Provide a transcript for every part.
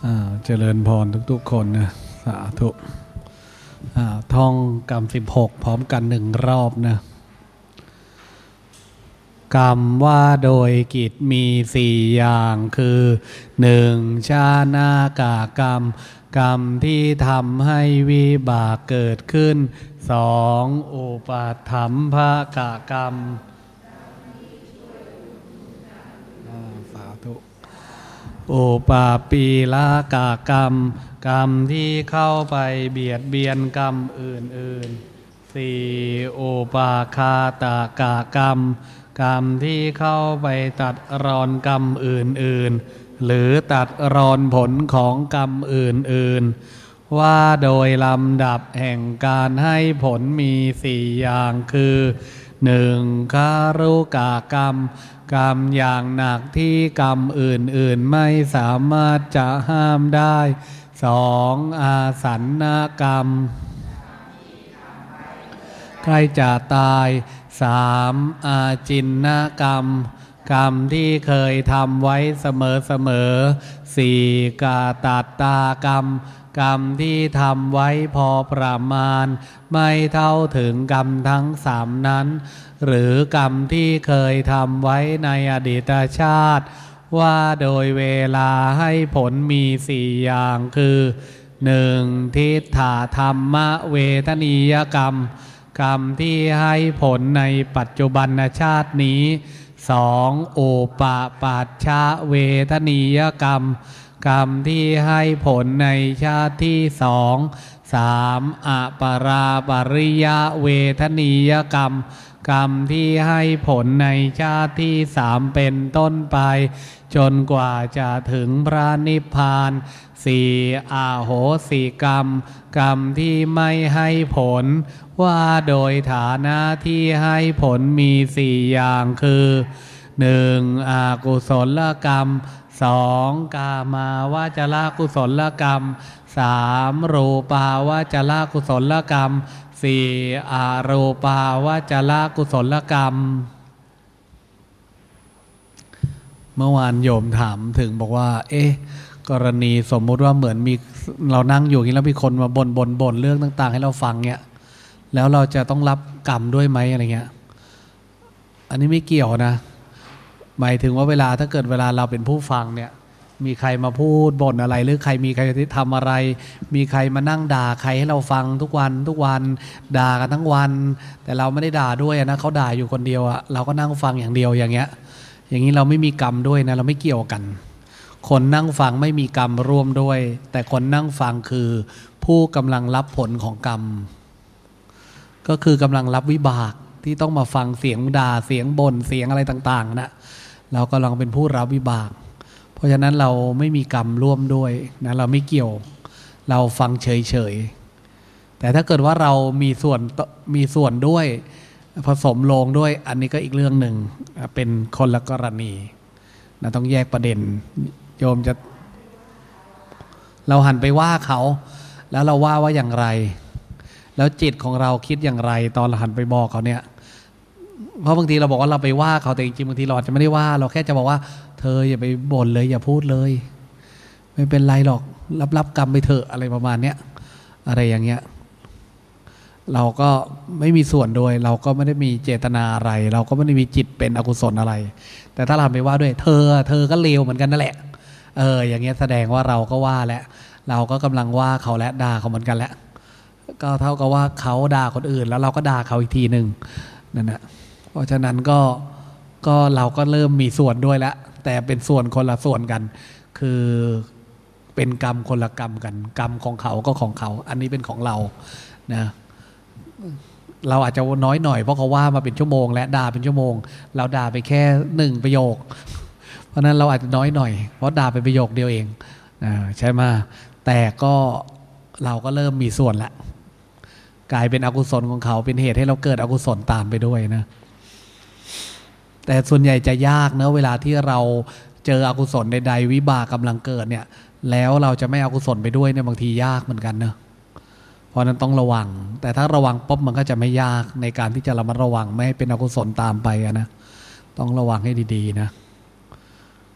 เจริญพรทุกๆคนนะสาธุท่องกรรม16พร้อมกัน1 รอบนะกรรมว่าโดยกิจมี4 อย่างคือ 1. ชานากากรรมกรรมที่ทำให้วิบากเกิดขึ้น 2. อุปถัมภกกรรมสาธุอุปาปีละกากรรมกรรมที่เข้าไปเบียดเบียนกรรมอื่นๆ 4. อุปาคาตกากรรมกรรมที่เข้าไปตัดรอนกรรมอื่นๆหรือตัดรอนผลของกรรมอื่นๆว่าโดยลำดับแห่งการให้ผลมี4 อย่างคือ 1. คารุกากรรมกรรมอย่างหนักที่กรรมอื่นๆไม่สามารถจะห้ามได้ 2. อาสันนกรรมใกล้จะตาย 3. อาจินนกรรมกรรมที่เคยทำไว้เสมอ 4. กาตัตตากรรมกรรมที่ทำไว้พอประมาณไม่เท่าถึงกรรมทั้ง3นั้นหรือกรรมที่เคยทำไว้ในอดีตชาติว่าโดยเวลาให้ผลมี4 อย่างคือ 1. ทิฏฐธรรมเวทนียกรรมกรรมที่ให้ผลในปัจจุบันชาตินี้ 2. โอปปัชชะเวทนียกรรมกรรมที่ให้ผลในชาติที่ 2 3. อปราปริยเวทนียกรรมกรรมที่ให้ผลในชาติที่ 3เป็นต้นไปจนกว่าจะถึงพระนิพพาน 4. อาโหสิกรรมกรรมที่ไม่ให้ผลว่าโดยฐานะที่ให้ผลมี4 อย่างคือ 1. อากุศลกรรม 2. กามาวจรกุศลกรรม 3. รูปาวจรกุศลกรรม 4. อารูปาวจรกุศลกรรมเมื่อวานโยมถามถึงบอกว่ากรณีสมมุติว่าเหมือนมีเรานั่งอยู่อย่างนี้แล้วมีคนมาบ่นเรื่องต่างๆให้เราฟังเนี่ยแล้วเราจะต้องรับกรรมด้วยไหมอะไรเงี้ยอันนี้ไม่เกี่ยวนะหมายถึงว่าเวลาถ้าเกิดเวลาเราเป็นผู้ฟังเนี่ยมีใครมาพูดบ่นอะไรหรือใครมีใครที่ทำอะไรมีใครมานั่งด่าใครให้เราฟังทุกวันด่ากันทั้งวันแต่เราไม่ได้ด่าด้วยนะเขาด่าอยู่คนเดียวเราก็นั่งฟังอย่างเดียวอย่างนี้เราไม่มีกรรมด้วยนะเราไม่เกี่ยวกันคนนั่งฟังไม่มีกรรมร่วมด้วยแต่คนนั่งฟังคือผู้กำลังรับผลของกรรมก็คือกำลังรับวิบากที่ต้องมาฟังเสียงด่าเสียงบ่นเสียงอะไรต่างๆนะเรากำลังเป็นผู้รับวิบากเพราะฉะนั้นเราไม่มีกรรมร่วมด้วยนะเราไม่เกี่ยวเราฟังเฉยๆแต่ถ้าเกิดว่าเรามีส่วนด้วยผสมลงด้วยอันนี้ก็อีกเรื่องหนึ่งเป็นคนละกรณีนะต้องแยกประเด็นโยมจะเราหันไปว่าเขาแล้วเราว่าอย่างไรแล้วจิตของเราคิดอย่างไรตอนเราหันไปบอกเขาเนี่ยเพราะบางทีเราบอกว่าเราไปว่าเขาแต่จริงๆบางทีเราจะไม่ได้ว่าเราแค่จะบอกว่าเธออย่าไปบ่นเลยอย่าพูดเลยไม่เป็นไรหรอกรับกรรมไปเถอะอะไรประมาณเนี้ยอะไรอย่างเงี้ยเราก็ไม่มีส่วนโดยเราก็ไม่ได้มีเจตนาอะไรเราก็ไม่ได้มีจิตเป็นอกุศลอะไรแต่ถ้าเราไปว่าด้วยเธอก็เลวเหมือนกันนั่นแหละอย่างเงี้ยแสดงว่าเราก็ว่าแล้วเราก็กำลังว่าเขาและด่าเขาเหมือนกันแล้วก็เท่ากับว่าเขาด่าคนอื่นแล้วเราก็ด่าเขาอีกทีหนึ่งนั่นแหละเพราะฉะนั้นก็เราก็เริ่มมีส่วนด้วยแล้วแต่เป็นส่วนคนละส่วนกันคือเป็นกรรมคนละกรรมกันกรรมของเขาก็ของเขาอันนี้เป็นของเรานะเราอาจจะน้อยหน่อยเพราะเขาว่ามาเป็นชั่วโมงและด่าเป็นชั่วโมงเราด่าไปแค่1 ประโยคเพราะนั้นเราอาจจะน้อยหน่อยเพราะด่าเป็นประโยคเดียวเองใช่ไหมแต่ก็เราก็เริ่มมีส่วนละกลายเป็นอกุศลของเขาเป็นเหตุให้เราเกิดอกุศลตามไปด้วยนะแต่ส่วนใหญ่จะยากเนอะเวลาที่เราเจออกุศลใดๆวิบากกำลังเกิดเนี่ยแล้วเราจะไม่อกุศลไปด้วยเนี่ยบางทียากเหมือนกันเนอะเพราะนั้นต้องระวังแต่ถ้าระวังปุ๊บมันก็จะไม่ยากในการที่จะระมัดระวังไม่ให้เป็นอกุศลตามไปนะต้องระวังให้ดีๆนะ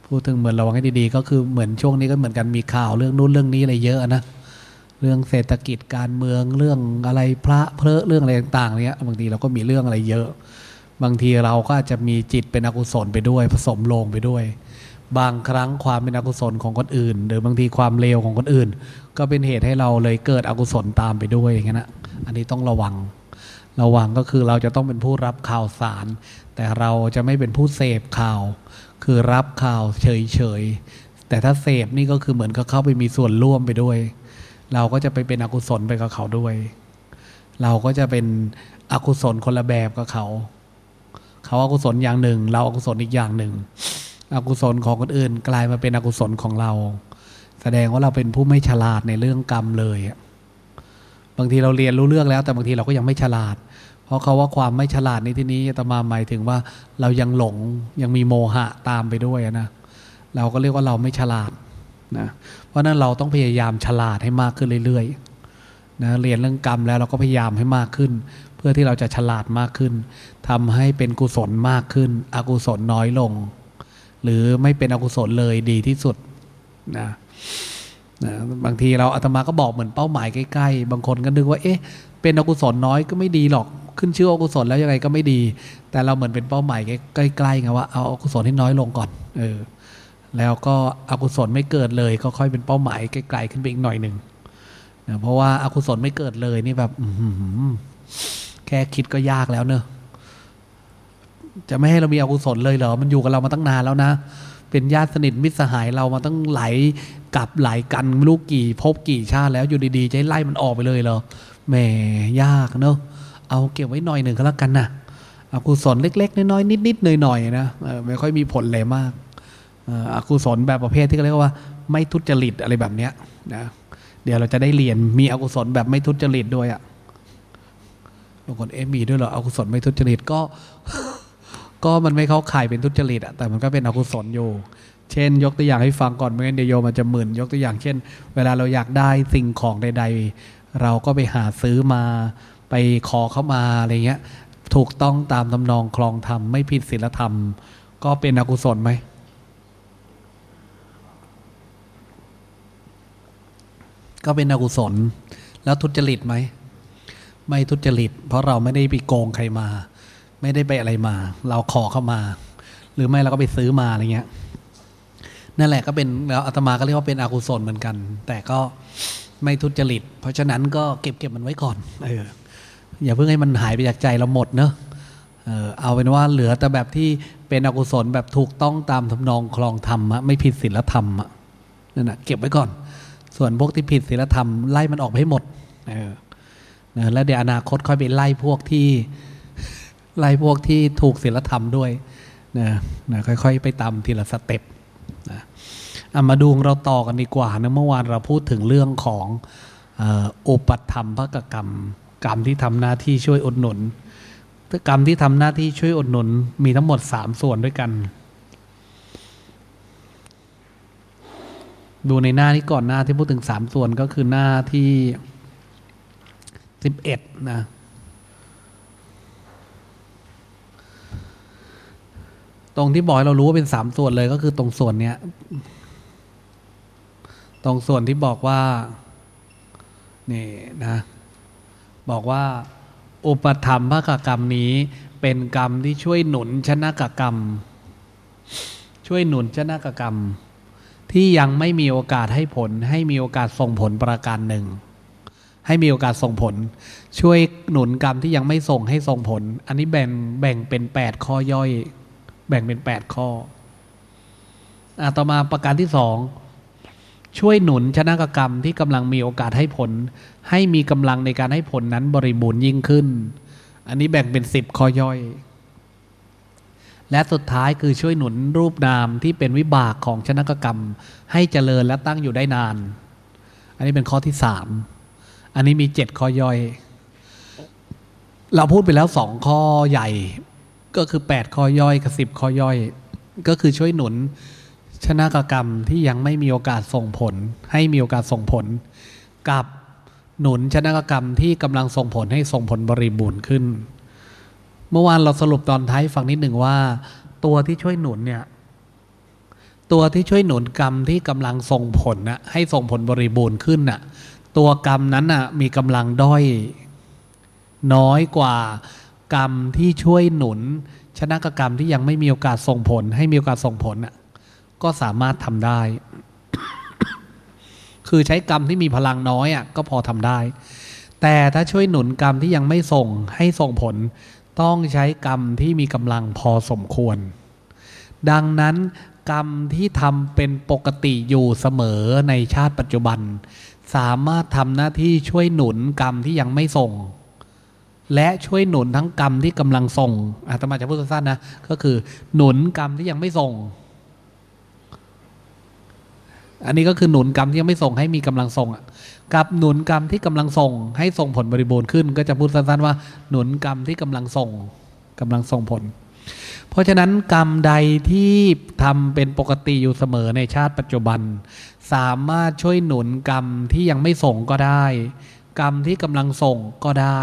พูดถึงเหมือนระวังให้ดีๆก็คือเหมือนช่วงนี้ก็เหมือนกันมีข่าวเรื่องนู้นเรื่องนี้อะไรเยอะนะเรื่องเศรษฐกิจการเมืองเรื่องอะไรพระเพลเรื่องอะไรต่างๆเนี้ยบางทีเราก็มีเรื่องอะไรเยอะบางทีเราก็อาจจะมีจิตเป็นอกุศลไปด้วยผสมลงไปด้วยบางครั้งความเป็นอกุศลของคนอื่นหรือบางทีความเลวของคนอื่นก็เป็นเหตุให้เราเลยเกิดอกุศลตามไปด้วยอย่างนั้นนะอันนี้ต้องระวังก็คือเราจะต้องเป็นผู้รับข่าวสารแต่เราจะไม่เป็นผู้เสพข่าวคือรับข่าวเฉยๆแต่ถ้าเสพนี่ก็คือเหมือนกับเข้าไปมีส่วนร่วมไปด้วยเราก็จะไปเป็นอกุศลไปกับเขาด้วยเราก็จะเป็นอกุศลคนละแบบกับเขาอกุศลอย่างหนึ่งเราอกุศลอีกอย่างหนึ่งอกุศลของคนอื่นกลายมาเป็นอกุศลของเราแสดงว่าเราเป็นผู้ไม่ฉลาดในเรื่องกรรมเลยบางทีเราเรียนรู้เรื่องแล้วแต่บางทีเราก็ยังไม่ฉลาดเพราะเขาว่าความไม่ฉลาดในที่นี้อาตมาหมายถึงว่าเรายังหลงยังมีโมหะตามไปด้วยนะเราก็เรียกว่าเราไม่ฉลาดนะเพราะนั้นเราต้องพยายามฉลาดให้มากขึ้นเรื่อยๆนะเรียนเรื่องกรรมแล้วเราก็พยายามให้มากขึ้นเพื่อที่เราจะฉลาดมากขึ้นทำให้เป็นกุศลมากขึ้นอกุศลน้อยลงหรือไม่เป็นอกุศลเลยดีที่สุดนะบางทีเราอาตมาก็บอกเหมือนเป้าหมายใกล้ๆบางคนก็นึกว่าเอ๊ะเป็นอกุศลน้อยก็ไม่ดีหรอกขึ้นชื่ออกุศลแล้วยังไงก็ไม่ดีแต่เราเหมือนเป็นเป้าหมายใกล้ๆไงว่าเอาอกุศลให้น้อยลงก่อนแล้วก็อกุศลไม่เกิดเลยก็ค่อยเป็นเป้าหมายไกลๆขึ้นไปอีกหน่อยหนึ่งนะเพราะว่าอกุศลไม่เกิดเลยนี่แบบแค่คิดก็ยากแล้วเนอะจะไม่ให้เรามีอกุศลเลยเหรอมันอยู่กับเรามาตั้งนานแล้วนะเป็นญาติสนิทมิตรสหายเรามาตั้งหลายกับหลายกันไม่รู้กี่ภพกี่ชาติแล้วอยู่ดีๆจะให้ไล่มันออกไปเลยเหรอแหมยากเนอะเอาเก็บไว้หน่อยหนึ่งก็แล้วกันนะอกุศลเล็กๆน้อยๆนิดๆหน่อยๆนะไม่ค่อยมีผลเลยมากอกุศลแบบประเภทที่เรียกว่าไม่ทุจริตอะไรแบบเนี้ยนะเดี๋ยวเราจะได้เรียนมีอกุศลแบบไม่ทุจริตด้วยบางคนมีด้วยเหรออกุศลไม่ทุจริตก็มันไม่เข้าข่ายเป็นทุจริตแต่มันก็เป็นอกุศลอยู่เช่นยกตัวอย่างให้ฟังก่อนไม่งั้นเดี๋ยวโยมมันจะมึนยกตัวอย่างเช่นเวลาเราอยากได้สิ่งของใดๆเราก็ไปหาซื้อมาไปขอเข้ามาอะไรเงี้ยถูกต้องตามทำนองคลองธรรมไม่ผิดศีลธรรมก็เป็นอกุศลไหมก็เป็นอกุศลแล้วทุจริตไหมไม่ทุจริตเพราะเราไม่ได้ไปโกงใครมาไม่ได้ไปอะไรมาเราขอเข้ามาหรือไม่เราก็ไปซื้อมาอะไรเงี้ยนั่นแหละก็เป็นแล้วอาตมาก็เรียกว่าเป็นอกุศลเหมือนกันแต่ก็ไม่ทุจริตเพราะฉะนั้นก็เก็บมันไว้ก่อนอย่าเพิ่งให้มันหายไปจากใจเราหมดเนอะเอาเป็นว่าเหลือแต่แบบที่เป็นอกุศลแบบถูกต้องตามทำนองคลองธรรมไม่ผิดศีลธรรมนั่นแหะเก็บไว้ก่อนส่วนพวกที่ผิดศีลธรรมไล่มันออกไปให้หมดแล้วเดี๋ยวอนาคตค่อยไปไล่พวกที่ถูกศีลธรรมด้วยนะค่อยๆไปตามทีละสเต็ปนะมาดูเราต่อกันดีกว่านะเมื่อวานเราพูดถึงเรื่องของอุปธรรมภกกรรมกรรมที่ทำหน้าที่ช่วยอุดหนุนกรรมที่ทำหน้าที่ช่วยอุดหนุนมีทั้งหมด3ส่วนด้วยกันดูในหน้าที่ก่อนหน้าที่พูดถึง3ส่วนก็คือหน้าที่11นะตรงที่บอกให้เรารู้ว่าเป็น3ส่วนเลยก็คือตรงส่วนเนี้ยตรงส่วนที่บอกว่านี่นะบอกว่าอุปธรรมภกกรรมนี้เป็นกรรมที่ช่วยหนุนชนะกกรรมช่วยหนุนชนะกกรรมที่ยังไม่มีโอกาสให้ผลให้มีโอกาสส่งผลประการหนึ่งให้มีโอกาสส่งผลช่วยหนุนกรรมที่ยังไม่ส่งให้ส่งผลอันนี้แบ่งเป็น8ข้อย่อยแบ่งเป็น8ข้อต่อมาประการที่2ช่วยหนุนชนะกรรมที่กำลังมีโอกาสให้ผลให้มีกำลังในการให้ผลนั้นบริบูรณ์ยิ่งขึ้นอันนี้แบ่งเป็น10ข้อย่อยและสุดท้ายคือช่วยหนุนรูปนามที่เป็นวิบากของชนะกรรมให้เจริญและตั้งอยู่ได้นานอันนี้เป็นข้อที่3อันนี้มี7ข้อย่อยเราพูดไปแล้ว2ข้อใหญ่ก็คือ8ข้อย่อยกับ10ข้อย่อยก็คือช่วยหนุนชนะกรรมที่ยังไม่มีโอกาสส่งผลให้มีโอกาสส่งผลกับหนุนชนะกรรมที่กำลังส่งผลให้ส่งผลบริบูรณ์ขึ้นเมื่อวานเราสรุปตอนท้ายฟังนิดหนึ่งว่าตัวที่ช่วยหนุนเนี่ยตัวที่ช่วยหนุนกรรมที่กำลังส่งผลนะให้ส่งผลบริบูรณ์ขึ้นน่ะตัวกรรมนั้นน่ะมีกำลังด้อยน้อยกว่ากรรมที่ช่วยหนุนชนะกรรมที่ยังไม่มีโอกาสส่งผลให้มีโอกาสส่งผลน่ะก็สามารถทำได้ คือใช้กรรมที่มีพลังน้อยอ่ะก็พอทำได้แต่ถ้าช่วยหนุนกรรมที่ยังไม่ส่งให้ส่งผลต้องใช้กรรมที่มีกำลังพอสมควรดังนั้นกรรมที่ทำเป็นปกติอยู่เสมอในชาติปัจจุบันสามารถทำหน้าที่ช่วยหนุนกรรมที่ยังไม่ส่งและช่วยหนุนทั้งกรรมที่กำลังส่งอาตมาจะพูดสั้นๆนะก็คือหนุนกรรมที่ยังไม่ส่งอันนี้ก็คือหนุนกรรมที่ยังไม่ส่งให้มีกำลังส่งกับหนุนกรรมที่กำลังส่งให้ส่งผลบริบูรณ์ขึ้นก็จะพูดสั้นๆว่าหนุนกรรมที่กำลังส่งผลเพราะฉะนั้นกรรมใดที่ทำเป็นปกติอยู่เสมอในชาติปัจจุบันสามารถช่วยหนุนกรรมที่ยังไม่ส่งก็ได้กรรมที่กำลังส่งก็ได้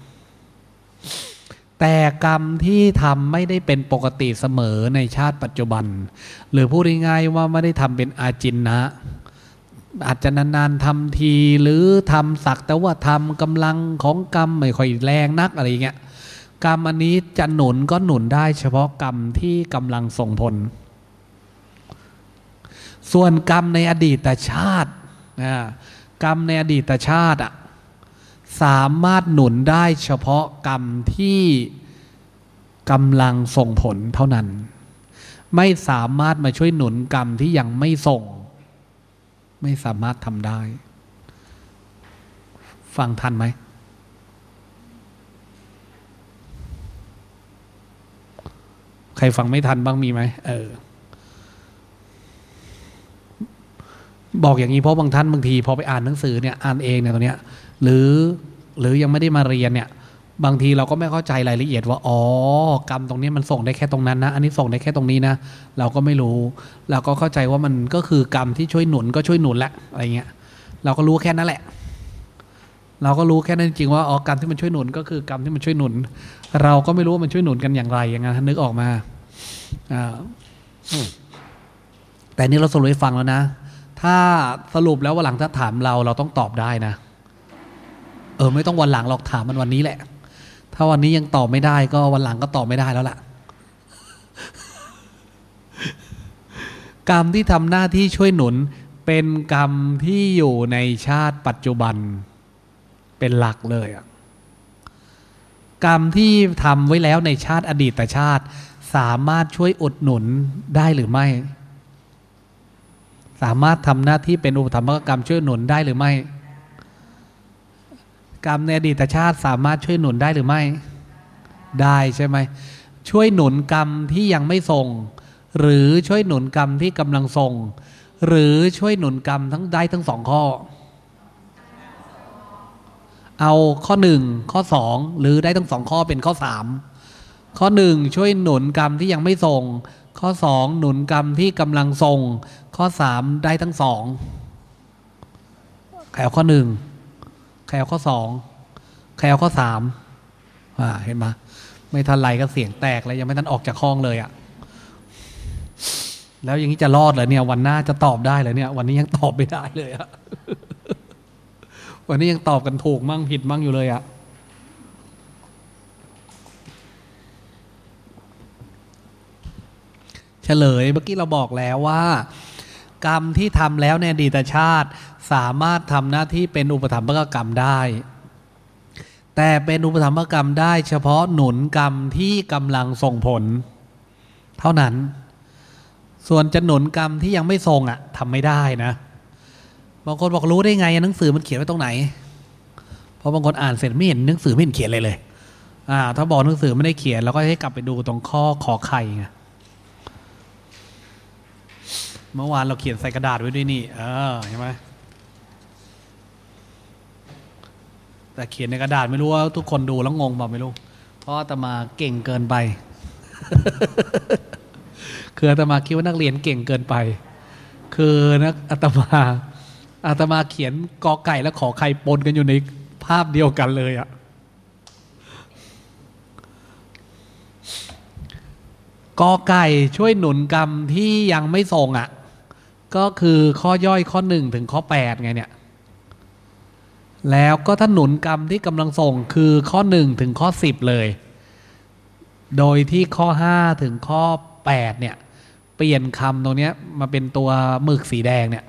แต่กรรมที่ทำไม่ได้เป็นปกติเสมอในชาติปัจจุบันหรือพูดง่ายๆว่าไม่ได้ทำเป็นอาจินนะอาจจะนานๆทำทีหรือทำสักแต่ว่าทำกำลังของกรรมไม่ค่อยแรงนักอะไรเงี้ยกรรมอันนี้จะหนุนก็หนุนได้เฉพาะกรรมที่กำลังส่งผลส่วนกรรมในอดีตชาติกรรมในอดีตชาติสามารถหนุนได้เฉพาะกรรมที่กำลังส่งผลเท่านั้นไม่สามารถมาช่วยหนุนกรรมที่ยังไม่ส่งไม่สามารถทำได้ฟังทันไหมใครฟังไม่ทันบ้างมีไหมบอกอย่างนี้เพราะบางท่านบางทีพอไปอ่านหนังสือเนี่ยอ่านเองเนี่ยตัวเนี้ยหรือยังไม่ได้มาเรียนเนี่ยบางทีเราก็ไม่เข้าใจรายละเอียดว่าอ๋อกรรมตรงนี้มันส่งได้แค่ตรงนั้นนะอันนี้ส่งได้แค่ตรงนี้นะเราก็ไม่รู้เราก็เข้าใจว่ามันก็คือกรรมที่ช่วยหนุนก็ช่วยหนุนแหละอะไรเงี้ยเราก็รู้แค่นั้นแหละเราก็รู้แค่นั้นจริงว่าอ๋อกรรมที่มันช่วยหนุนก็คือกรรมที่มันช่วยหนุนเราก็ไม่รู้ว่ามันช่วยหนุนกันอย่างไรอย่างนั้นนึกออกมาแต่นี่เราสรุปให้ฟังแล้วนะถ้าสรุปแล้ววันหลังถ้าถามเราต้องตอบได้นะไม่ต้องวันหลังหรอกถามมันวันนี้แหละถ้าวันนี้ยังตอบไม่ได้ก็วันหลังก็ตอบไม่ได้แล้วล่ะกรรมที่ทำหน้าที่ช่วยหนุนเป็นกรรมที่อยู่ในชาติปัจจุบันเป็นหลักเลยกรรมที่ทำไว้แล้วในชาติอดีตชาติสามารถช่วยอุดหนุนได้หรือไม่สามารถทำหน้าที่เป็นอุปถัมภกกรรมช่วยหนุนได้หรือไม่กรรมในอดีตชาติสามารถช่วยหนุนได้หรือไม่ได้ใช่ไหมช่วยหนุนกรรมที่ยังไม่ส่งหรือช่วยหนุนกรรมที่กำลังส่งหรือช่วยหนุนกรรมได้ทั้งสองข้อเอาข้อ1ข้อ2หรือได้ทั้งสองข้อเป็นข้อ3ข้อ1ช่วยหนุนกรรมที่ยังไม่ส่งข้อ2หนุนกรรมที่กำลังส่งข้อ3ได้ทั้ง2ใครเอาข้อ1ใครเอาข้อ2ใครเอาข้อ3เห็นไหมไม่ทันไรก็เสียงแตกเลยยังไม่ทันออกจากห้องเลยแล้วอย่างนี้จะรอดเหรอเนี่ยวันหน้าจะตอบได้เหรอเนี่ยวันนี้ยังตอบไม่ได้เลยวันนี้ยังตอบกันถูกมั่งผิดมั่งอยู่เลยเฉลยเมื่อกี้เราบอกแล้วว่ากรรมที่ทำแล้วในอดีตชาติสามารถทำหน้าที่เป็นอุปถัมภกกรรมได้แต่เป็นอุปถัมภกรรมได้เฉพาะหนุนกรรมที่กำลังส่งผลเท่านั้นส่วนจะหนุนกรรมที่ยังไม่ส่งทำไม่ได้นะบางคนบอกรู้ได้ไงหนังสือมันเขียนไว้ตรงไหนเพราะบางคนอ่านเสร็จไม่เห็นหนังสือไม่เห็นเขียนเลยถ้าบอกหนังสือไม่ได้เขียนเราก็ให้กลับไปดูตรงข้อขอไข่ไงเมื่อวานเราเขียนใส่กระดาษไว้ด้วยนี่เห็นไหมแต่เขียนในกระดาษไม่รู้ว่าทุกคนดูแล้วงงเปล่าไม่รู้เพราะอาตมาเก่งเกินไป คืออาตมาคิดว่านักเรียนเก่งเกินไปคือนักอาตมาเขียนกอไก่และขอไข่ปนกันอยู่ในภาพเดียวกันเลยกอไก่ช่วยหนุนกรรมที่ยังไม่ส่งอ่ะก็คือข้อย่อยข้อ1ถึงข้อ8ไงเนี่ยแล้วก็ถ้าหนุนกรรมที่กำลังส่งคือข้อ1ถึงข้อ10เลยโดยที่ข้อ5ถึงข้อ8เนี่ยเปลี่ยนคำตรงนี้มาเป็นตัวหมึกสีแดงเนี่ย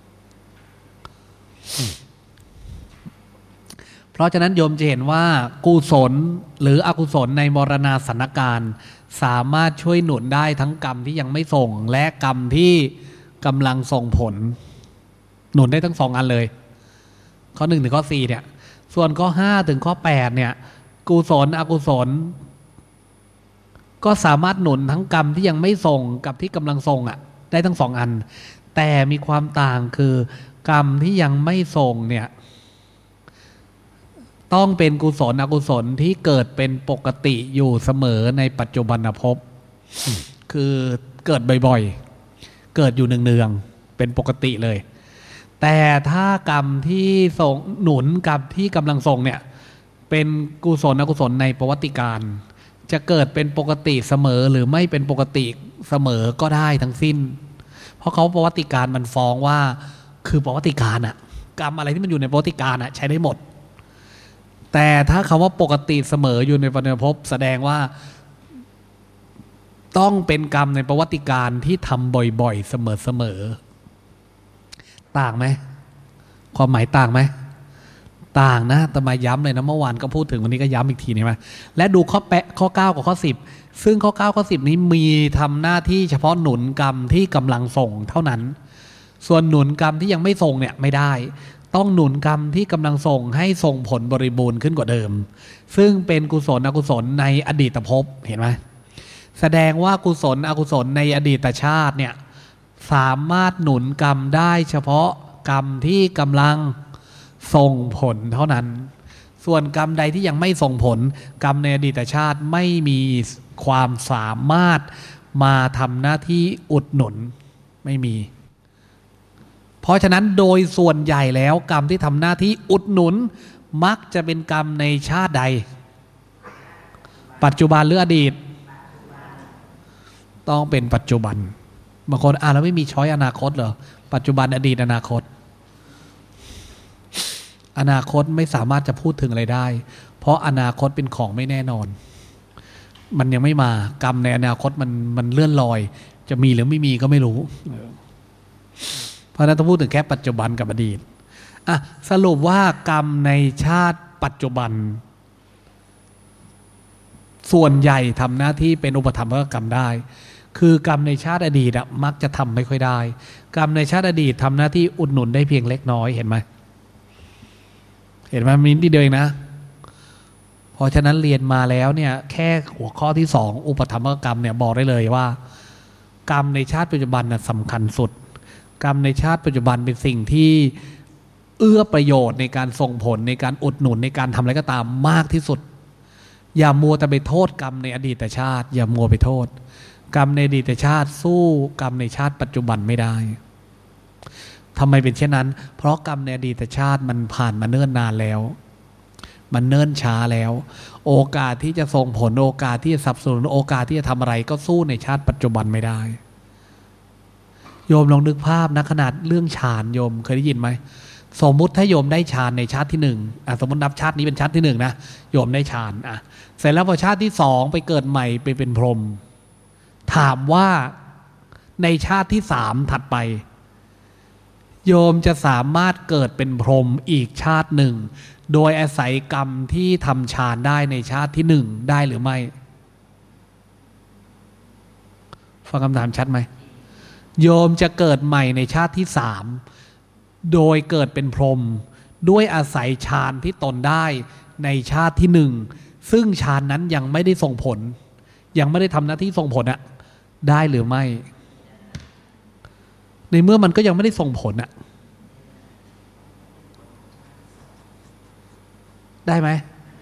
เพราะฉะนั้นโยมจะเห็นว่ากุศลหรืออกุศลในมรณาสนการสามารถช่วยหนุนได้ทั้งกรรมที่ยังไม่ส่งและกรรมที่กำลังส่งผลหนุนได้ทั้ง2อันเลยข้อ1ถึงข้อ4เนี่ยส่วนข้อ5ถึงข้อ8เนี่ยกุศลอกุศลก็สามารถหนุนทั้งกรรมที่ยังไม่ส่งกับที่กำลังส่งอ่ะได้ทั้ง2อันแต่มีความต่างคือกรรมที่ยังไม่ส่งเนี่ยต้องเป็นกุศลอกุศลที่เกิดเป็นปกติอยู่เสมอในปัจจุบันภพคือเกิดบ่อยๆเกิดอยู่เนืองๆเป็นปกติเลยแต่ถ้ากรรมที่ส่งหนุนกับที่กำลังส่งเนี่ยเป็นกุศลอกุศลในประวัติการจะเกิดเป็นปกติเสมอหรือไม่เป็นปกติเสมอก็ได้ทั้งสิ้นเพราะเขาประวัติการมันฟ้องว่าคือประวัติการอะกรรมอะไรที่มันอยู่ในประวัติการอะใช้ได้หมดแต่ถ้าคำว่าปกติเสมออยู่ในปัจจุบันภพแสดงว่าต้องเป็นกรรมในประวัติการที่ทำบ่อยๆเสมอๆต่างไหมความหมายต่างไหมต่างนะแต่มาย้ำเลยนะเมื่อวานก็พูดถึงวันนี้ก็ย้ำอีกทีนี่ไหมและดูข้อ9กับข้อ10ซึ่งข้อ9ข้อ10นี้มีทำหน้าที่เฉพาะหนุนกรรมที่กำลังส่งเท่านั้นส่วนหนุนกรรมที่ยังไม่ส่งเนี่ยไม่ได้ต้องหนุนกรรมที่กำลังส่งให้ส่งผลบริบูรณ์ขึ้นกว่าเดิมซึ่งเป็นกุศลอกุศลในอดีตภพเห็นไหมแสดงว่ากุศลอกุศลในอดีตชาติเนี่ยสามารถหนุนกรรมได้เฉพาะกรรมที่กำลังส่งผลเท่านั้นส่วนกรรมใดที่ยังไม่ส่งผลกรรมในอดีตชาติไม่มีความสามารถมาทำหน้าที่อุดหนุนไม่มีเพราะฉะนั้นโดยส่วนใหญ่แล้วกรรมที่ทำหน้าที่อุดหนุนมักจะเป็นกรรมในชาติใดปัจจุบันหรืออดีตต้องเป็นปัจจุบันบางคนแล้วไม่มีช้อยอนาคตเหรอปัจจุบันอดีตอนาคตอนาคตไม่สามารถจะพูดถึงอะไรได้เพราะอนาคตเป็นของไม่แน่นอนมันยังไม่มากรรมในอนาคตมันเลื่อนลอยจะมีหรือไม่มีก็ไม่รู้เพราะนั้นต้องพูดถึงแค่ปัจจุบันกับอดีตสรุปว่ากรรมในชาติปัจจุบันส่วนใหญ่ทำหน้าที่เป็นอุปธรรมภกรรมได้คือกรรมในชาติอดีตมักจะทำไม่ค่อยได้กรรมในชาติอดีตทำหน้าที่อุดหนุนได้เพียงเล็กน้อยเห็นไหมมีนิดเดียวเองนะเพราะฉะนั้นเรียนมาแล้วเนี่ยแค่หัวข้อที่2อุปธรรมภกรรมเนี่ยบอกได้เลยว่ากรรมในชาติปัจจุบันสำคัญสุดกรรมในชาติปัจจุบันเป็นสิ่งที่เอื้อประโยชน์ในการส่งผลในการอุดหนุนในการทำอะไรก็ตามมากที่สุดอย่ามัวแต่ไปโทษกรรมในอดีตชาติอย่ามัวไปโทษกรรมในอดีตชาติสู้กรรมในชาติปัจจุบันไม่ได้ทำไมเป็นเช่นนั้นเพราะกรรมในอดีตชาติมันผ่านมาเนิ่นนานแล้วมันเนิ่นช้าแล้วโอกาสที่จะส่งผลโอกาสที่จะสนับสนุนโอกาสที่จะทำอะไรก็สู้ในชาติปัจจุบันไม่ได้โยมลองนึกภาพนะขนาดเรื่องฌานโยมเคยได้ยินไหมสมมุติถ้าโยมได้ฌานในชาติที่1สมมตินับชาตินี้เป็นชาติที่1นะโยมได้ฌานเสร็จแล้วพอชาติที่2ไปเกิดใหม่ไปเป็นพรหมถามว่าในชาติที่3ถัดไปโยมจะสามารถเกิดเป็นพรหมอีกชาติหนึ่งโดยอาศัยกรรมที่ทำฌานได้ในชาติที่1ได้หรือไม่ฟังคำถามชัดไหมโยมจะเกิดใหม่ในชาติที่3โดยเกิดเป็นพรหมด้วยอาศัยฌานที่ตนได้ในชาติที่1ซึ่งฌานนั้นยังไม่ได้ส่งผลยังไม่ได้ทำหน้าที่ส่งผลได้หรือไม่ในเมื่อมันก็ยังไม่ได้ส่งผลได้ไหม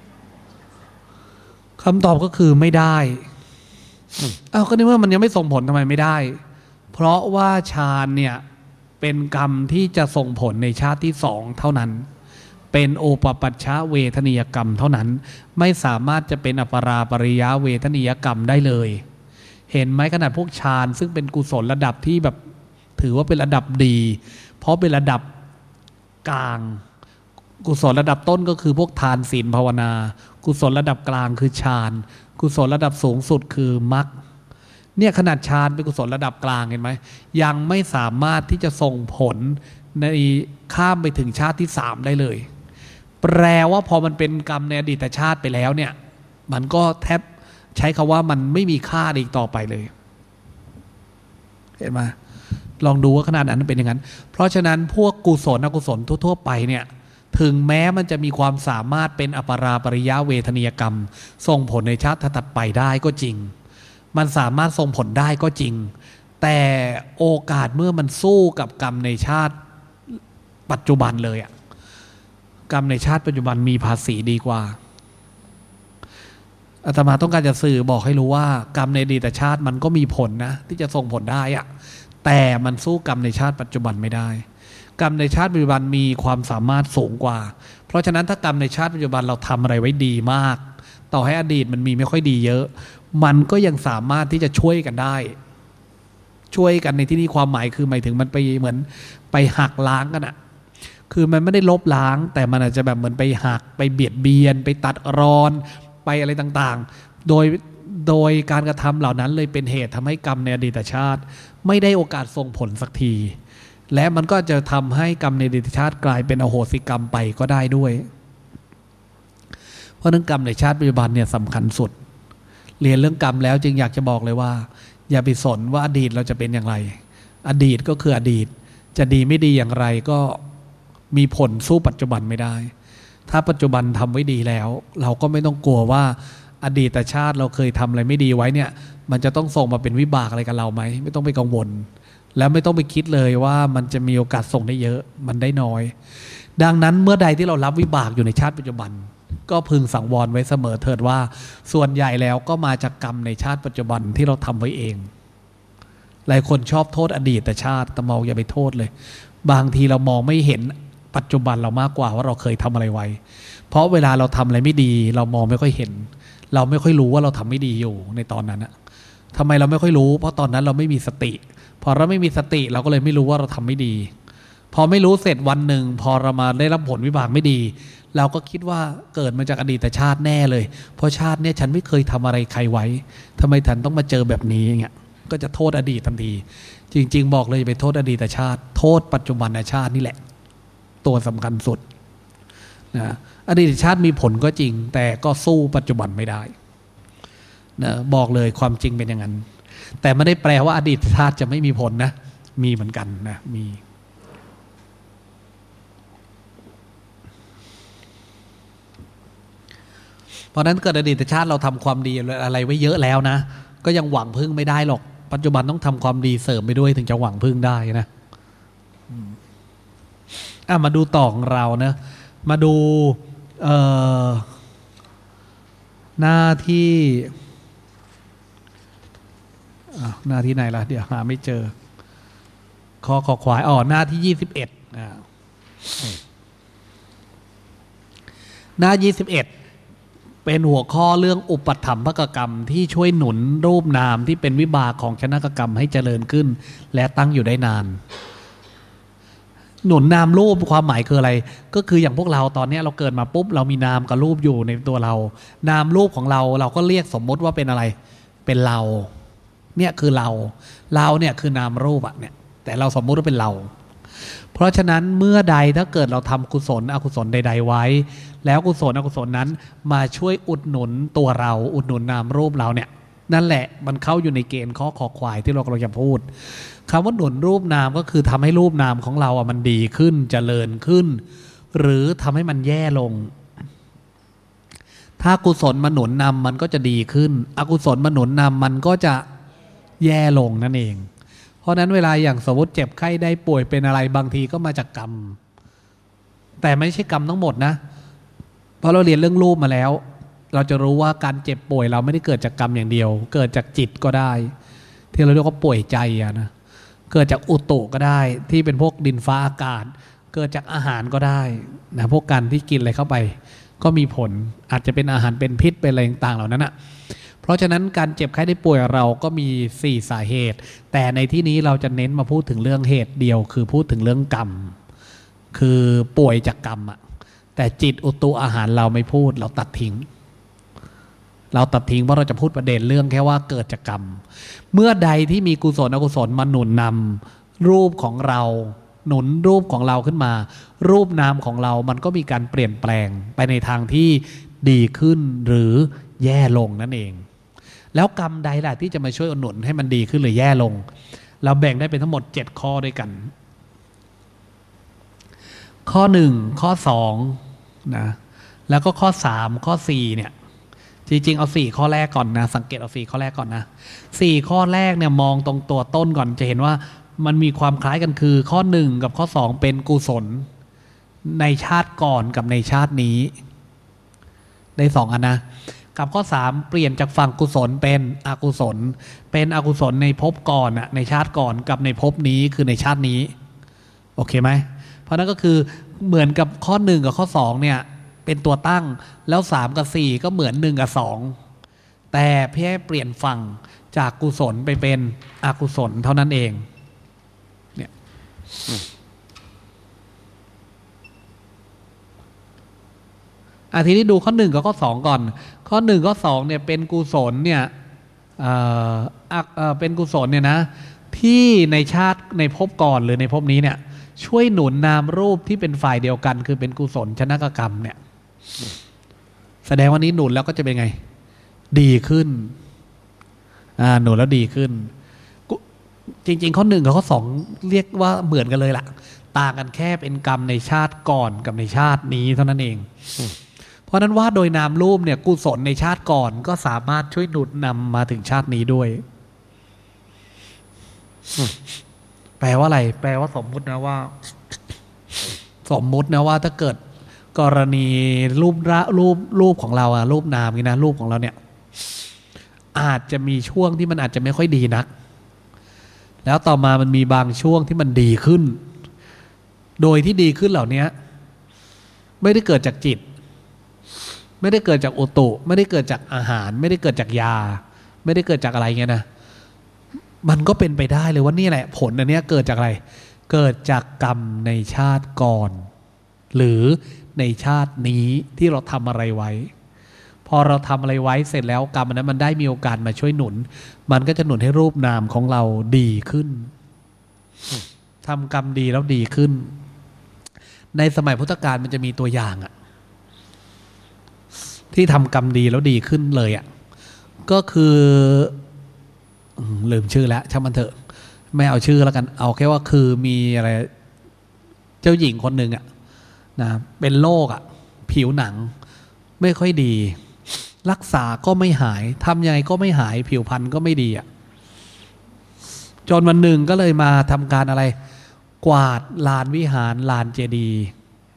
คำตอบก็คือไม่ได้ก็ในเมื่อมันยังไม่ส่งผลทำไมไม่ได้เพราะว่าฌานเนี่ยเป็นกรรมที่จะส่งผลในชาติที่2เท่านั้นเป็นโอปปัชชะเวทนียกรรมเท่านั้นไม่สามารถจะเป็นอัปราปริยะเวทนียกรรมได้เลยเห็นไหมขนาดพวกฌานซึ่งเป็นกุศลระดับที่แบบถือว่าเป็นระดับดีเพราะเป็นระดับกลางกุศลระดับต้นก็คือพวกทานศีลภาวนากุศลระดับกลางคือฌานกุศลระดับสูงสุดคือมรรคเนี่ยขนาดฌานเป็นกุศลระดับกลางเห็นไหมยังไม่สามารถที่จะส่งผลในข้ามไปถึงชาติที่3ได้เลยแปลว่าพอมันเป็นกรรมในอดีตชาติไปแล้วเนี่ยมันก็แทบใช้คำว่ามันไม่มีค่าอีกต่อไปเลยเห็นไหมลองดูว่าขนาดนั้นเป็นอย่างนั้นเพราะฉะนั้นพวกกุศลอกุศลทั่วๆไปเนี่ยถึงแม้มันจะมีความสามารถเป็นอปราปริยะเวทนียกรรมส่งผลในชาติถัดไปได้ก็จริงมันสามารถส่งผลได้ก็จริงแต่โอกาสเมื่อมันสู้กับกรรมในชาติปัจจุบันเลยอะกรรมในชาติปัจจุบันมีภาษีดีกว่าอาตมาต้องการจะสื่อบอกให้รู้ว่ากรรมในอดีตชาติมันก็มีผลนะที่จะส่งผลได้อะแต่มันสู้กรรมในชาติปัจจุบันไม่ได้กรรมในชาติปัจจุบันมีความสามารถสูงกว่าเพราะฉะนั้นถ้ากรรมในชาติปัจจุบันเราทำอะไรไว้ดีมากต่อให้อดีตมันมีไม่ค่อยดีเยอะมันก็ยังสามารถที่จะช่วยกันได้ช่วยกันในที่นี้ความหมายคือหมายถึงมันไปเหมือนไปหักล้างกันอะคือมันไม่ได้ลบล้างแต่มันอาจจะแบบเหมือนไปหักไปเบียดเบียนไปตัดรอนไปอะไรต่างๆโดยการกระทำเหล่านั้นเลยเป็นเหตุทำให้กรรมในอดีตชาติไม่ได้โอกาสส่งผลสักทีและมันก็จะทำให้กรรมในอดีตชาติกลายเป็นอโหสิกรรมไปก็ได้ด้วยเพราะนั้นกรรมในชาติปัจจุบันเนี่ยสำคัญสุดเรียนเรื่องกรรมแล้วจึงอยากจะบอกเลยว่าอย่าไปสนว่าอดีตเราจะเป็นอย่างไรอดีตก็คืออดีตจะดีไม่ดีอย่างไรก็มีผลสู้ปัจจุบันไม่ได้ถ้าปัจจุบันทำไว้ดีแล้วเราก็ไม่ต้องกลัวว่าอดีตชาติเราเคยทำอะไรไม่ดีไว้เนี่ยมันจะต้องส่งมาเป็นวิบากอะไรกับเราไหมไม่ต้องไปกังวลแล้วไม่ต้องไปคิดเลยว่ามันจะมีโอกาสส่งได้เยอะมันได้น้อยดังนั้นเมื่อใดที่เรารับวิบากอยู่ในชาติปัจจุบันก็พึงสังวรไว้เสมอเถิดว่าส่วนใหญ่แล้วก็มาจากกรรมในชาติปัจจุบันที่เราทำไว้เองหลายคนชอบโทษอดีตชาติแต่มองอย่าไปโทษเลยบางทีเรามองไม่เห็นปัจจุบันเรามากกว่าว่าเราเคยทำอะไรไว้เพราะเวลาเราทำอะไรไม่ดีเรามองไม่ค่อยเห็นเราไม่ค่อยรู้ว่าเราทำไม่ดีอยู่ในตอนนั้นอะทำไมเราไม่ค่อยรู้เพราะตอนนั้นเราไม่มีสติพอเราไม่มีสติเราก็เลยไม่รู้ว่าเราทำไม่ดีพอไม่รู้เสร็จวันหนึ่งพอเรามาได้รับผลวิบากไม่ดีเราก็คิดว่าเกิดมาจากอดีตชาติแน่เลยเพราะชาติเนี้ยฉันไม่เคยทำอะไรใครไว้ทำไมฉันต้องมาเจอแบบนี้อย่างเงี้ยก็จะโทษอดีตทันทีจริงๆบอกเลยไปโทษอดีตชาติโทษปัจจุบันชาตินี่แหละตัวสำคัญสุดนะอดีตชาติมีผลก็จริงแต่ก็สู้ปัจจุบันไม่ได้นะบอกเลยความจริงเป็นอย่างนั้นแต่ไม่ได้แปลว่าอดีตชาติจะไม่มีผลนะมีเหมือนกันนะมีเพราะนั้นเกิดอดีตชาติเราทำความดีอะไรไว้เยอะแล้วนะก็ยังหวังพึ่งไม่ได้หรอกปัจจุบันต้องทำความดีเสริมไปด้วยถึงจะหวังพึ่งได้นะมาดูต่อของเรานะมาดูหน้าที่หน้าที่ไหนล่ะเดี๋ยวหาไม่เจอขอควายหน้าที่21หน้า21เป็นหัวข้อเรื่องอุปถัมภกกรรมที่ช่วยหนุนรูปนามที่เป็นวิบากของชนกกรรมให้เจริญขึ้นและตั้งอยู่ได้นานหนุนนามรูปความหมายคืออะไรก็คืออย่างพวกเราตอนนี้เราเกิดมาปุ๊บเรามีนามกับรูปอยู่ในตัวเรานามรูปของเราก็เรียกสมมติว่าเป็นอะไรเป็นเราเนี่ยคือเราเนี่ยคือนามรูปอะเนี่ยแต่เราสมมุติว่าเป็นเราเพราะฉะนั้นเมื่อใดถ้าเกิดเราทำกุศลอกุศลใดๆไว้แล้วกุศลอกุศลนั้นมาช่วยอุดหนุนตัวเราอุดหนุนนามรูปเราเนี่ยนั่นแหละมันเข้าอยู่ในเกณฑ์ข้อขอควายที่เรากำลังจะพูดคำว่าหนุนรูปนามก็คือทำให้รูปนามของเรามันดีขึ้นเจริญขึ้นหรือทำให้มันแย่ลงถ้ากุศลมาหนุนนำมันก็จะดีขึ้นอกุศลมาหนุนนำมันก็จะแย่ลงนั่นเองเพราะนั้นเวลาอย่างสมมติเจ็บไข้ได้ป่วยเป็นอะไรบางทีก็มาจากกรรมแต่ไม่ใช่กรรมทั้งหมดนะเพราะเราเรียนเรื่องรูปมาแล้วเราจะรู้ว่าการเจ็บป่วยเราไม่ได้เกิดจากกรรมอย่างเดียวเกิดจากจิตก็ได้ที่เราเรียกว่าป่วยใจนะเกิดจากอุตุก็ได้ที่เป็นพวกดินฟ้าอากาศเกิดจากอาหารก็ได้นะพวกการที่กินอะไรเข้าไปก็มีผลอาจจะเป็นอาหารเป็นพิษเป็นอะไรต่างๆเหล่านั้นนะเพราะฉะนั้นการเจ็บไข้ได้ป่วยเราก็มี4สาเหตุแต่ในที่นี้เราจะเน้นมาพูดถึงเรื่องเหตุเดียวคือพูดถึงเรื่องกรรมคือป่วยจากกรรมอะแต่จิตอุตุอาหารเราไม่พูดเราตัดทิ้งเพราะเราจะพูดประเด็นเรื่องแค่ว่าเกิดจากกรรมเมื่อใดที่มีกุศลอกุศลมาหนุนนำรูปของเราหนุนรูปของเราขึ้นมารูปนามของเรามันก็มีการเปลี่ยนแปลงไปในทางที่ดีขึ้นหรือแย่ลงนั่นเองแล้วกรรมใดล่ะที่จะมาช่วยหนุนให้มันดีขึ้นหรือแย่ลงเราแบ่งได้เป็นทั้งหมด7ข้อด้วยกันข้อ1ข้อ2นะแล้วก็ข้อ3ข้อ4เนี่ยจริงๆเอา4ข้อแรกก่อนนะสังเกตเอา4ข้อแรกก่อนนะ4ข้อแรกเนี่ยมองตรงตัวต้นก่อนจะเห็นว่ามันมีความคล้ายกันคือข้อ1กับข้อ2เป็นกุศลในชาติก่อนกับในชาตินี้ได้2อันนะกับข้อ3เปลี่ยนจากฝั่งกุศลเป็นอกุศลเป็นอกุศลในภพก่อนอะในชาติก่อนกับในภพนี้คือในชาตินี้โอเคไหมเพราะนั้นก็คือเหมือนกับข้อ1กับข้อ2เนี่ยเป็นตัวตั้งแล้ว3กับ4ก็เหมือน1กับ2แต่เพียงเปลี่ยนฝั่งจากกุศลไปเป็นอกุศลเท่านั้นเองเนี่ยทีนี้ดูข้อ1กับข้อ2ก่อนข้อ1ข้อ2เนี่ยเป็นกุศลเนี่ยเป็นกุศลเนี่ยนะที่ในชาติในภพก่อนหรือในภพนี้เนี่ยช่วยหนุนนามรูปที่เป็นฝ่ายเดียวกันคือเป็นกุศลชนะกรรมเนี่ยแสดงว่านี้หนุนแล้วก็จะเป็นไงดีขึ้นหนุนแล้วดีขึ้นจริงๆข้อ1กับข้อ2เรียกว่าเหมือนกันเลยล่ะต่างกันแค่เป็นกรรมในชาติก่อนกับในชาตินี้เท่านั้นเองเพราะนั้นว่าโดยนามรูปเนี่ยกุศลในชาติก่อนก็สามารถช่วยหนุนนำมาถึงชาตินี้ด้วยแปลว่าอะไรแปลว่าสมมุตินะว่าถ้าเกิดกรณีรูปของเราอะรูปนามนี่นะรูปของเราเนี่ยอาจจะมีช่วงที่มันอาจจะไม่ค่อยดีนักแล้วต่อมามันมีบางช่วงที่มันดีขึ้นโดยที่ดีขึ้นเหล่านี้ไม่ได้เกิดจากจิตไม่ได้เกิดจากอุตุไม่ได้เกิดจากอาหารไม่ได้เกิดจากยาไม่ได้เกิดจากอะไรเงี้ยนะมันก็เป็นไปได้เลยว่านี่แหละผลอันนี้เกิดจากอะไรเกิดจากกรรมในชาติก่อนหรือในชาตินี้ที่เราทำอะไรไว้พอเราทำอะไรไว้เสร็จแล้วกรรมนั้นมันได้มีโอกาสมาช่วยหนุนมันก็จะหนุนให้รูปนามของเราดีขึ้นทำกรรมดีแล้วดีขึ้นในสมัยพุทธกาลมันจะมีตัวอย่างอะที่ทำกรรมดีแล้วดีขึ้นเลยอะก็คือลืมชื่อแล้วช่างมันเถอะไม่เอาชื่อแล้วกันเอาแค่ว่าคือมีอะไรเจ้าหญิงคนหนึ่งอะนะเป็นโรคอะผิวหนังไม่ค่อยดีรักษาก็ไม่หายทำยังไงก็ไม่หายผิวพรรณก็ไม่ดีอะจนวันหนึ่งก็เลยมาทำการอะไรกวาดลานวิหารลานเจดีย์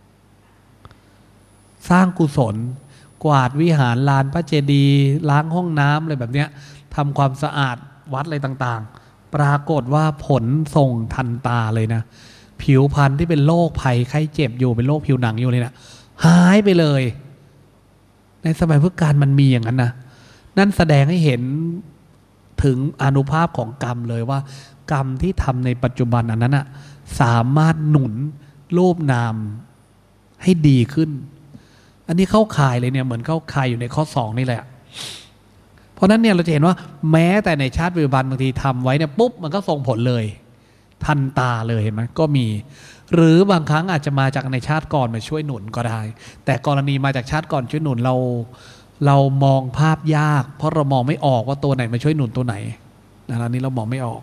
สร้างกุศลกวาดวิหารลานพระเจดีย์ล้างห้องน้ำอะไรแบบเนี้ยทำความสะอาดวัดอะไรต่างๆปรากฏว่าผลส่งทันตาเลยนะผิวพรรณที่เป็นโรคภัยไข้เจ็บอยู่เป็นโรคผิวหนังอยู่เลยนะหายไปเลยในสมัยพุทธกาลมันมีอย่างนั้นนะนั่นแสดงให้เห็นถึงอานุภาพของกรรมเลยว่ากรรมที่ทำในปัจจุบันอันนั้นนะสามารถหนุนรูปนามให้ดีขึ้นอันนี้เข้าข่ายเลยเนี่ยเหมือนเข้าข่ายอยู่ในข้อ2นี่แหละเพราะนั้นเนี่ยเราจะเห็นว่าแม้แต่ในชาติปัจจุบันบางทีทำไว้เนี่ยปุ๊บมันก็ส่งผลเลยทันตาเลยเห็นไหมก็มีหรือบางครั้งอาจจะมาจากในชาติก่อนมาช่วยหนุนก็ได้แต่กรณีมาจากชาติก่อนช่วยหนุนเรามองภาพยากเพราะเรามองไม่ออกว่าตัวไหนมาช่วยหนุนตัวไหนนะอันนี้เรามองไม่ออก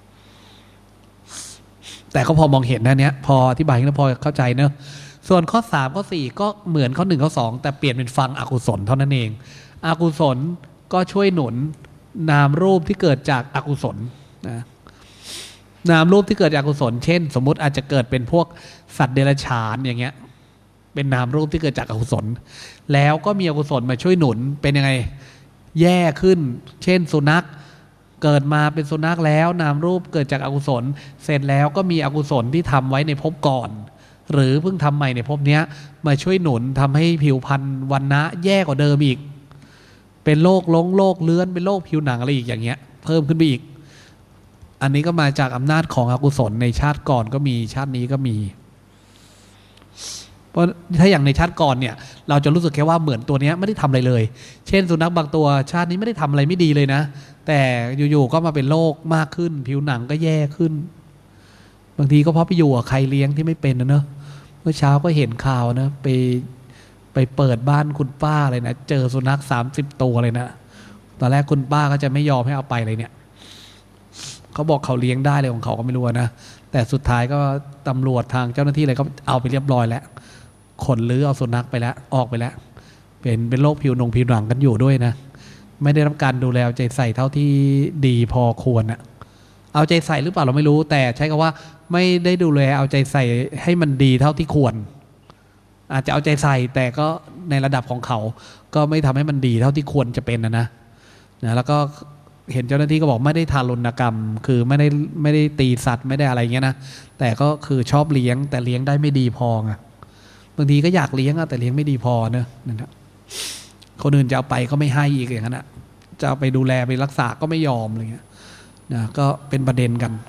แต่ก็พอมองเห็นนะเนี้ยพออธิบายแล้วพอเข้าใจเนอะส่วนข้อ3ข้อ4ก็เหมือนข้อ1ข้อ2แต่เปลี่ยนเป็นฟังอกุศลเท่านั้นเองอกุศลก็ช่วยหนุนนามรูปที่เกิดจากอกุศลนะนามรูปที่เกิดจากอกุศลเช่นสมมุติอาจจะเกิดเป็นพวกสัตว์เดรัจฉานอย่างเงี้ยเป็นนามรูปที่เกิดจากอกุศลแล้วก็มีอกุศลมาช่วยหนุนเป็นยังไงแย่ขึ้นเช่นสุนัขเกิดมาเป็นสุนัขแล้วนามรูปเกิดจากอกุศลเสร็จแล้วก็มีอกุศลที่ทำไว้ในภพก่อนหรือเพิ่งทำใหม่ในภพเนี้ยมาช่วยหนุนทำให้ผิวพรรณวรรณะแย่กว่าเดิมอีกเป็นโรคโรคเลื้อนเป็นโรคผิวหนังอะไรอีกอย่างเงี้ยเพิ่มขึ้นไปอีกอันนี้ก็มาจากอำนาจของอกุศลในชาติก่อนก็มีชาตินี้ก็มีเพราะถ้าอย่างในชาติก่อนเนี่ยเราจะรู้สึกแค่ว่าเหมือนตัวเนี้ยไม่ได้ทำอะไรเลยเช่นสุนัขบางตัวชาตินี้ไม่ได้ทำอะไรไม่ดีเลยนะแต่อยู่ๆก็มาเป็นโรคมากขึ้นผิวหนังก็แย่ขึ้นบางทีก็เพราะไปอยู่กับใครเลี้ยงที่ไม่เป็นนะเนอะเมื่อเช้าก็เห็นข่าวนะไปเปิดบ้านคุณป้าเลยนะเจอสุนัข30 ตัวเลยนะตอนแรกคุณป้าก็จะไม่ยอมให้เอาไปเลยเนี่ยเขาบอกเขาเลี้ยงได้เลยของเขาก็ไม่รู้นะแต่สุดท้ายก็ตำรวจทางเจ้าหน้าที่อะไรก็เอาไปเรียบร้อยแล้วขนลื้อเอาสุนัขไปแล้วออกไปแล้วเป็นโรคผิวหนังกันอยู่ด้วยนะไม่ได้รับการดูแลใจใส่เท่าที่ดีพอควรนะเอาใจใส่หรือเปล่าเราไม่รู้แต่ใช้คำว่าไม่ได้ดูแลเอาใจใส่ให้มันดีเท่าที่ควรอาจจะเอาใจใส่แต่ก็ในระดับของเขาก็ไม่ทำให้มันดีเท่าที่ควรจะเป็นนะแล้วก็เห็นเจ้าหน้าที่ก็บอกไม่ได้ทารุณกรรมคือไม่ได้ตีสัตว์ไม่ได้อะไรเงี้ยนะแต่ก็คือชอบเลี้ยงแต่เลี้ยงได้ไม่ดีพอไงบางทีก็อยากเลี้ยงแต่เลี้ยงไม่ดีพอเนอะนั่นแหละคนอื่นจะเอาไปก็ไม่ให้อีกอย่างนั้นนะจะเอาไปดูแลไปรักษาก็ไม่ยอมอะไรเงี้ยนะก็เป็นประเด็นกัน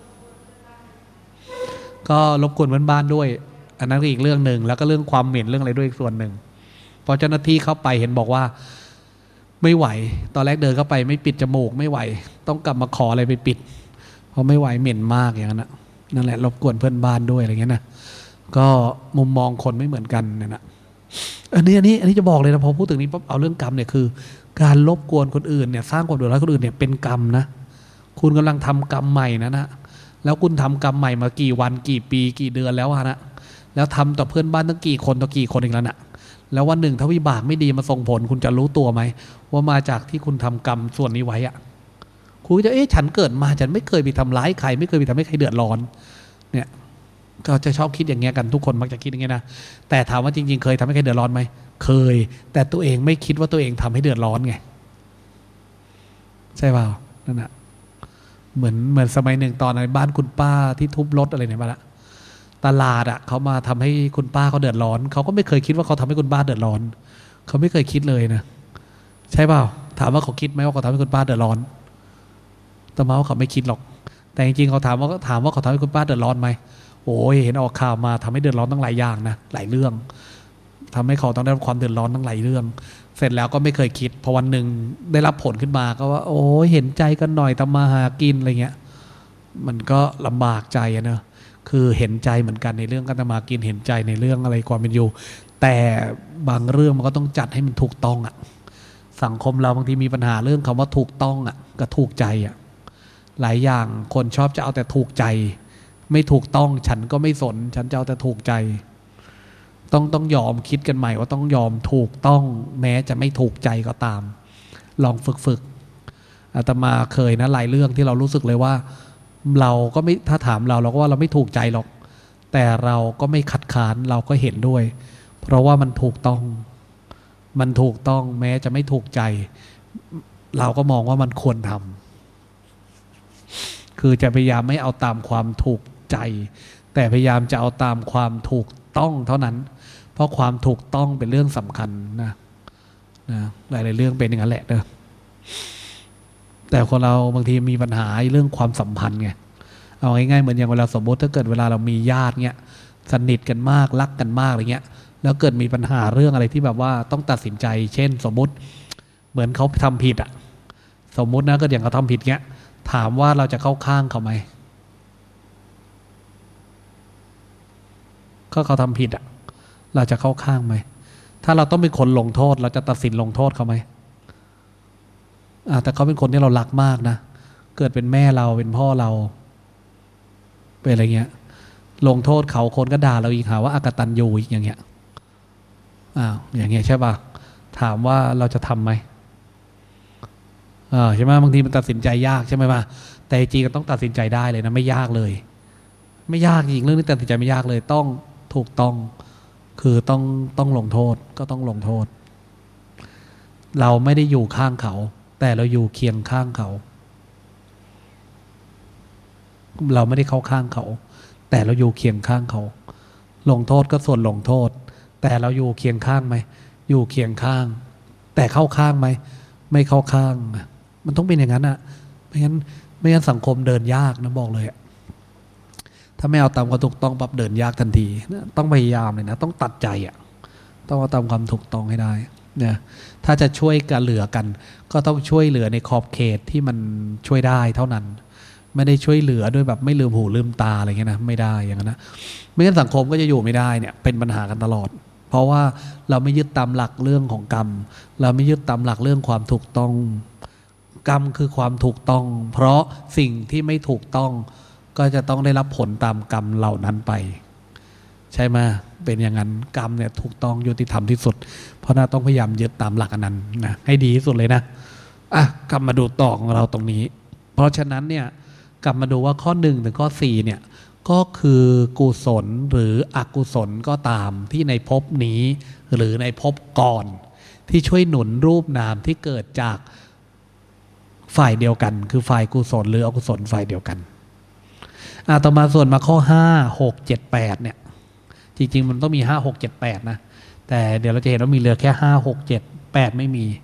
ก็รบกวนเพื่อนบ้านด้วยอันนั้นก็อีกเรื่องหนึ่งแล้วก็เรื่องความเหม็นเรื่องอะไรด้วยอีกส่วนหนึ่งพอเจ้าหน้าที่เข้าไปเห็นบอกว่าไม่ไหวตอนแรกเดินเข้าไปไม่ปิดจมูกไม่ไหวต้องกลับมาขออะไรไปปิดเพราะไม่ไหวเหม็นมากอย่างนั้นนะนั่นแหละรบกวนเพื่อนบ้านด้วยอะไรเงี้ยนะก็มุมมองคนไม่เหมือนกันนะอันนี้จะบอกเลยนะพอพูดถึงนี้ปั๊บเอาเรื่องกรรมเนี่ยคือการรบกวนคนอื่นเนี่ยสร้างความเดือดร้อนคนอื่นเนี่ยเป็นกรรมนะคุณกำลังทำกรรมใหม่นะแล้วคุณทำกรรมใหม่มากี่วันกี่ปีกี่เดือนแล้วนะแล้วทำต่อเพื่อนบ้านตั้งกี่คนต่อกี่คนอีกแล้วนะแล้ววันหนึ่งถ้าวิบากไม่ดีมาส่งผลคุณจะรู้ตัวไหมว่ามาจากที่คุณทำกรรมส่วนนี้ไว้อะคุณจะฉันเกิดมาฉันไม่เคยไปทำร้ายใครไม่เคยไปทำให้ใครเดือดร้อนเนี่ยก็จะชอบคิดอย่างเงี้ยกันทุกคนมักจะคิดอย่างเงี้ยนะแต่ถามว่าจริงๆเคยทำให้ใครเดือดร้อนไหมเคยแต่ตัวเองไม่คิดว่าตัวเองทำให้เดือดร้อนไงใช่เปล่านั่นแหะเหมือนสมัยหนึ่งตอนในบ้านคุณป้าที่ทุบรถอะไรเนี่ยมาละตลาดอ่ะเขามาทำให้คุณป้าเขาเดือดร้อนเขาก็ไม่เคยคิดว่าเขาทำให้คุณป้าเดือดร้อนเขาไม่เคยคิดเลยนะใช่เปล่าถามว่าเขาคิดไหมว่าเขาทำให้คุณป้าเดือดร้อนแต่มาว่าเขาไม่คิดหรอกแต่จริงๆเขาถามว่าเขาทำให้คุณป้าเดือดร้อนไหมโอ้ยเห็นออกข่าวมาทำให้เดือดร้อนตั้งหลายอย่างนะหลายเรื่องทำให้เขาต้องได้รับความเดือดร้อนตั้งหลายเรื่องเสร็จแล้วก็ไม่เคยคิดพอวันหนึ่งได้รับผลขึ้นมาก็ว่าโอ้ยเห็นใจกันหน่อยทำมาหากินอะไรเงี้ยมันก็ลำบากใจอะเนอะคือเห็นใจเหมือนกันในเรื่องการทำมากินเห็นใจในเรื่องอะไรความเป็นอยู่แต่บางเรื่องมันก็ต้องจัดให้มันถูกต้องอ่ะสังคมเราบางทีมีปัญหาเรื่องคำว่าถูกต้องอ่ะกับถูกใจอ่ะหลายอย่างคนชอบจะเอาแต่ถูกใจไม่ถูกต้องฉันก็ไม่สนฉันจะเอาแต่ถูกใจต้องยอมคิดกันใหม่ว่าต้องยอมถูกต้องแม้จะไม่ถูกใจก็ตามลองฝึกอาตมาเคยนะหลายเรื่องที่เรารู้สึกเลยว่าเราก็ไม่ถ้าถามเราก็ว่าเราไม่ถูกใจหรอกแต่เราก็ไม่ขัดขานเราก็เห็นด้วยเพราะว่ามันถูกต้องแม้จะไม่ถูกใจเราก็มองว่ามันควรทำคือจะพยายามไม่เอาตามความถูกใจแต่พยายามจะเอาตามความถูกต้องเท่านั้นเพราะความถูกต้องเป็นเรื่องสำคัญนะหลายๆเรื่องเป็นอย่างนั้นแหละเด้อแต่คนเราบางทีมีปัญหาเรื่องความสัมพันธ์ไงเอาง่ายๆเหมือนอย่างเวลาสมมติถ้าเกิดเวลาเรามีญาติเงี้ยสนิทกันมากรักกันมากอะไรเงี้ยแล้วเกิดมีปัญหาเรื่องอะไรที่แบบว่าต้องตัดสินใจเช่นสมมติเหมือนเขาทำผิดอ่ะสมมตินะก็อย่างเขาทำผิดเงี้ยถามว่าเราจะเข้าข้างเขาไหมก็เขาทำผิดอ่ะเราจะเข้าข้างไหมถ้าเราต้องเป็นคนลงโทษเราจะตัดสินลงโทษเขาไหมแต่เขาเป็นคนที่เรารักมากนะเกิดเป็นแม่เราเป็นพ่อเราเป็นอะไรเงี้ยลงโทษเขาคนก็ด่าเราอีกหาว่าอกตัญญูอีกอย่างเงี้ยอย่างเงี้ยใช่ป่ะถามว่าเราจะทำไหมใช่ไหมบางทีมันตัดสินใจยากใช่ไหมป่ะแต่จริงก็ต้องตัดสินใจได้เลยนะไม่ยากเลยไม่ยากจริงเรื่องนี้ตัดสินใจไม่ยากเลยต้องถูกต้องคือต้องลงโทษก็ต้องลงโทษเราไม่ได้อยู่ข้างเขาแต่เราอยู่เคียงข้างเขาเราไม่ได้เข้าข้างเขาแต่เราอยู่เคียงข้างเขาลงโทษก็ส่วนลงโทษแต่เราอยู่เคียงข้างไหมอยู่เคียงข้างแต่เข้าข้างไหมไม่เข้าข้างมันต้องเป็นอย่างนั้นอะไม่งั้นสังคมเดินยากนะบอกเลยถ้าไม่เอาตามความถูกต้องปั๊บเดินยากทันทีต้องพยายามเลยนะต้องตัดใจอะต้องเอาตามความถูกต้องให้ได้เนี่ยถ้าจะช่วยกันเหลือกันก็ต้องช่วยเหลือในขอบเขตที่มันช่วยได้เท่านั้นไม่ได้ช่วยเหลือด้วยแบบไม่ลืมหูลืมตาอะไรเงี้ยนะไม่ได้อย่างนั้นนะไม่งั้นสังคมก็จะอยู่ไม่ได้เนี่ยเป็นปัญหากันตลอดเพราะว่าเราไม่ยึดตามหลักเรื่องของกรรมเราไม่ยึดตามหลักเรื่องความถูกต้องกรรมคือความถูกต้องเพราะสิ่งที่ไม่ถูกต้องก็จะต้องได้รับผลตามกรรมเหล่านั้นไปใช่ไหมเป็นอย่างนั้นกรรมเนี่ยถูกต้องยุติธรรมที่สุดเพราะน่าต้องพยายามยึดตามหลักอันนั้นนะให้ดีที่สุดเลยนะกลับมาดูต่อของเราตรงนี้เพราะฉะนั้นเนี่ยกลับมาดูว่าข้อ1ถึงข้อ4เนี่ยก็คือกุศลหรืออกุศลก็ตามที่ในภพนี้หรือในภพก่อนที่ช่วยหนุนรูปนามที่เกิดจากฝ่ายเดียวกันคือฝ่ายกุศลหรืออกุศลฝ่ายเดียวกันต่อมาส่วนมาข้อ5 6 7 8เนี่ยจริงๆมันต้องมี5 6 7 8นะแต่เดี๋ยวเราจะเห็นว่ามีเหลือแค่5 6 7 8ไม่มี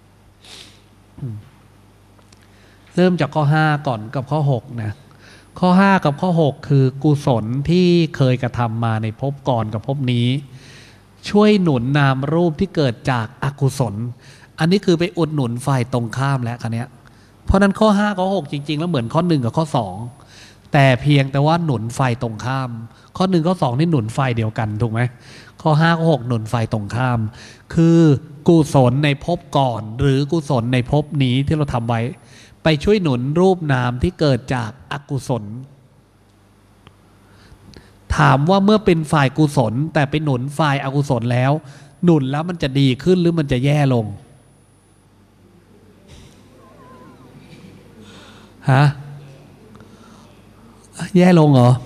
เริ่มจากข้อ5ก่อนกับข้อ6นะข้อ5กับข้อ6คือกุศลที่เคยกระทำมาในภพก่อนกับภพนี้ช่วยหนุนนามรูปที่เกิดจากอกุศลอันนี้คือไปอุดหนุนฝ่ายตรงข้ามแล้วคันนี้เพราะนั้นข้อ5ข้อ6จริงๆแล้วเหมือนข้อ1กับข้อ2แต่เพียงแต่ว่าหนุนฝ่ายตรงข้ามข้อ1ข้อ2นี่หนุนฝ่ายเดียวกันถูกไหมข้อ5ข้อ6หนุนฝ่ายตรงข้ามคือกุศลในภพก่อนหรือกุศลในภพนี้ที่เราทำไว้ไปช่วยหนุนรูปนามที่เกิดจากอกุศลถามว่าเมื่อเป็นฝ่ายกุศลแต่ไปหนุนฝ่ายอกุศลแล้วหนุนแล้วมันจะดีขึ้นหรือมันจะแย่ลงฮะแย่ลงเหรอ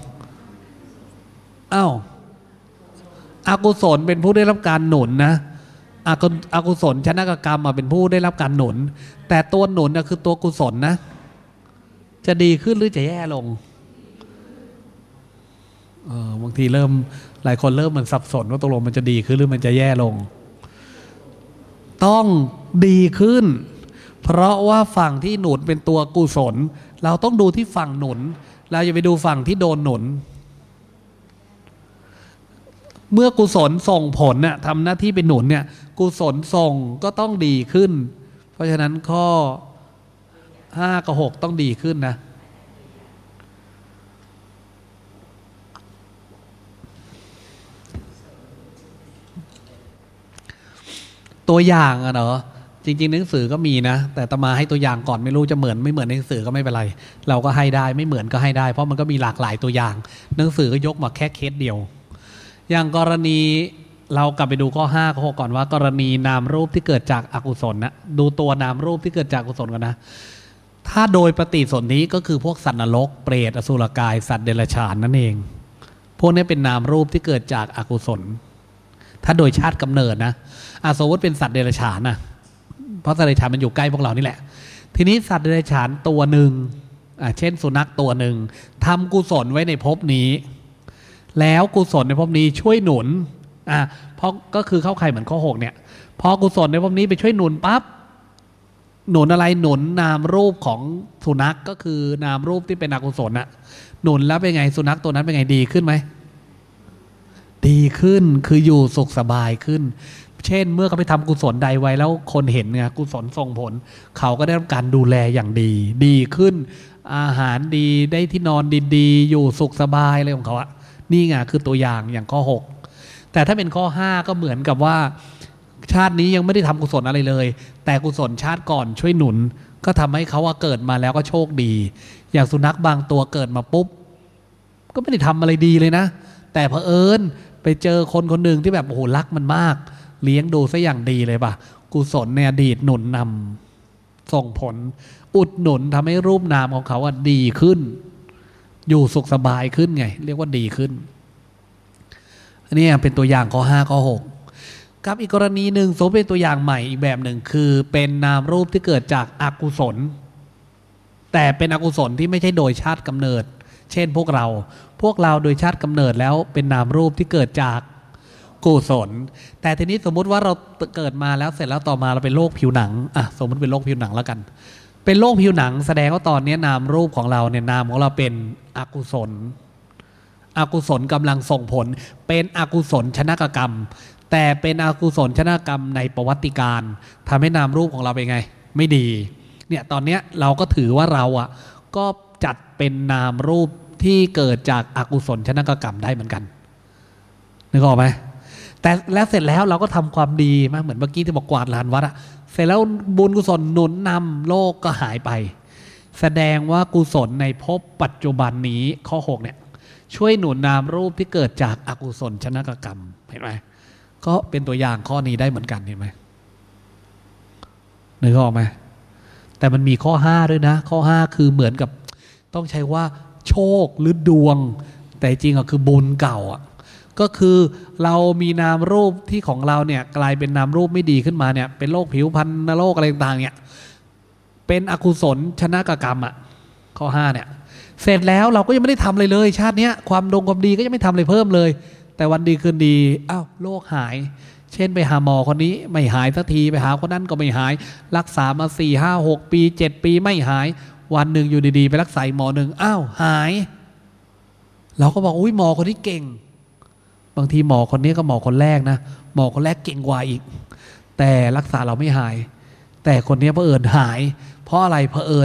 อกุศลเป็นผู้ได้รับการหนุนนะอกุศลชนะกรรมมาเป็นผู้ได้รับการหนุนแต่ตัวหนุนนะคือตัวกุศลนะจะดีขึ้นหรือจะแย่ลงบางทีหลายคนเริ่มมันสับสนว่าตกลงมันจะดีขึ้นหรือมันจะแย่ลงต้องดีขึ้นเพราะว่าฝั่งที่หนุนเป็นตัวกุศลเราต้องดูที่ฝั่งหนุนเราอย่าไปดูฝั่งที่โดนหนุนเมื่อกุศลส่งผลเนี่ยทำหน้าที่เป็นหนุนเนี่ยกุศลส่งก็ต้องดีขึ้นเพราะฉะนั้นข้อ5กับ6ต้องดีขึ้นนะตัวอย่างเนาะจริงๆหนังสือก็มีนะแต่ตมาให้ตัวอย่างก่อนไม่รู้จะเหมือนไม่เหมือนในหนังสือก็ไม่เป็นไรเราก็ให้ได้ไม่เหมือนก็ให้ได้เพราะมันก็มีหลากหลายตัวอย่างหนังสือก็ยกมาแค่เคสเดียวอย่างกรณีเรากลับไปดูข้อ5ข้อ6ก่อนว่ากรณีนามรูปที่เกิดจากอกุศลนะดูตัวนามรูปที่เกิดจากอกุศลกันนะถ้าโดยปฏิสนธิก็คือพวกสัตว์นรกเปรตอสุรกายสัตว์เดรัจฉานนั่นเองพวกนี้เป็นนามรูปที่เกิดจากอกุศลถ้าโดยชาติกำเนิดนะสมมติเป็นสัตว์เดรัจฉานนะเพราะสัตว์เดรัจฉานมันอยู่ใกล้พวกเรานี่แหละทีนี้สัตว์เดรัจฉานตัวหนึ่งเช่นสุนัขตัวหนึ่งทำกุศลไว้ในภพนี้แล้วกุศลในภพนี้ช่วยหนุนเพราะก็คือเข้าใครเหมือนข้อ6เนี่ยพอกุศลในภพนี้ไปช่วยหนุนปั๊บหนุนอะไรหนุนนามรูปของสุนัขก็คือนามรูปที่เป็นอกุศลหนุนแล้วเป็นไงสุนัขตัวนั้นเป็นไงดีขึ้นไหมดีขึ้นคืออยู่สุขสบายขึ้นเช่นเมื่อเขาไปทำกุศลใดไว้แล้วคนเห็นไงกุศลส่งผลเขาก็ได้รับการดูแลอย่างดีขึ้นอาหารดีได้ที่นอนดีๆอยู่สุขสบายอะไรของเขานี่ไงคือตัวอย่างข้อ6แต่ถ้าเป็นข้อ5ก็เหมือนกับว่าชาตินี้ยังไม่ได้ทำกุศลอะไรเลยแต่กุศลชาติก่อนช่วยหนุนก็ทำให้เขาเกิดมาแล้วก็โชคดีอย่างสุนัขบางตัวเกิดมาปุ๊บก็ไม่ได้ทำอะไรดีเลยนะแต่เผอิญไปเจอคนคนหนึ่งที่แบบโอ้โหรักมันมากเลี้ยงดูซะอย่างดีเลยป่ะกุศลในอดีตหนุนนำส่งผลอุดหนุนทำให้รูปนามของเขาดีขึ้นอยู่สุขสบายขึ้นไงเรียกว่าดีขึ้นอันนี้เป็นตัวอย่างข้อ5ข้อ6กับอีกกรณีหนึ่งสมเป็นตัวอย่างใหม่อีกแบบหนึ่งคือเป็นนามรูปที่เกิดจากอกุศลแต่เป็นอกุศลที่ไม่ใช่โดยชาติกำเนิดเช่นพวกเราโดยชาติกำเนิดแล้วเป็นนามรูปที่เกิดจากกุศลแต่ทีนี้สมมุติว่าเราเกิดมาแล้วเสร็จแล้วต่อมาเราเป็นโรคผิวหนังสมมติเป็นโรคผิวหนังแล้วกันเป็นโรคผิวหนังแสดงว่าตอนนี้นามรูปของเราเนี่ยนามของเราเป็นอกุศลกำลังส่งผลเป็นอกุศลชนะกรรมแต่เป็นอกุศลชนะกรรมในประวัติการทำให้นามรูปของเราเป็นไงไม่ดีเนี่ยตอนนี้เราก็ถือว่าเราก็จัดเป็นนามรูปที่เกิดจากอกุศลชนะกรรมได้เหมือนกันนึกออกไหมแต่แล้วเสร็จแล้วเราก็ทำความดีมาเหมือนเมื่อกี้ที่บอกกวาดลานวัดเสร็จแล้วบุญกุศลหนุนนำโลกก็หายไปแสดงว่ากุศลในภพปัจจุบันนี้ข้อ6เนี่ยช่วยหนุนนามรูปที่เกิดจากอกุศลชนะกรรมเห็นไหมก็เป็นตัวอย่างข้อนี้ได้เหมือนกันเห็นไหมนึกออกไหมแต่มันมีข้อ5ด้วยนะข้อ5คือเหมือนกับต้องใช้ว่าโชคหรือดวงแต่จริงคือบุญเก่าก็คือเรามีนามรูปที่ของเราเนี่ยกลายเป็นนามรูปไม่ดีขึ้นมาเนี่ยเป็นโรคผิวพรรณโรคอะไรต่างๆเนี่ยเป็นอกุศลชนะกรรมข้อ5เนี่ยเสร็จแล้วเราก็ยังไม่ได้ทำอะไรเลยชาตินี้ความดีก็ยังไม่ทำอะไรเพิ่มเลยแต่วันดีคืนดีโรคหายเช่นไปหาหมอคนนี้ไม่หายสักทีไปหาคนนั้นก็ไม่หายรักษามา4 5 6 ปี7 ปีไม่หายวันหนึ่งอยู่ดีๆไปรักษาหมอหนึ่งหายเราก็บอกอุ้ยหมอคนนี้เก่งบางทีหมอคนนี้ก็หมอคนแรกนะหมอคนแรกเก่งกว่าอีกแต่รักษาเราไม่หายแต่คนนี้เผอิญหายเพราะอะไรเผอิญ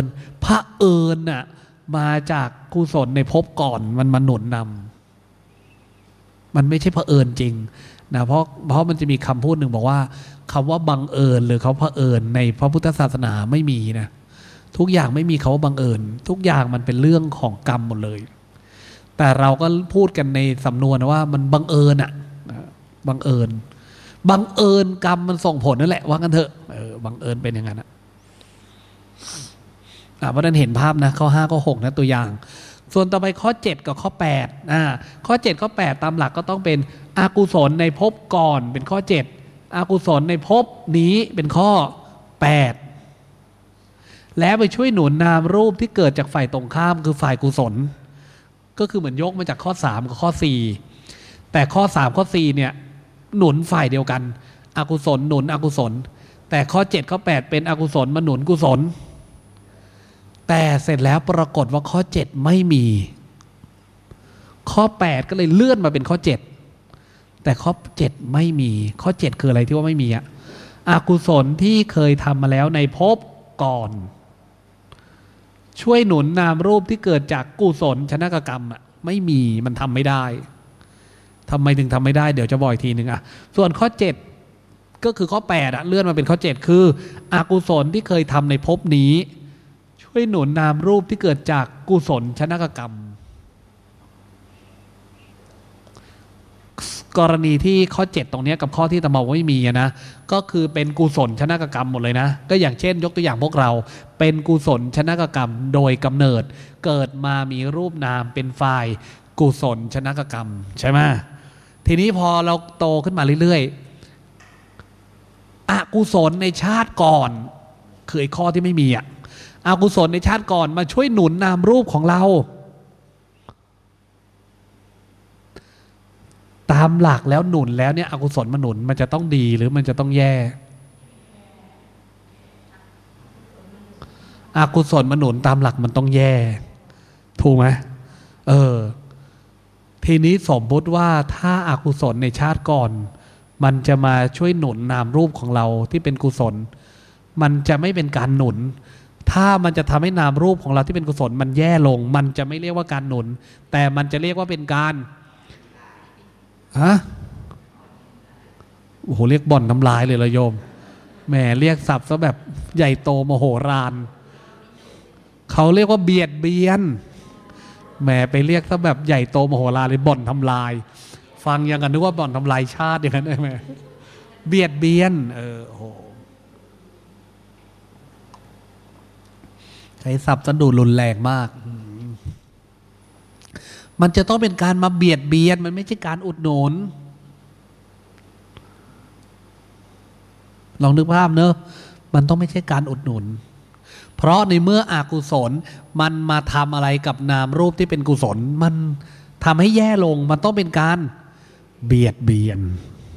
มาจากกุศลในภพก่อนมันมาหนุนนำมันไม่ใช่เผอิญจริงนะเพราะมันจะมีคำพูดหนึ่งบอกว่าคำว่าบังเอิญหรือเขาเผอิญในพระพุทธศาสนาไม่มีนะทุกอย่างไม่มีเขาว่าบังเอิญทุกอย่างมันเป็นเรื่องของกรรมหมดเลยแต่เราก็พูดกันในสำนวนว่ามันบังเอิญบังเอิญกรรมมันส่งผลนั่นแหละว่ากันเถอะบังเอิญเป็นอย่างนั้นเพราะนั้นเห็นภาพนะข้อ5ข้อ6นะตัวอย่างส่วนต่อไปข้อ7กับข้อ8ข้อ7ข้อ8ตามหลักก็ต้องเป็นอกุศลในภพก่อนเป็นข้อ7อกุศลในภพนี้เป็นข้อ8แล้วไปช่วยหนุนนามรูปที่เกิดจากฝ่ายตรงข้ามคือฝ่ายกุศลก็คือเหมือนยกมาจากข้อ3กับข้อ4แต่ข้อ3ข้อ4เนี่ยหนุนฝ่ายเดียวกันอกุศลหนุนอกุศลแต่ข้อ7ข้อ8เป็นอกุศลมาหนุนกุศลแต่เสร็จแล้วปรากฏว่าข้อ7ไม่มีข้อ8ก็เลยเลื่อนมาเป็นข้อ7แต่ข้อ7ไม่มีข้อ7คืออะไรที่ว่าไม่มีอกุศลที่เคยทำมาแล้วในภพก่อนช่วยหนุนนามรูปที่เกิดจากกุศลชนะกรรมไม่มีมันทำไม่ได้ทำไมถึงทำไม่ได้เดี๋ยวจะบอกอีกทีหนึ่งส่วนข้อ7ก็คือข้อ8เลื่อนมาเป็นข้อ7คืออกุศลที่เคยทำในภพนี้ช่วยหนุนนามรูปที่เกิดจากกุศลชนะกรรมกรณีที่ข้อ7ตรงนี้กับข้อที่ตะบอกว่าไม่มีนะก็คือเป็นกุศลชนะกรรมหมดเลยนะก็อย่างเช่นยกตัวอย่างพวกเราเป็นกุศลชนะกรรมโดยกำเนิดเกิดมามีรูปนามเป็นฝ่ายกุศลชนะกรรมใช่ไหมทีนี้พอเราโตขึ้นมาเรื่อยๆอกุศลในชาติก่อนคือไอ้ข้อที่ไม่มีอกุศลในชาติก่อนมาช่วยหนุนนามรูปของเราตามหลักแล้วหนุนแล้วเนี่ยอกุศลมาหนุนมันจะต้องดีหรือมันจะต้องแย่อกุศลมาหนุนตามหลักมันต้องแย่ถูกไหมทีนี้สมมติว่าถ้าอากุศลในชาติก่อนมันจะมาช่วยหนุนนามรูปของเราที่เป็นกุศลมันจะไม่เป็นการหนุนถ้ามันจะทำให้นามรูปของเราที่เป็นกุศลมันแย่ลงมันจะไม่เรียกว่าการหนุนแต่มันจะเรียกว่าเป็นการโอ้โหเรียกบ่อนทำลายเลยละโยมแหมเรียกศัพท์ซะแบบใหญ่โตมโหฬารเขาเรียกว่าเบียดเบียนแหมไปเรียกซะแบบใหญ่โตมโหฬารเลยบ่อนทำลายฟังยังกันนึกว่าบ่อนทำลายชาติอย่างนั้นได้ไหมเบียดเบียนโอ้โหใช้ศัพท์สะดุดรุนแรงมากมันจะต้องเป็นการมาเบียดเบียนมันไม่ใช่การอุดหนุนลองนึกภาพเนอะมันต้องไม่ใช่การอุดหนุนเพราะในเมื่ออกุศลมันมาทำอะไรกับนามรูปที่เป็นกุศลมันทำให้แย่ลงมันต้องเป็นการเบียดเบียน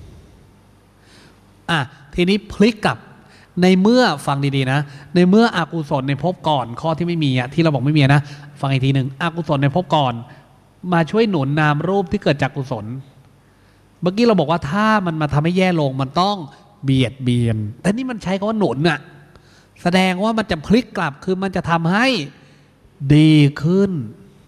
ทีนี้พลิกกลับในเมื่อฟังดีๆนะในเมื่ออกุศลในภพก่อนข้อที่ไม่มีที่เราบอกไม่มีนะฟังอีกทีหนึ่งอกุศลในภพก่อนมาช่วยหนุนนามรูปที่เกิดจากกุศลเมื่อกี้เราบอกว่าถ้ามันมาทำให้แย่ลงมันต้องเบียดเบียนแต่นี่มันใช้คำว่าหนุนแสดงว่ามันจะพลิกกลับคือมันจะทำให้ดีขึ้น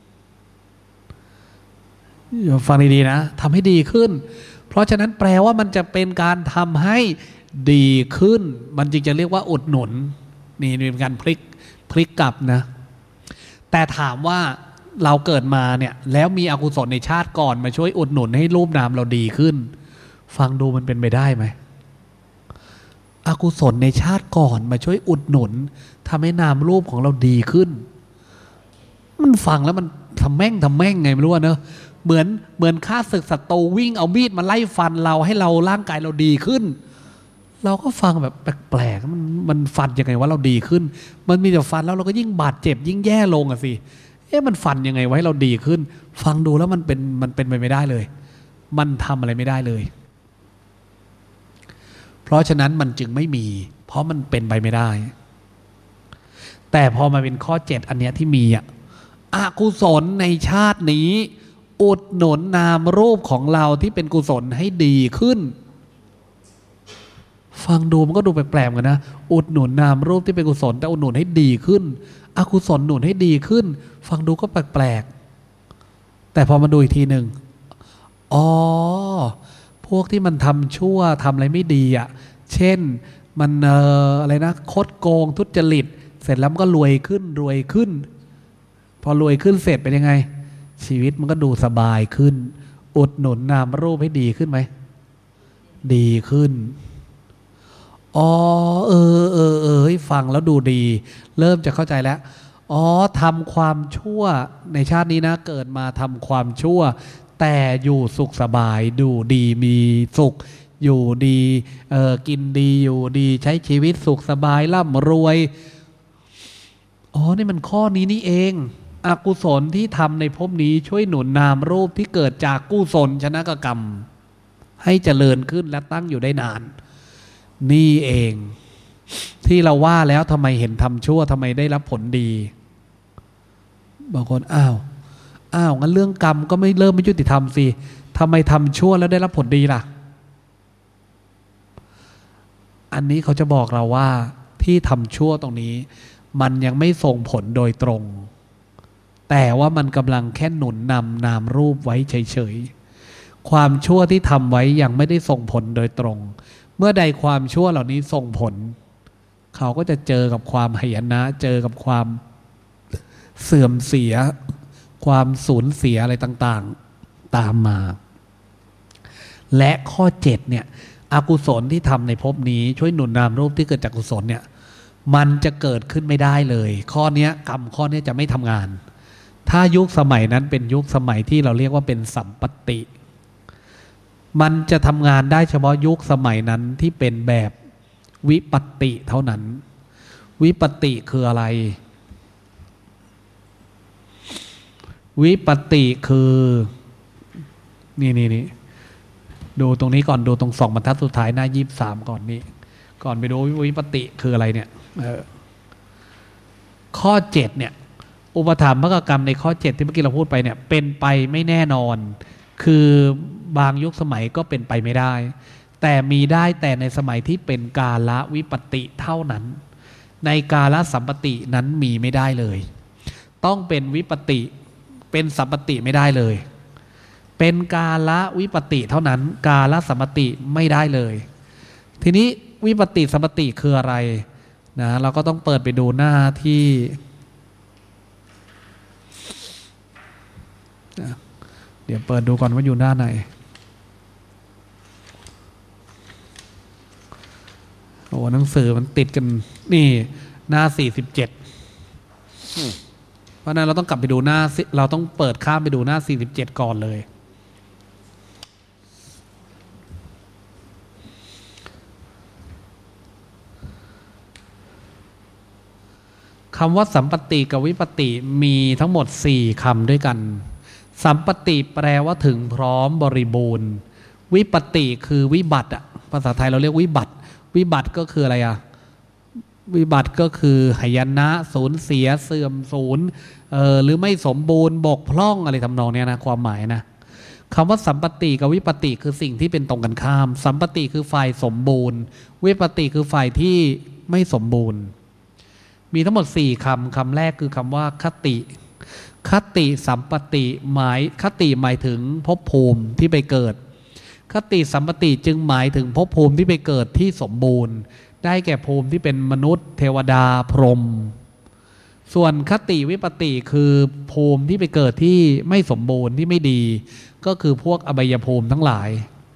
ฟังดีๆนะทำให้ดีขึ้นเพราะฉะนั้นแปลว่ามันจะเป็นการทำให้ดีขึ้นมันจึงจะเรียกว่าอุดหนุนนี่เป็นการพลิกกลับนะแต่ถามว่าเราเกิดมาเนี่ยแล้วมีอกุศลในชาติก่อนมาช่วยอุดหนุนให้รูปนามเราดีขึ้นฟังดูมันเป็นไปได้ไหมอกุศลในชาติก่อนมาช่วยอุดหนุนทำให้นามรูปของเราดีขึ้นมันฟังแล้วมันทำแม่งไงไม่รู้เนอะเหมือนข้าศึกศัตรูวิ่งเอามีดมาไล่ฟันเราให้เราร่างกายเราดีขึ้นเราก็ฟังแบบแปลกๆมันฟันยังไงว่าเราดีขึ้นมันมีแต่ฟันแล้วเราก็ยิ่งบาดเจ็บยิ่งแย่ลงสิมันฟันยังไงไว้เราดีขึ้นฟังดูแล้วมันเป็นไปไม่ได้เลยมันทำอะไรไม่ได้เลยเพราะฉะนั้นมันจึงไม่มีเพราะมันเป็นไปไม่ได้แต่พอมาเป็นข้อ7อันเนี้ยที่มีอกุศลในชาตินี้อุดหนุนนามรูปของเราที่เป็นกุศลให้ดีขึ้นฟังดูมันก็ดูแปลกๆกันนะอุดหนุนนามรูปที่เป็นกุศลแต่อุดหนุนให้ดีขึ้นอกุศลหนุนให้ดีขึ้นฟังดูก็แปลกๆแต่พอมาดูอีกทีหนึ่งพวกที่มันทำชั่วทำอะไรไม่ดีเช่นมันอะไรนะคดโกงทุจริตเสร็จแล้วมันก็รวยขึ้นพอรวยขึ้นเสร็จเป็นยังไงชีวิตมันก็ดูสบายขึ้นอุดหนุนนามรูปให้ดีขึ้นไหมดีขึ้นฟังแล้วดูดีเริ่มจะเข้าใจแล้วทำความชั่วในชาตินี้นะเกิดมาทำความชั่วแต่อยู่สุขสบายดูดีมีสุขอยู่ดีกินดีอยู่ดีใช้ชีวิตสุขสบายร่ำรวยนี่มันข้อนี้นี่เองอกุศลที่ทำในภพนี้ช่วยหนุนนามรูปที่เกิดจากกุศลชนะกรรมให้เจริญขึ้นและตั้งอยู่ได้นานนี่เองที่เราว่าแล้วทำไมเห็นทำชั่วทำไมได้รับผลดีบางคนงั้นเรื่องกรรมก็ไม่เริ่มไม่ยุติธรรมสิทำไมทำชั่วแล้วได้รับผลดีล่ะอันนี้เขาจะบอกเราว่าที่ทำชั่วตรงนี้มันยังไม่ส่งผลโดยตรงแต่ว่ามันกำลังแค่หนุนนำนามรูปไว้เฉยๆความชั่วที่ทำไว้ยังไม่ได้ส่งผลโดยตรงเมื่อใดความชั่วเหล่านี้ส่งผลเขาก็จะเจอกับความหายนะเจอกับความเสื่อมเสียความสูญเสียอะไรต่างๆตามมาและข้อ7เนี่ยอกุศลที่ทำในภพนี้ช่วยหนุนนามรูปที่เกิดจากกุศลเนี่ยมันจะเกิดขึ้นไม่ได้เลยข้อนี้กรรมข้อนี้จะไม่ทำงานถ้ายุคสมัยนั้นเป็นยุคสมัยที่เราเรียกว่าเป็นสัมปติมันจะทำงานได้เฉพาะยุคสมัยนั้นที่เป็นแบบวิปัตติเท่านั้นวิปัตติคืออะไรวิปัตติคือนี่ดูตรงนี้ก่อนดูตรง2บรรทัดสุดท้ายหน้า23ก่อนนี้ก่อนไปดูวิปัตติคืออะไรเนี่ยข้อ7เนี่ยอุปธรรมภกกรรมในข้อ7ที่เมื่อกี้เราพูดไปเนี่ยเป็นไปไม่แน่นอนคือบางยุคสมัยก็เป็นไปไม่ได้แต่มีได้แต่ในสมัยที่เป็นกาลวิปัตติเท่านั้นในกาลสัมปตินั้นมีไม่ได้เลยต้องเป็นวิปัตติเป็นสัมปติไม่ได้เลยเป็นกาลวิปัตติเท่านั้นกาลสัมปติไม่ได้เลยทีนี้วิปัตติสัมปติคืออะไรนะเราก็ต้องเปิดไปดูหน้าที่เดี๋ยวเปิดดูก่อนว่าอยู่หน้าไหนหนังสือมันติดกันนี่หน้า47เพราะนั้นเราต้องกลับไปดูหน้าเราต้องเปิดข้ามไปดูหน้า47ก่อนเลยคำว่าสัมปติกับวิปัตติมีทั้งหมด4คำด้วยกันสัมปติแปลว่าถึงพร้อมบริบูรณ์วิปติคือวิบัติอ่ะภาษาไทยเราเรียกวิบัติวิบัติก็คืออะไรอ่ะวิบัติก็คือหายนะสูญเสียเสื่อมสูญหรือไม่สมบูรณ์บกพร่องอะไรทำนองเนี้ยนะความหมายนะคำว่าสัมปติกับวิปติคือสิ่งที่เป็นตรงกันข้ามสัมปติคือฝ่ายสมบูรณ์วิปติคือฝ่ายที่ไม่สมบูรณ์มีทั้งหมด4 คำคำแรกคือคำว่าคติคติสัมปติคติหมายถึงภพภูมิที่ไปเกิดคติสัมปติจึงหมายถึงภพภูมิที่ไปเกิดที่สมบูรณ์ได้แก่ภูมิที่เป็นมนุษย์เทวดาพรหมส่วนคติวิปติคือภูมิที่ไปเกิดที่ไม่สมบูรณ์ที่ไม่ดีก็คือพวกอบายภูมิทั้งหลาย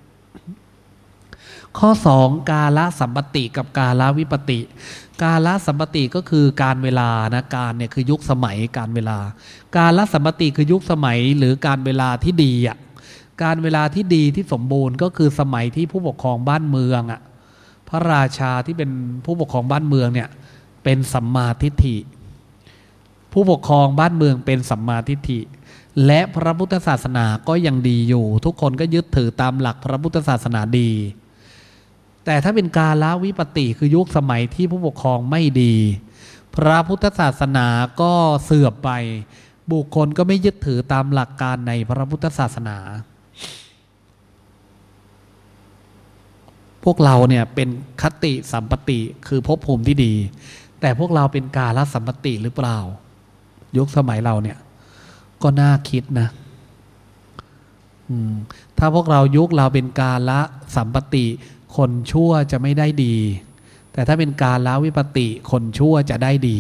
ข้อ2กาลสัมปติกับกาลวิปติกาลสัมปติก็คือการเวลานะการเนี่ยคือยุคสมัยการเวลากาลสัมปติคือยุคสมัยหรือการเวลาที่ดีอ่ะการเวลาที่ดีที่สมบูรณ์ก็คือสมัยที่ผู้ปกครองบ้านเมืองอ่ะพระราชาที่เป็นผู้ปกครองบ้านเมืองเนี่ยเป็นสัมมาทิฏฐิผู้ปกครองบ้านเมืองเป็นสัมมาทิฏฐิและพระพุทธศาสนาก็ยังดีอยู่ทุกคนก็ยึดถือตามหลักพระพุทธศาสนาดีแต่ถ้าเป็นกาลวิปติคือยุคสมัยที่ผู้ปกครองไม่ดีพระพุทธศาสนาก็เสื่อมไปบุคคลก็ไม่ยึดถือตามหลักการในพระพุทธศาสนาพวกเราเนี่ยเป็นคติสัมปติคือภพภูมิที่ดีแต่พวกเราเป็นกาลสัมปติหรือเปล่ายุคสมัยเราเนี่ยก็น่าคิดนะถ้าพวกเรายุคเราเป็นกาลสัมปติคนชั่วจะไม่ได้ดีแต่ถ้าเป็นกาลวิปติคนชั่วจะได้ดี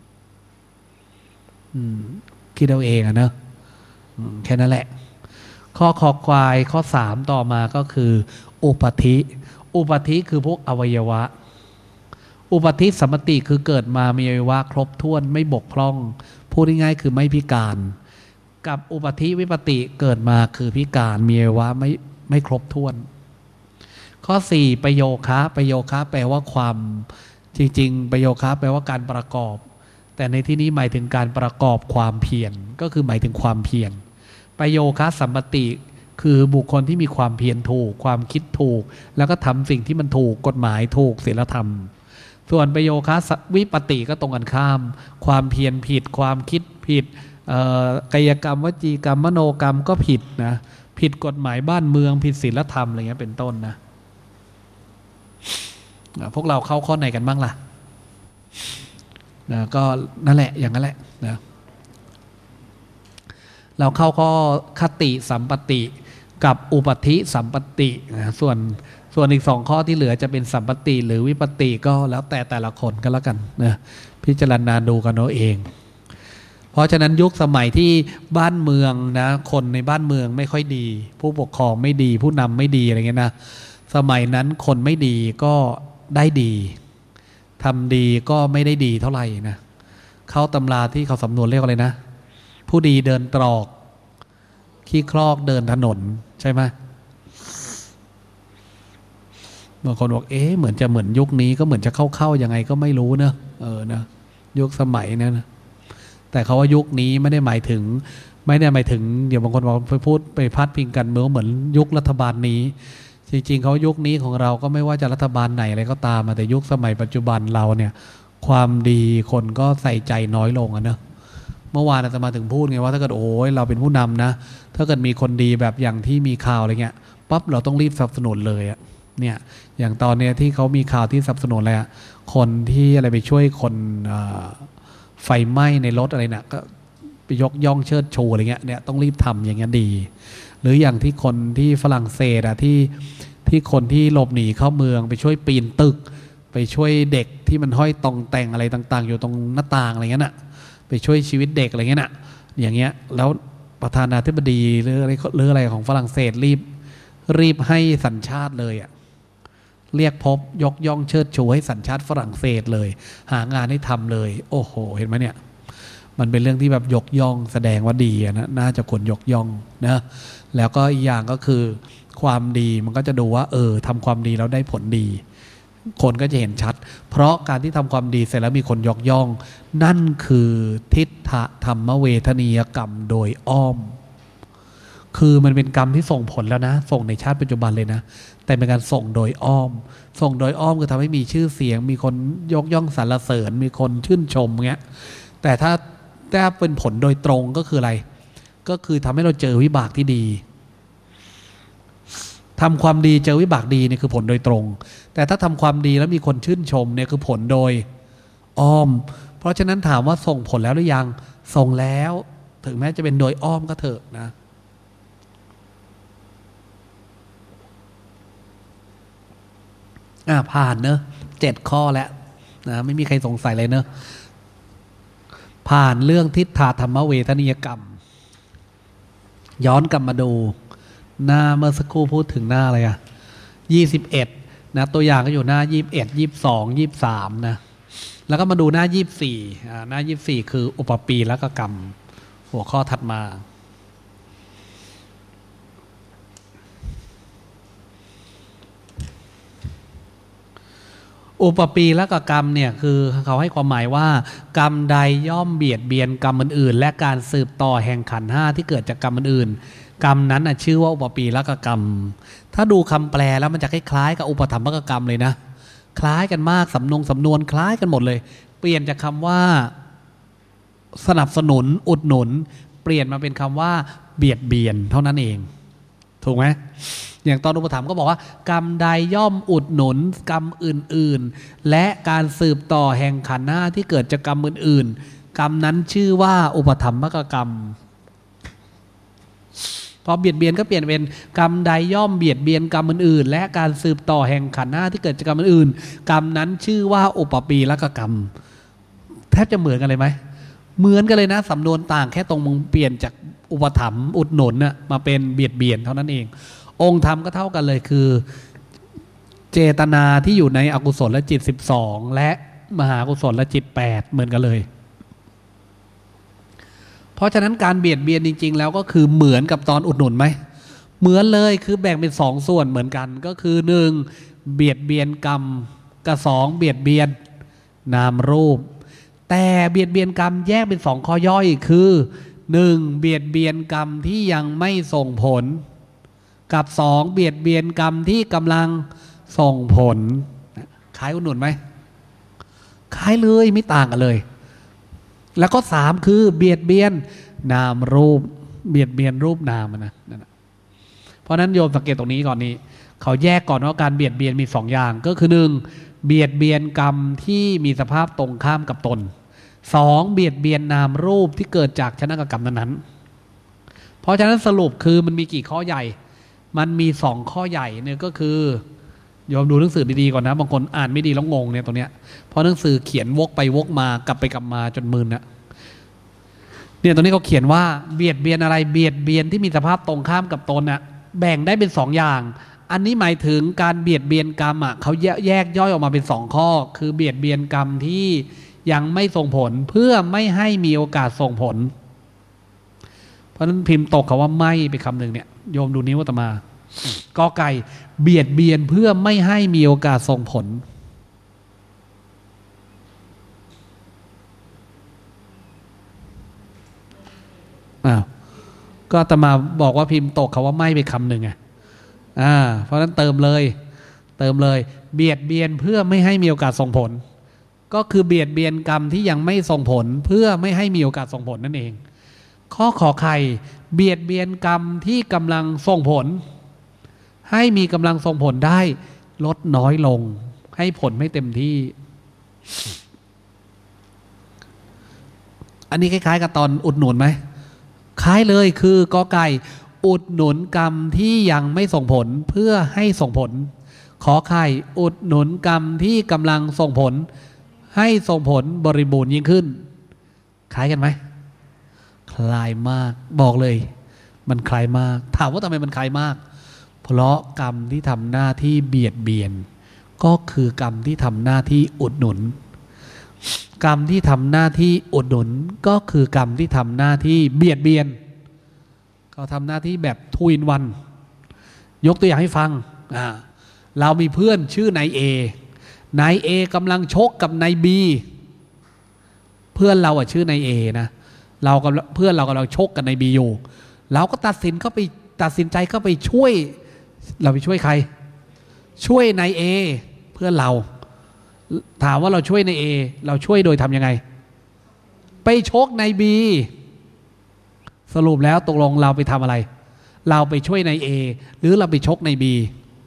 คิดเอาเองอะเนอะแค่นั้นแหละข้อคอควายข้อ3ต่อมาก็คืออุปธิอุปธิคือพวกอวัยวะอุปธิสัมปติคือเกิดมามีอวัยวะครบถ้วนไม่บกพร่องพูดง่ายๆคือไม่พิการกับอุปธิวิปติเกิดมาคือพิการมีอวัยวะไม่ครบถ้วนข้อ4ประโยคะประโยคะแปลว่าความจริงๆประโยคะแปลว่าการประกอบแต่ในที่นี้หมายถึงการประกอบความเพียรก็คือหมายถึงความเพียรประโยคะสัมปติคือบุคคลที่มีความเพียรถูกความคิดถูกแล้วก็ทำสิ่งที่มันถูกกฎหมายถูกศีลธรรมส่วนประโยคะวิปติก็ตรงกันข้ามความเพียรผิดความคิดผิดกายกรรมวจีกรรมมโนกรรมก็ผิดนะผิดกฎหมายบ้านเมืองผิดศีลธรรมอะไรเงี้ยเป็นต้นนะพวกเราเข้าข้อไหนกันบ้างล่ะก็นั่นแหละอย่างนั้นแหละนะเราเข้าข้อคติสัมปติกับอุปธิสัมปตินะส่วนอีก2ข้อที่เหลือจะเป็นสัมปติหรือวิปติก็แล้วแต่ละคนก็แล้วกันนะพิจารณาดูกันเอาเองเพราะฉะนั้นยุคสมัยที่บ้านเมืองนะคนในบ้านเมืองไม่ค่อยดีผู้ปกครองไม่ดีผู้นำไม่ดีอะไรเงี้ยนะสมัยนั้นคนไม่ดีก็ได้ดีทำดีก็ไม่ได้ดีเท่าไหร่นะเข้าตำราที่เขาสำนวนเรียกอะไรนะผู้ดีเดินตรอกขี้คลอกเดินถนนใช่ไหมบางคนบอกเหมือนจะเหมือนยุคนี้ก็เหมือนจะเข้ายังไงก็ไม่รู้เนอะนะยุคสมัยเนี่ยนะแต่เขาว่ายุคนี้ไม่ได้หมายถึงเดี๋ยวบางคนบอกไปพูดไปพาดพิงกันเหมือนยุครัฐบาลนี้จริงๆเขายุคนี้ของเราก็ไม่ว่าจะรัฐบาลไหนอะไรก็ตามแต่ยุคสมัยปัจจุบันเราเนี่ยความดีคนก็ใส่ใจน้อยลงอะเนอะเมื่อวานอาตมาถึงพูดไงว่าถ้าเกิดเราเป็นผู้นำนะถ้าเกิดมีคนดีแบบอย่างที่มีข่าวอะไรเงี้ยปั๊บเราต้องรีบสนับสนุนเลยอะเนี่ยอย่างตอนเนี้ยที่เขามีข่าวที่สนับสนุนอะไรอะคนที่อะไรไปช่วยคนไฟไหม้ในรถอะไรนะก็ไปยกย่องเชิดชูอะไรเงี้ยเนี่ยต้องรีบทำอย่างเงี้ยดีหรืออย่างที่คนที่ฝรั่งเศสอะที่คนที่หลบหนีเข้าเมืองไปช่วยปีนตึกไปช่วยเด็กที่มันห้อยตองแต่งอะไรต่างๆอยู่ตรงหน้าต่างอะไรเงี้ยน่ะไปช่วยชีวิตเด็กอะไรเงี้ยน่ะอย่างเงี้ยแล้วประธานาธิบดีหรืออะไรของฝรั่งเศสรีบให้สัญชาติเลยอะเรียกพบยกย่องเชิดชูให้สัญชาติฝรั่งเศสเลยหางานให้ทำเลยโอ้โหเห็นไหมเนี่ยมันเป็นเรื่องที่แบบยกย่องแสดงว่าดีนะน่าจะควรยกย่องนะแล้วก็อีกอย่างก็คือความดีมันก็จะดูว่าทำความดีแล้วได้ผลดีคนก็จะเห็นชัดเพราะการที่ทำความดีเสร็จแล้วมีคนยกย่องนั่นคือทิฏฐธรรมเวทนียกรรมโดยอ้อมคือมันเป็นกรรมที่ส่งผลแล้วนะส่งในชาติปัจจุบันเลยนะแต่เป็นการส่งโดยอ้อมส่งโดยอ้อมคือทำให้มีชื่อเสียงมีคนยกย่องสรรเสริญมีคนชื่นชมเงี้ยแต่ถ้าเป็นผลโดยตรงก็คืออะไรก็คือทำให้เราเจอวิบากที่ดีทำความดีเจอวิบากดีเนี่ยคือผลโดยตรงแต่ถ้าทำความดีแล้วมีคนชื่นชมเนี่ยคือผลโดยอ้อมเพราะฉะนั้นถามว่าส่งผลแล้วหรือยังส่งแล้วถึงแม้จะเป็นโดยอ้อมก็เถอะนะผ่านเนอะ7 ข้อแล้วนะไม่มีใครสงสัยเลยเนอะผ่านเรื่องทิฏฐาธรรมเวทนิยกรรมย้อนกลับมาดูหน้าเมื่อสักครู่พูดถึงหน้าอะไร21นะตัวอย่างก็อยู่หน้า21 22 23นะแล้วก็มาดูหน้า24หน้า24คืออุปปีและกรรมหัวข้อถัดมาอุปปีและกรรมเนี่ยคือเขาให้ความหมายว่ากรรมใดย่อมเบียดเบียนกรรมอื่นๆและการสืบต่อแห่งขันธ์5ที่เกิดจากกรรมอื่นๆกรรมนั้นชื่อว่าอุปปีและกรรมถ้าดูคำแปลแล้วมันจะคล้ายๆกับอุปธรรมกรรมเลยนะคล้ายกันมากสำนวนคล้ายกันหมดเลยเปลี่ยนจากคำว่าสนับสนุนอุดหนุนเปลี่ยนมาเป็นคำว่าเบียดเบียนเท่านั้นเองถูกไหมอย่างตอนอุปถัมภ์ก็บอกว่ากรรมใดย่อมอุดหนุนกรรมอื่นๆและการสืบต่อแห่งขันธ์5ที่เกิดจากกรรมอื่นๆกรรมนั้นชื่อว่าอุปถัมภกกรรมพอเบียดเบียนก็เปลี่ยนเป็นกรรมใดย่อมเบียดเบียนกรรมอื่นๆและการสืบต่อแห่งขันธ์5ที่เกิดจากกรรมอื่นๆกรรมนั้นชื่อว่าอุปปีและกรรมแทบจะเหมือนกันเลยไหมเหมือนกันเลยนะสำนวนต่างแค่ตรงมึงเปลี่ยนจากอุปถัมภ์อุดหนุนน่ะมาเป็นเบียดเบียนเท่านั้นเององค์ธรรมก็เท่ากันเลยคือเจตนาที่อยู่ในอกุศลจิต12และมหากุศลจิต8เหมือนกันเลยเพราะฉะนั้นการเบียดเบียนจริงๆแล้วก็คือเหมือนกับตอนอุดหนุนไหมเหมือนเลยคือแบ่งเป็น2ส่วนเหมือนกันก็คือ1เบียดเบียนกรรมกับ2เบียดเบียนนามรูปแต่เบียดเบียนกรรมแยกเป็น2ข้อย่อยคือ1เบียดเบียนกรรมที่ยังไม่ส่งผลกับ2เบียดเบียนกรรมที่กำลังส่งผลคล้ายอุดหนุนไหมคล้ายเลยไม่ต่างกันเลยแล้วก็3คือเบียดเบียนนามรูปเบียดเบียนรูปนามนะเพราะนั้นโยมสังเกตตรงนี้ก่อนนี้เขาแยกก่อนว่าการเบียดเบียนมี2อย่างก็คือ1เบียดเบียนกรรมที่มีสภาพตรงข้ามกับตน2เบียดเบียนนามรูปที่เกิดจากชนะกรรมนั้นๆเพราะฉะนั้นสรุปคือมันมีกี่ข้อใหญ่มันมี2ข้อใหญ่เนี่ยก็คือโยมดูหนังสือดีๆก่อนนะบางคนอ่านไม่ดีแล้วงงเนี่ยตรงเนี้ยเพราะหนังสือเขียนวกไปวกมากลับไปกลับมาจนมึนนะเนี่ยตรงนี้เขาเขียนว่าเบียดเบียนอะไรเบียดเบียนที่มีสภาพตรงข้ามกับตนน่ะแบ่งได้เป็น2อย่างอันนี้หมายถึงการเบียดเบียนกรรมเขาแยกย่อยออกมาเป็น2ข้อคือเบียดเบียนกรรมที่ยังไม่ส่งผลเพื่อไม่ให้มีโอกาสส่งผลเพราะนั้นพิมพ์ตกคำว่าไม่ไปคำหนึ่งเนี่ยโยมดูนิ้วอาตมากอไก่เบียดเบียนเพื่อไม่ให้มีโอกาสส่งผลก็อาตมาบอกว่าพิมพ์ตกคำว่าไม่ไปคำหนึ่งไงเพราะนั้นเติมเลยเบียดเบียนเพื่อไม่ให้มีโอกาสส่งผลก็คือเบียดเบียนกรรมที่ยังไม่ส่งผลเพื่อไม่ให้มีโอกาสส่งผลนั่นเองข้อขอไข่เบียดเบียนกรรมที่กำลังส่งผลให้มีกำลังส่งผลได้ลดน้อยลงให้ผลไม่เต็มที่อันนี้คล้ายๆกับตอนอุดหนุนไหมคล้ายเลยคือกอไก่อุดหนุนกรรมที่ยังไม่ส่งผลเพื่อให้ส่งผลขอไข่อุดหนุนกรรมที่กำลังส่งผลให้ส่งผลบริบูรณ์ยิ่งขึ้นคล้ายกันไหมคล้ายมากบอกเลยมันคล้ายมากถามว่าทำไมมันคล้ายมากเพราะกรรมที่ทำหน้าที่เบียดเบียนก็คือกรรมที่ทำหน้าที่อุดหนุนกรรมที่ทำหน้าที่อุดหนุนก็คือกรรมที่ทำหน้าที่เบียดเบียนเขาทำหน้าที่แบบทูอินวันยกตัวอย่างให้ฟังเรามีเพื่อนชื่อนายเอนายเอกำลังชกกับนายบีเพื่อนเราชื่อนายเอนะเพื่อนเรากำลังชกกับนายบีอยู่เราก็ตัดสินเข้าไปตัดสินใจก็ไปช่วยเราไปช่วยใครช่วยนายเอเพื่อนเราถามว่าเราช่วยนายเอเราช่วยโดยทำยังไงไปชกนายบีสรุปแล้วตกลงเราไปทำอะไรเราไปช่วยนายเอหรือเราไปชกนายบี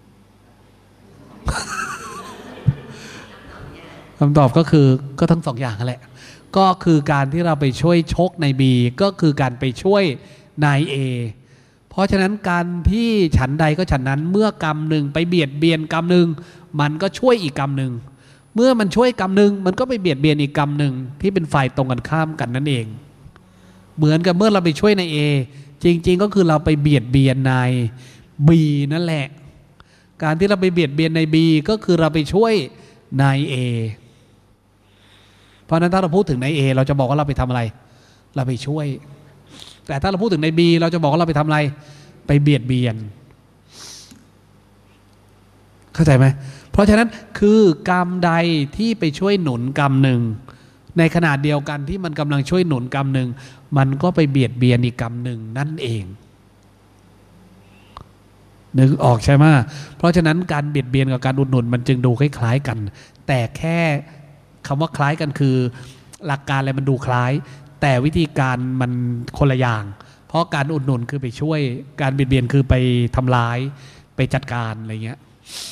คำตอบก็คือก็ทั้งสองอย่างนั่นแหละก็คือการที่เราไปช่วยชกนายบีก็คือการไปช่วยนายเอเพราะฉะนั้นการที่ฉันใดก็ฉันนั้นเมื่อกรรมหนึ่งไปเบียดเบียนกรรมหนึ่งมันก็ช่วยอีกกรรมหนึ่งเมื่อมันช่วยกรรมหนึ่งมันก็ไปเบียดเบียนอีกกรรมหนึ่งที่เป็นฝ่ายตรงกันข้ามกันนั่นเองเหมือนกับเมื่อเราไปช่วยนายเอจริงๆก็คือเราไปเบียดเบียนนายบีนั่นแหละการที่เราไปเบียดเบียนนายบีก็คือเราไปช่วยนายเอเพราะนั้นถ้าเราพูดถึงนายเอเราจะบอกว่าเราไปทำอะไรเราไปช่วยแต่ถ้าเราพูดถึงนายบีเราจะบอกว่าเราไปทำอะไรไปเบียดเบียนเข้าใจไหมเพราะฉะนั้นคือกรรมใดที่ไปช่วยหนุนกรรมหนึ่งในขณะเดียวกันที่มันกำลังช่วยหนุนกรรมหนึ่งมันก็ไปเบียดเบียนอีกกรรมหนึ่งนั่นเองนึกออกใช่ไหมเพราะฉะนั้นการเบียดเบียนกับการอุดหนุนมันจึงดูคล้ายๆกันแต่แค่คำว่าคล้ายกันคือหลักการอะไรมันดูคล้ายแต่วิธีการมันคนละอย่างเพราะการอุดหนุนคือไปช่วยการเบียดเบียนคือไปทำร้ายไปจัดการอะไรเงี้ย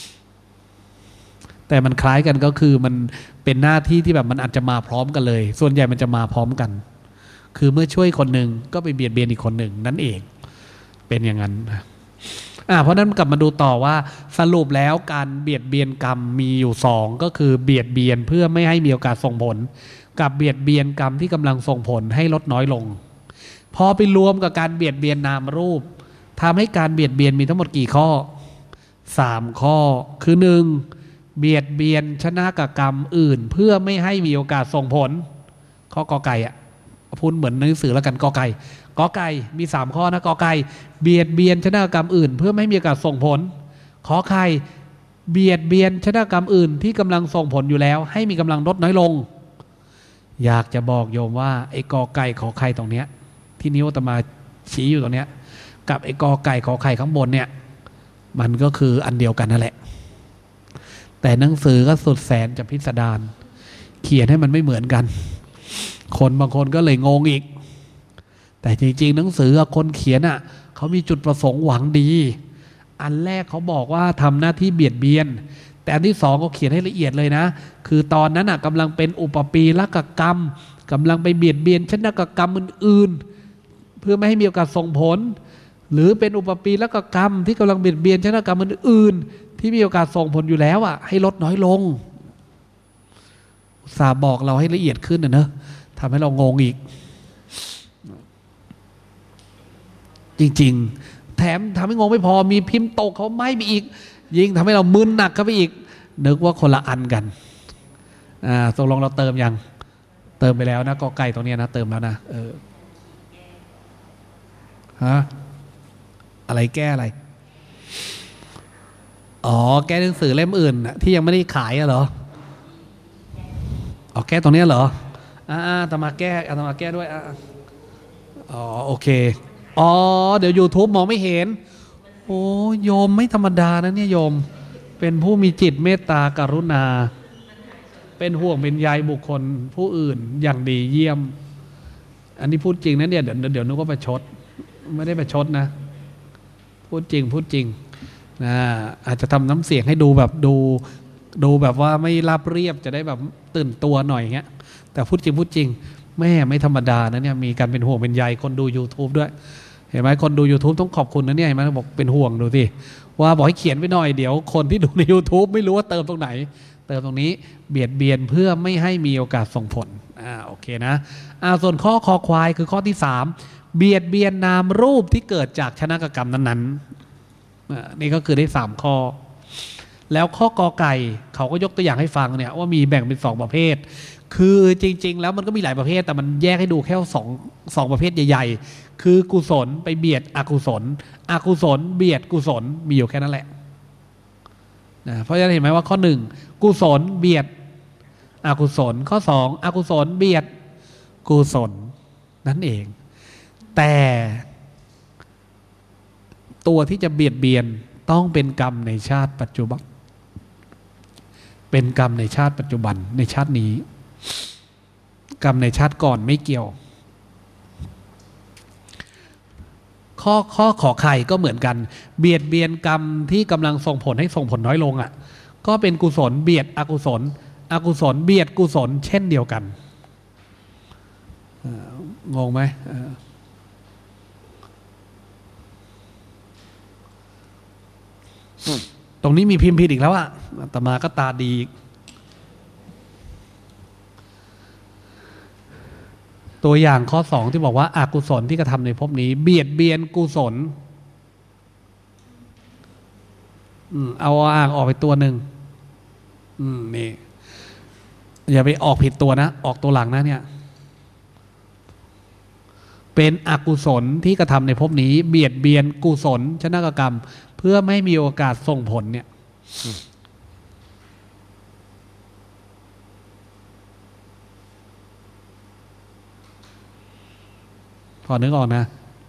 แต่มันคล้ายกันก็คือมันเป็นหน้าที่ที่แบบมันอาจจะมาพร้อมกันเลยส่วนใหญ่มันจะมาพร้อมกันคือเมื่อช่วยคนหนึ่งก็ไปเบียดเบียนอีกคนหนึ่งนั่นเองเป็นอย่างนั้นเพราะนั้นกลับมาดูต่อว่าสรุปแล้วการเบียดเบียนกรรมมีอยู่สองก็คือเบียดเบียนเพื่อไม่ให้มีโอกาสส่งผลกับเบียดเบียนกรรมที่กำลังส่งผลให้ลดน้อยลงพอไปรวมกับการเบียดเบียนนามรูปทำให้การเบียดเบียนมีทั้งหมดกี่ข้อ3ข้อคือ1เบียดเบียนชนะกับกรรมอื่นเพื่อไม่ให้มีโอกาสส่งผลข้อกอไก่พูดเหมือนหนังสือแล้วกันกอไก่มี3ข้อนะกอไก่เบียดเบียนชนะกรรมอื่นเพื่อไม่ให้มีโอกาสส่งผลขอไข่เบียดเบียนชนะกรรมอื่นที่กำลังส่งผลอยู่แล้วให้มีกำลังลดน้อยลงอยากจะบอกโยมว่าไอ้กอไก่ขอไข่ตรงเนี้ยที่นิ้วอาตมาชี้อยู่ตรงเนี้ยกับไอ้กอไก่ขอไข่ข้างบนเนี่ยมันก็คืออันเดียวกันนั่นแหละแต่หนังสือก็สุดแสนจะพิสดารเขียนให้มันไม่เหมือนกันคนบางคนก็เลยงงอีกแต่จริงๆหนังสือคนเขียนเขามีจุดประสงค์หวังดีอันแรกเขาบอกว่าทำหน้าที่เบียดเบียนแต่อันที่สองเขาเขียนให้ละเอียดเลยนะคือตอนนั้นกำลังเป็นอุปปีละกกรรมกำลังไปเบียดเบียนชนกกรรมอื่นๆเพื่อไม่ให้มีโอกาสส่งผลหรือเป็นอุปปีละกกรรมที่กำลังเบียดเบียนชนกรรมอื่นๆที่มีโอกาสส่งผลอยู่แล้วให้ลดน้อยลงสาบอกเราให้ละเอียดขึ้นนะเนอะทำให้เรางงอีกจริงๆแถมทำให้งงไม่พอมีพิมพ์ตกเขาไม่ไปอีกยิ่งทำให้เรามึนหนักเข้าไปอีกนึกว่าคนละอันกันตกลงเราเติมยังเติมไปแล้วนะกอไก่ตรงนี้นะเติมแล้วนะฮะอะไรแก้อะไรแก้หนังสือเล่มอื่นที่ยังไม่ได้ขายเหรอแก้ตรงนี้เหรอตมาแก้ด้วยโอเคเดี๋ยว YouTube มองไม่เห็นโอ้โยมไม่ธรรมดานะเนี่ยโยมเป็นผู้มีจิตเมตตากรุณาเป็นห่วงเป็นใยบุคคลผู้อื่นอย่างดีเยี่ยมอันนี้พูดจริงนะเนี่ยเดี๋ยวนึกว่าประชดไม่ได้ประชดนะพูดจริงนะอาจจะทำน้ำเสียงให้ดูแบบดูแบบว่าไม่ราบเรียบจะได้แบบตื่นตัวหน่อยเงี้ยแต่พูดจริงแม่ไม่ธรรมดานะเนี่ยมีการเป็นห่วงเป็นใยคนดู YouTube ด้วยเห็นไหมคนดู YouTube ต้องขอบคุณนะเนี่ยเห็นไหมบอกเป็นห่วงดูสิว่าบอกให้เขียนไว้หน่อยเดี๋ยวคนที่ดูใน YouTube ไม่รู้ว่าเติมตรงไหนเติมตรงนี้เบียดเบียนเพื่อไม่ให้มีโอกาสส่งผลโอเคนะส่วนข้อคอควายคือข้อที่3เบียดเบียนนามรูปที่เกิดจากชนกกรรมนั้นๆนี่ก็คือได้3ข้อแล้วข้อกอไก่เขาก็ยกตัวอย่างให้ฟังเนี่ยว่ามีแบ่งเป็น2ประเภทคือจริงๆแล้วมันก็มีหลายประเภทแต่มันแยกให้ดูแค่สองประเภทใหญ่ๆคือกุศลไปเบียดอกุศลเบียดกุศลมีอยู่แค่นั้นแหละนะเพราะฉะนั้นเห็นไหมว่าข้อ1กุศลเบียดอกุศลข้อ2อกุศลเบียดกุศลนั่นเองแต่ตัวที่จะเบียดเบียนต้องเป็นกรรมในชาติปัจจุบันเป็นกรรมในชาติปัจจุบันในชาตินี้กรรมในชาติก่อนไม่เกี่ยวข้อขอไข่ก็เหมือนกันเบียดเบียนกรรมที่กำลังส่งผลให้ส่งผลน้อยลงอ่ะก็เป็นกุศลเบียดอกุศลอกุศลเบียดกุศลเช่นเดียวกันงงไหมตรงนี้มีพิมพ์ผิดอีกแล้วอ่ะอาตมาก็ตาดีตัวอย่างข้อ2ที่บอกว่าอกุศลที่กระทำในภพนี้เบียดเบียนกุศลเอาอ่างออกไปตัวหนึ่งนี่อย่าไปออกผิดตัวนะออกตัวหลังนะเนี่ยเป็นอกุศลที่กระทำในภพนี้เบียดเบียนกุศลชนกกรรมเพื่อไม่มีโอกาสส่งผลเนี่ยพอนึกออกนะ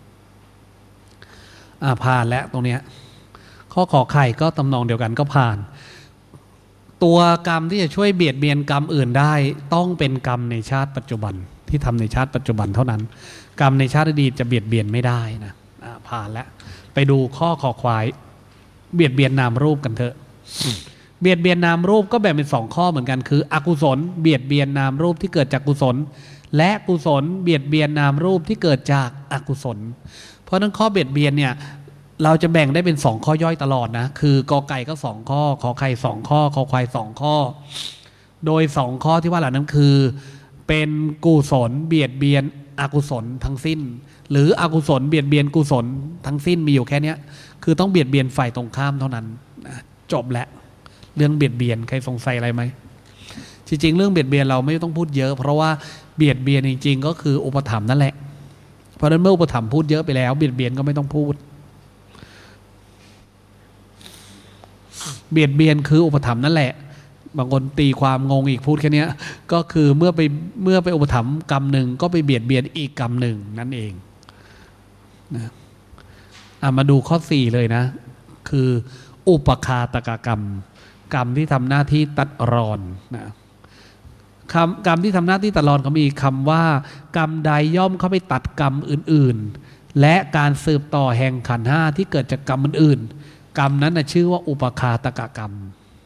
ผ่านแล้วตรงเนี้ยข้อขอไข่ก็ตำนองเดียวกันก็ผ่านตัวกรรมที่จะช่วยเบียดเบียนกรรมอื่นได้ต้องเป็นกรรมในชาติปัจจุบันที่ทำในชาติปัจจุบันเท่านั้นกรรมในชาติอดีตจะเบียดเบียนไม่ได้นะผ่านแล้วไปดูข้อขอควายเบียดเบียนนามรูปกันเถอะเบียดเบียนนามรูปก็แบ่งเป็น2ข้อเหมือนกันคืออกุศลเบียดเบียนนามรูปที่เกิดจากกุศลและกุศลเบียดเบียนนามรูปที่เกิดจากอกุศลเพราะนั้นข้อเบียดเบียนเนี่ยเราจะแบ่งได้เป็น2ข้อย่อยตลอดนะคือกอไก่ก็2ข้อขอไข่2ข้อขอควาย2ข้อโดย2ข้อที่ว่าเหล่านั้นคือเป็นกุศลเบียดเบียนอกุศลทั้งสิ้นหรืออกุศลเบียดเบียนกุศลทั้งสิ้นมีอยู่แค่นี้คือต้องเบียดเบียนฝ่ายตรงข้ามเท่านั้นจบแล้วเรื่องเบียดเบียนใครสงสัยอะไรไหมจริงๆเรื่องเบียดเบียนเราไม่ต้องพูดเยอะเพราะว่าเบียดเบียนจริงๆก็คืออุปถัมภ์นั่นแหละเพราะฉะนั้นเมื่ออุปถัมภ์พูดเยอะไปแล้วเบียดเบียนก็ไม่ต้องพูดเบียดเบียนคืออุปถัมภ์นั่นแหละบางคนตีความงงอีกพูดแค่นี้ก็คือเมื่อไปอุปถัมภ์กรรมหนึ่งก็ไปเบียดเบียนอีกกรรมหนึ่งนั่นเองนะมาดูข้อ4เลยนะคืออุปคาตกกรรมกรรมที่ทำหน้าที่ตัดรอนนะกรรมที่ทำหน้าที่ตัดรอนเขามีคำว่ากรรมใดย่อมเข้าไปตัดกรรมอื่นๆและการสืบต่อแห่งขันธ์5ที่เกิดจากกรรมอื่นๆกรรมนั้นชื่อว่าอุปคาตกกรรม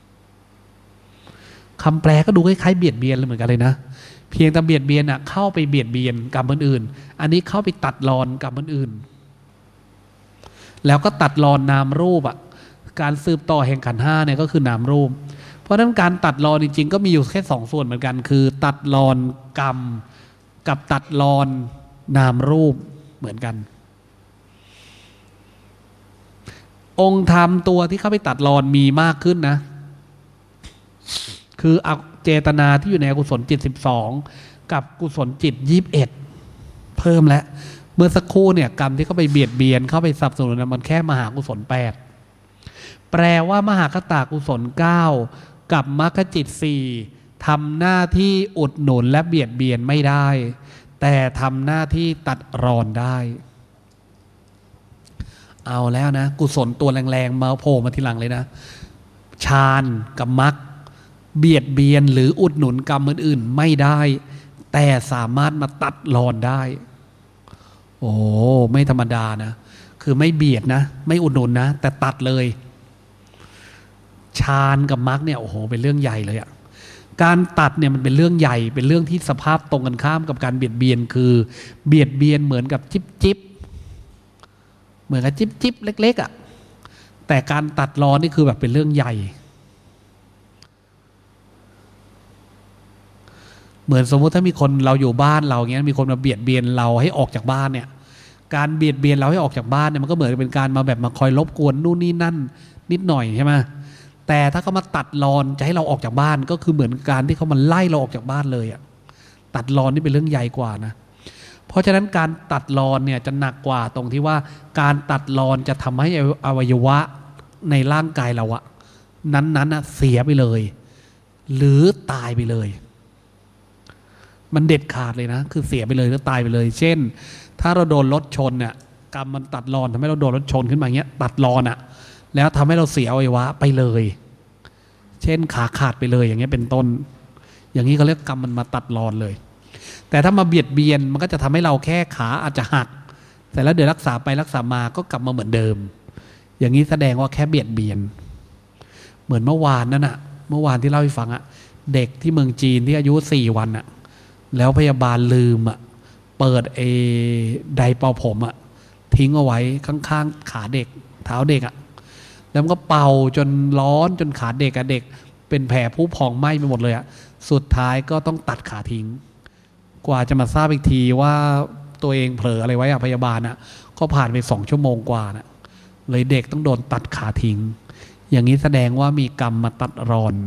คำแปลก็ดูคล้ายๆเบียดเบียนเลยเหมือนกันเลยนะเพียงแต่เบียดเบียนเข้าไปเบียดเบียนกรรมอื่นๆอันนี้เข้าไปตัดรอนกรรมอื่นๆแล้วก็ตัดรอนนามรูปการสืบต่อแห่งขันธ์5เนี่ยก็คือนามรูปเพราะฉะนั้นการตัดรอนจริงๆก็มีอยู่แค่2ส่วนเหมือนกันคือตัดรอนกรรมกับตัดรอนนามรูปเหมือนกันองค์ธรรมตัวที่เข้าไปตัดรอนมีมากขึ้นนะคือเจตนาที่อยู่ในอกุศลจิต12กับกุศลจิต21เพิ่มแล้วเมื่อสักครู่เนี่ยกรรมที่เข้าไปเบียดเบียนเข้าไปสนับสนุนมันแค่มหากุศล8แปลว่ามหาคตากุศล9กับมรรคจิต4ทำหน้าที่อุดหนุนและเบียดเบียนไม่ได้แต่ทำหน้าที่ตัดรอนได้เอาแล้วนะกุศลตัวแรงๆมาโผล่มาทีหลังเลยนะฌานกับมรรคเบียดเบียนหรืออุดหนุนกรรมอื่นๆไม่ได้แต่สามารถมาตัดรอนได้โอ้ไม่ธรรมดานะคือไม่เบียดนะไม่อุดหนุนนะแต่ตัดเลยฌานกับมรรคเนี่ยโอ้โหเป็นเรื่องใหญ่เลยการตัดเนี่ยมันเป็นเรื่องใหญ่เป็นเรื่องที่สภาพตรงกันข้ามกับการเบียดเบียนคือเบียดเบียนเหมือนกับจิ๊บเหมือนกับจิ๊บเล็กๆแต่การตัดรอนนี่คือแบบเป็นเรื่องใหญ่เหมือนสมมติถ้ามีคนเราอยู่บ้านเราเงี้ยมีคนมาเบียดเบียนเราให้ออกจากบ้านเนี่ยการเบียดเบียนเราให้ออกจากบ้านเนี่ยมันก็เหมือนเป็นการมาแบบมาคอยรบกวนนู่นนี่นั่นนิดหน่อยใช่ไหมแต่ถ้าเขามาตัดรอนจะให้เราออกจากบ้านก็คือเหมือนการที่เขามาไล่เราออกจากบ้านเลยตัดรอนนี่เป็นเรื่องใหญ่กว่านะเพราะฉะนั้นการตัดรอนเนี่ยจะหนักกว่าตรงที่ว่าการตัดรอนจะทำให้อวัยวะในร่างกายเรานั้นเสียไปเลยหรือตายไปเลยมันเด็ดขาดเลยนะคือเสียไปเลยหรือตายไปเลยเช่นถ้าเราโดนรถชนเนี่ยกรรมมันตัดรอนทำให้เราโดนรถชนขึ้นมาเงี้ยตัดรอนอะแล้วทำให้เราเสียอวัยวะไปเลยเช่นขาขาดไปเลยอย่างเงี้ยเป็นต้นอย่างนี้เขาเรียกกรรมมันมาตัดรอนเลยแต่ถ้ามาเบียดเบียนมันก็จะทำให้เราแค่ขาอาจจะหักแต่แล้วเดี๋ยวรักษาไปรักษามาก็กลับมาเหมือนเดิมอย่างนี้แสดงว่าแค่เบียดเบียนเหมือนเมื่อวานนั่นอะเมื่อวานที่เล่าให้ฟังอะเด็กที่เมืองจีนที่อายุ4 วันอะแล้วพยาบาลลืมอะเปิดไดร์เป่าผมอะทิ้งเอาไว้ข้างๆขาเด็กเท้าเด็กอะแล้วมันก็เป่าจนร้อนจนขาเด็กอะเด็กเป็นแผลผุพองไหม้ไปหมดเลยอะสุดท้ายก็ต้องตัดขาทิ้งกว่าจะมาทราบอีกทีว่าตัวเองเผลออะไรไว้อะพยาบาลอะก็ผ่านไป2 ชั่วโมงกว่านะเลยเด็กต้องโดนตัดขาทิ้งอย่างนี้แสดงว่ามีกรรมมาตัดรอน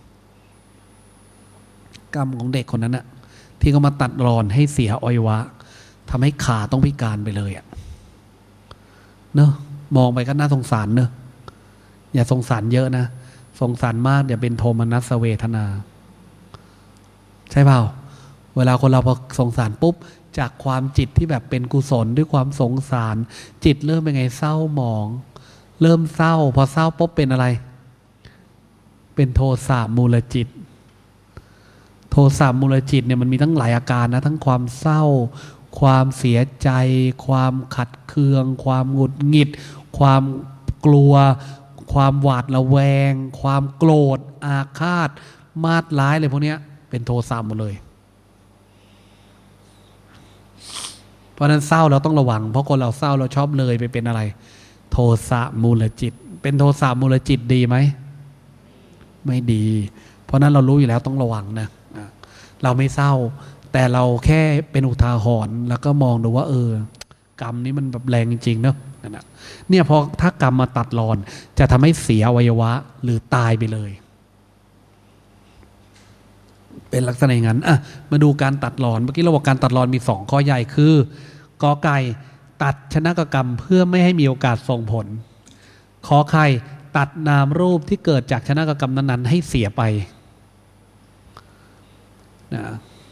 กรรมของเด็กคนนั้นอะที่เขามาตัดรอนให้เสียอวัยวะทำให้ขาต้องพิการไปเลยอะเนอะมองไปก็น่าสงสารเนอะอย่าสงสารเยอะนะสงสารมากเดี๋ยวเป็นโทมนัสเวทนาใช่เปล่าเวลาคนเราพอสงสารปุ๊บจากความจิตที่แบบเป็นกุศลด้วยความสงสารจิตเริ่มเป็นไงเศร้าหมองเริ่มเศร้าพอเศร้าปุ๊บเป็นอะไรเป็นโทสะมูลจิตโทสะมูลจิตเนี่ยมันมีทั้งหลายอาการนะทั้งความเศร้าความเสียใจความขัดเคืองความหงุดหงิดความกลัวความหวาดระแวงความโกรธอาฆาตมาดร้ายอะไรพวกนี้เป็นโทสะหมดเลยเพราะนั้นเศร้าเราต้องระวังเพราะคนเราเศร้าเราชอบเลยไปเป็นอะไรโทสะมูลจิตเป็นโทสะมูลจิตดีไหมไม่ดีเพราะนั้นเรารู้อยู่แล้วต้องระวังนะเราไม่เศร้าแต่เราแค่เป็นอุทาหรณ์แล้วก็มองดูว่ากรรมนี้มันแบบแรงจริงๆเนอะเนี่ยพอถ้ากรรมมาตัดรอนจะทำให้เสียอวัยวะหรือตายไปเลยเป็นลักษณะอย่างนั้นมาดูการตัดรอนเมื่อกี้เราบอกการตัดรอนมี2 ข้อใหญ่คือกอไก่ตัดชนกกรรมเพื่อไม่ให้มีโอกาสส่งผลขอไข่ตัดนามรูปที่เกิดจากชนกกรรมนั้นๆให้เสียไปนะ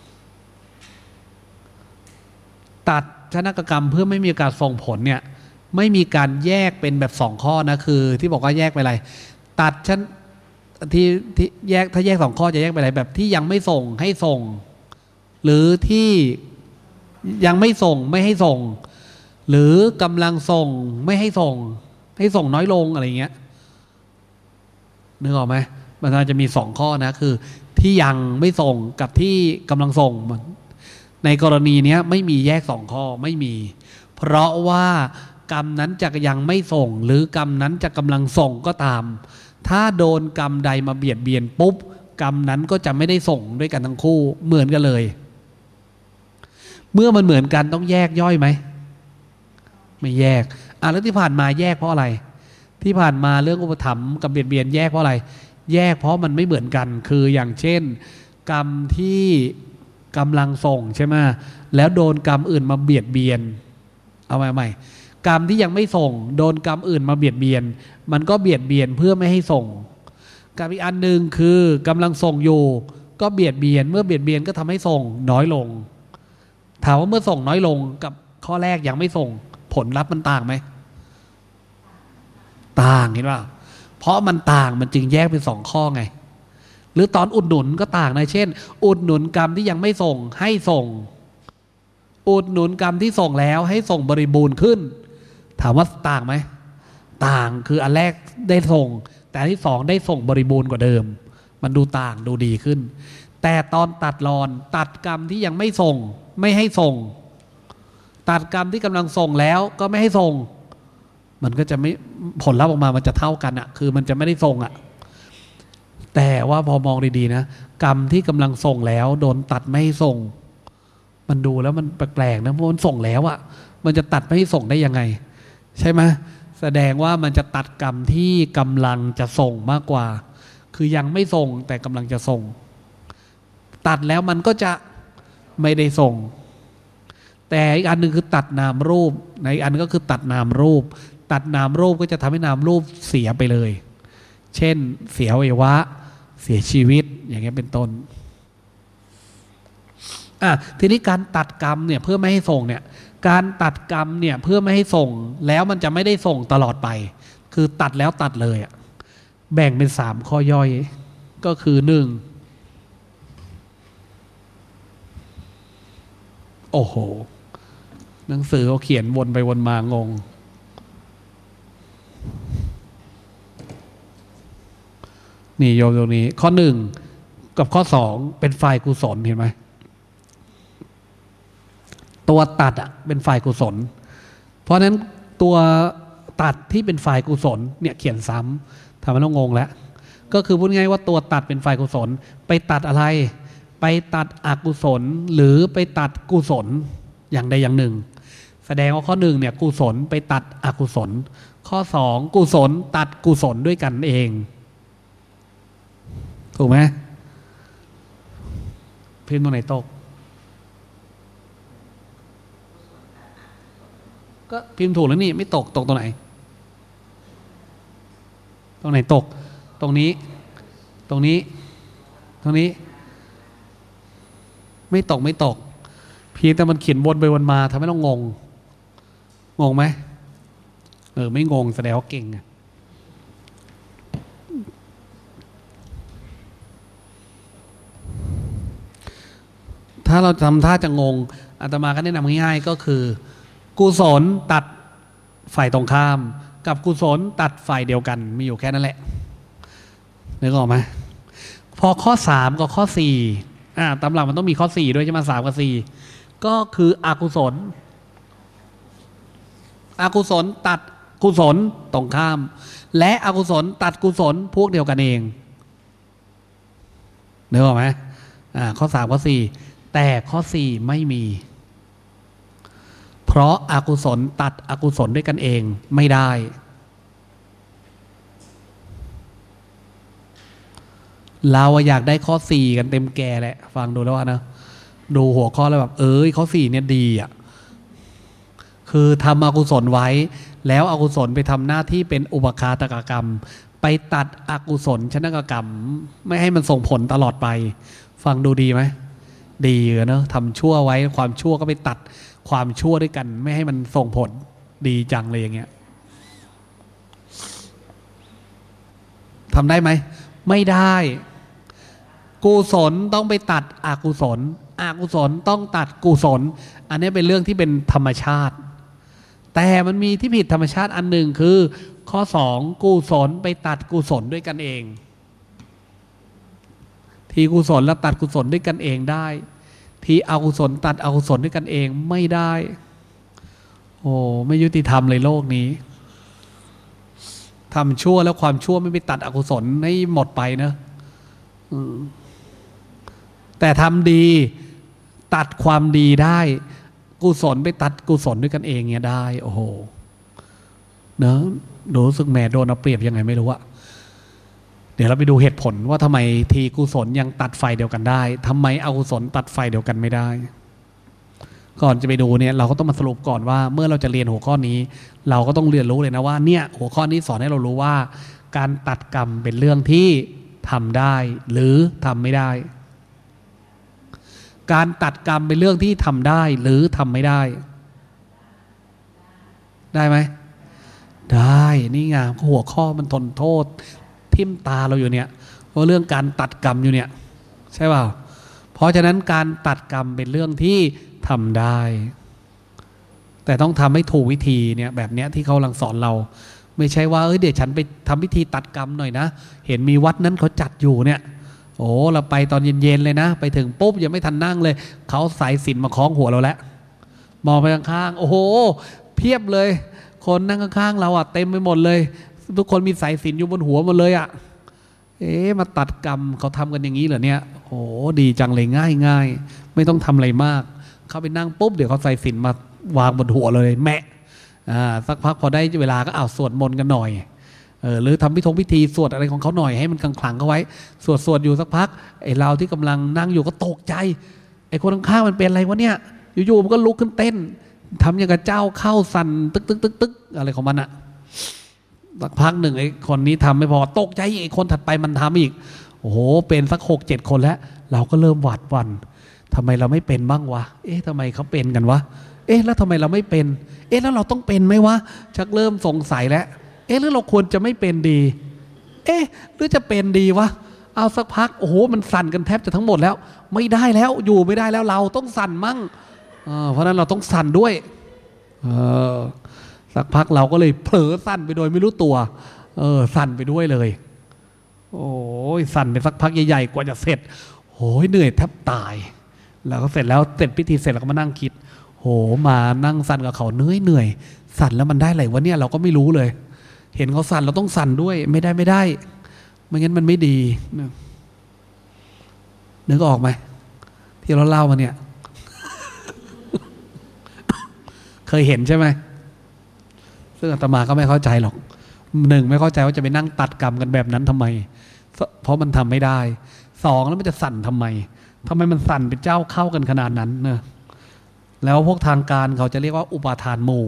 ตัดชนกกรรมเพื่อไม่มีโอกาสส่งผลเนี่ยไม่มีการแยกเป็นแบบ2 ข้อนะคือที่บอกว่าแยกไปอะไรตัดที่แยกถ้าแยก2 ข้อจะแยกไปอะไรแบบที่ยังไม่ส่งให้ส่งหรือที่ยังไม่ส่งไม่ให้ส่งหรือกำลังส่งไม่ให้ส่งให้ส่งน้อยลงอะไรเงี้ยนึกออกไหมมันจะมี2 ข้อนะคือที่ยังไม่ส่งกับที่กำลังส่งในกรณีนี้ไม่มีแยก2 ข้อไม่มีเพราะว่ากรรมนั้นจะยังไม่ส่งหรือกรรมนั้นจะกำลังส่งก็ตามถ้าโดนกรรมใดมาเบียดเบียนปุ๊บกรรมนั้นก็จะไม่ได้ส่งด้วยกันทั้งคู่เหมือนกันเลยเมื่อมันเหมือนกันต้องแยกย่อยไหมไม่แยกแล้วที่ผ่านมาแยกเพราะอะไรที่ผ่านมาเรื่องอุปถัมภ์กับเบียดเบียนแยกเพราะอะไรแยกเพราะมันไม่เหมือนกันคืออย่างเช่นกรรมที่กำลังส่งใช่ไหมแล้วโดนกรรมอื่นมาเบียดเบียนเอาใหม่กรรมที่ยังไม่ส่งโดนกรรมอื่นมาเบียดเบียนมันก็เบียดเบียนเพื่อไม่ให้ส่งกรรมอีกอันหนึ่งคือกำลังส่งอยู่ก็เบียดเบียนเมื่อเบียดเบียนก็ทำให้ส่งน้อยลงถามว่าเมื่อส่งน้อยลงกับข้อแรกยังไม่ส่งผลลัพธ์มันต่างไหมต่างเห็นป่ะเพราะมันต่างมันจึงแยกเป็น2 ข้อไงหรือตอนอุดหนุนก็ต่างนะเช่นอุดหนุนกรรมที่ยังไม่ส่งให้ส่งอุดหนุนกรรมที่ส่งแล้วให้ส่งบริบูรณ์ขึ้นถามว่าต่างไหมต่างคืออันแรกได้ส่งแต่อันที่2ได้ส่งบริบูรณ์กว่าเดิมมันดูต่างดูดีขึ้นแต่ตอนตัดรอนตัดกรรมที่ยังไม่ส่งไม่ให้ส่งตัดกรรมที่กำลังส่งแล้วก็ไม่ให้ส่งมันก็จะไม่ผลลัพธ์ออกมามันจะเท่ากันคือมันจะไม่ได้ส่งแต่ว่าพอมองดีๆนะกรรมที่กำลังส่งแล้วโดนตัดไม่ให้ส่งมันดูแล้วมันแปลกๆนะเพราะมันส่งแล้วมันจะตัดไม่ให้ส่งได้ยังไงใช่ไหมแสดงว่ามันจะตัดกรรมที่กำลังจะส่งมากกว่าคือยังไม่ส่งแต่กำลังจะส่งตัดแล้วมันก็จะไม่ได้ส่งแต่อีกอันหนึ่งคือตัดนามรูปในอีกอันก็คือตัดนามรูปตัดนามรูปก็จะทำให้นามรูปเสียไปเลยเช่นเสียอวัยวะเสียชีวิตอย่างเงี้ยเป็นต้นทีนี้การตัดกรรมเนี่ยเพื่อไม่ให้ส่งเนี่ยการตัดกรรมเนี่ยเพื่อไม่ให้ส่งแล้วมันจะไม่ได้ส่งตลอดไปคือตัดแล้วตัดเลยอ่ะแบ่งเป็น3ข้อย่อยก็คือ1โอ้โหหนังสือเขาเขียนวนไปวนมางงนี่โยมตรงนี้ข้อ1กับข้อ2เป็นฝ่ายกุศลเห็นไหมตัวตัดอ่ะเป็นฝ่ายกุศลเพราะฉะนั้นตัวตัดที่เป็นฝ่ายกุศลเนี่ยเขียนซ้ำทำให้เรางงแล้วก็คือพูดง่ายว่าตัวตัดเป็นฝ่ายกุศลไปตัดอะไรไปตัดอกุศลหรือไปตัดกุศลอย่างใดอย่างหนึ่งแสดงว่าข้อ1เนี่ยกุศลไปตัดอกุศลข้อ2กุศลตัดกุศลด้วยกันเองถูกไหมพิมพ์ตรงไหนตกก็พิมพ์ถูกแล้วนี่ไม่ตกตรงไหนตรงไหนตกตรงนี้ตรงนี้ตรงนี้ไม่ตกเพียงแต่มันเขียนวนไปวนมาทำให้เรางงไหมไม่งงแสดงว่าเก่งถ้าเราทำท่าจะงงอาตมาก็แนะนำง่ายๆก็คือกุศลตัดฝ่ายตรงข้ามกับกุศลตัดฝ่ายเดียวกันมีอยู่แค่นั้นแหละนึกออกไหมพอข้อ3กับข้อ4ตามหลักมันต้องมีข้อ4ด้วยใช่ไหม3กับ4ก็คืออกุศลตัดกุศลตรงข้ามและอกุศลตัดกุศลพวกเดียวกันเองนึกออกไหมข้อ3ข้อ4แต่ข้อ4ไม่มีเพราะอากุศลตัดอกุศลด้วยกันเองไม่ได้เราอยากได้ข้อ4กันเต็มแก่แหละฟังดูแล้วนะดูหัวข้อแล้วแบบข้อ4เนี่ยดีอ่ะคือทำอกุศลไว้แล้วอกุศลไปทำหน้าที่เป็นอุปคาตกกรรมไปตัดอกุศลชนกกรรมไม่ให้มันส่งผลตลอดไปฟังดูดีไหมดีเนอะทำชั่วไว้ความชั่วก็ไปตัดความชั่วด้วยกันไม่ให้มันส่งผลดีจังเลยอย่างเงี้ยทำได้ไหมไม่ได้กุศลต้องไปตัดอกุศลต้องตัดกุศลอันนี้เป็นเรื่องที่เป็นธรรมชาติแต่มันมีที่ผิดธรรมชาติอันหนึ่งคือข้อ2กุศลไปตัดกุศลด้วยกันเองที่กุศลแล้วตัดกุศลด้วยกันเองได้ที่อกุศลตัดอกุศลด้วยกันเองไม่ได้โอ้ไม่ยุติธรรมเลยโลกนี้ทำชั่วแล้วความชั่วไม่ไปตัดอกุศลให้หมดไปนะแต่ทำดีตัดความดีได้กุศลไปตัดกุศลด้วยกันเองเนี่ยได้โอ้โหเนอะรู้สึกแม่โดนเอาเปรียบยังไงไม่รู้อะเดี๋ยวเราไปดูเหตุผลว่าทำไมทีกุศลยังตัดไฟเดียวกันได้ทำไมอกุศลตัดไฟเดียวกันไม่ได้ก่อนจะไปดูเนี่ยเราก็ต้องมาสรุปก่อนว่าเมื่อเราจะเรียนหัวข้อนี้เราก็ต้องเรียนรู้เลยนะว่าเนี่ยหัวข้อนี้สอนให้เรารู้ว่าการตัดกรรมเป็นเรื่องที่ทำได้หรือทำไม่ได้การตัดกรรมเป็นเรื่องที่ทำได้หรือทำไม่ได้ได้ไหมได้นี่ไงหัวข้อมันทนโทษทิ่มตาเราอยู่เนี่ยเพราะเรื่องการตัดกรรมอยู่เนี่ยใช่เปล่าเพราะฉะนั้นการตัดกรรมเป็นเรื่องที่ทำได้แต่ต้องทำให้ถูกวิธีเนี่ยแบบเนี้ยที่เขากำลังสอนเราไม่ใช่ว่าเดี๋ยวฉันไปทำพิธีตัดกรรมหน่อยนะเห็นมีวัดนั้นเขาจัดอยู่เนี่ยโอ้เราไปตอนเย็นๆเลยนะไปถึงปุ๊บยังไม่ทันนั่งเลยเขาสายสิญจน์มาคล้องหัวเราแล้วมองไปข้างๆโอ้โหเพียบเลยคนนั่งข้างๆเราเต็มไปหมดเลยทุกคนมีสายสิญจน์อยู่บนหัวหมดเลยมาตัดกรรมเขาทำกันอย่างนี้เหรอเนี่ยโอ้ดีจังเลยง่ายไม่ต้องทำอะไรมากเขาไปนั่งปุ๊บเดี๋ยวเขาใส่สิญจน์มาวางบนหัวเลยแมะสักพักพอได้เวลาก็สวดมนต์กันหน่อยหรือทำพิธีสวดอะไรของเขาหน่อยให้มันขลังๆเขาไว้สวดอยู่สักพักไอ้เราที่กำลังนั่งอยู่ก็ตกใจไอ้คนข้างๆมันเป็นอะไรวะเนี่ยอยู่ๆมันก็ลุกขึ้นเต้นทำอย่างกับเจ้าเข้าสั่นตึกอะไรของมันสักพักหนึ่งไอ้คนนี้ทำไม่พอตกใจไอ้คนถัดไปมันทำอีกโอ้โหเป็นสัก6-7 คนแล้วเราก็เริ่มหวาดหวั่นทำไมเราไม่เป็นบ้างวะทำไมเขาเป็นกันวะเอ๊ะแล้วทำไมเราไม่เป็นเอ๊ะแล้วเราต้องเป็นไหมวะชักเริ่มสงสัยแล้วเอ๊ะหรือเราควรจะไม่เป็นดีเอ๊ะหรือจะเป็นดีวะเอาสักพักโอ้โหมันสั่นกันแทบจะทั้งหมดแล้วไม่ได้แล้วอยู่ไม่ได้แล้วเราต้องสั่นมั่งเพราะนั้นเราต้องสั่นด้วยสักพักเราก็เลยเผลอสั่นไปโดยไม่รู้ตัวสั่นไปด้วยเลยโอ้ยสั่นไปสักพักใหญ่ๆกว่าจะเสร็จโอ้ยเหนื่อยแทบตายแล้วก็เสร็จแล้วเสร็จพิธีเสร็จแล้วก็มานั่งคิดโหมานั่งสั่นกับเขาเหนื่อยสั่นแล้วมันได้อะไรวะเนี่ยเราก็ไม่รู้เลยเห็นเขาสั่นเราต้องสั่นด้วยไม่ได้ไม่งั้นมันไม่ดีนึกออกไหมที่เราเล่ามาเนี่ย เคยเห็นใช่ไหมซึ่งอาตมาก็ไม่เข้าใจหรอกหนึ่งไม่เข้าใจว่าจะไปนั่งตัดกรรมกันแบบนั้นทำไมเพราะมันทำไม่ได้สองแล้วมันจะสั่นทำไมมันสั่นเป็นเจ้าเข้ากันขนาดนั้นเนอะแล้วพวกทางการเขาจะเรียกว่าอุปาทานหมู่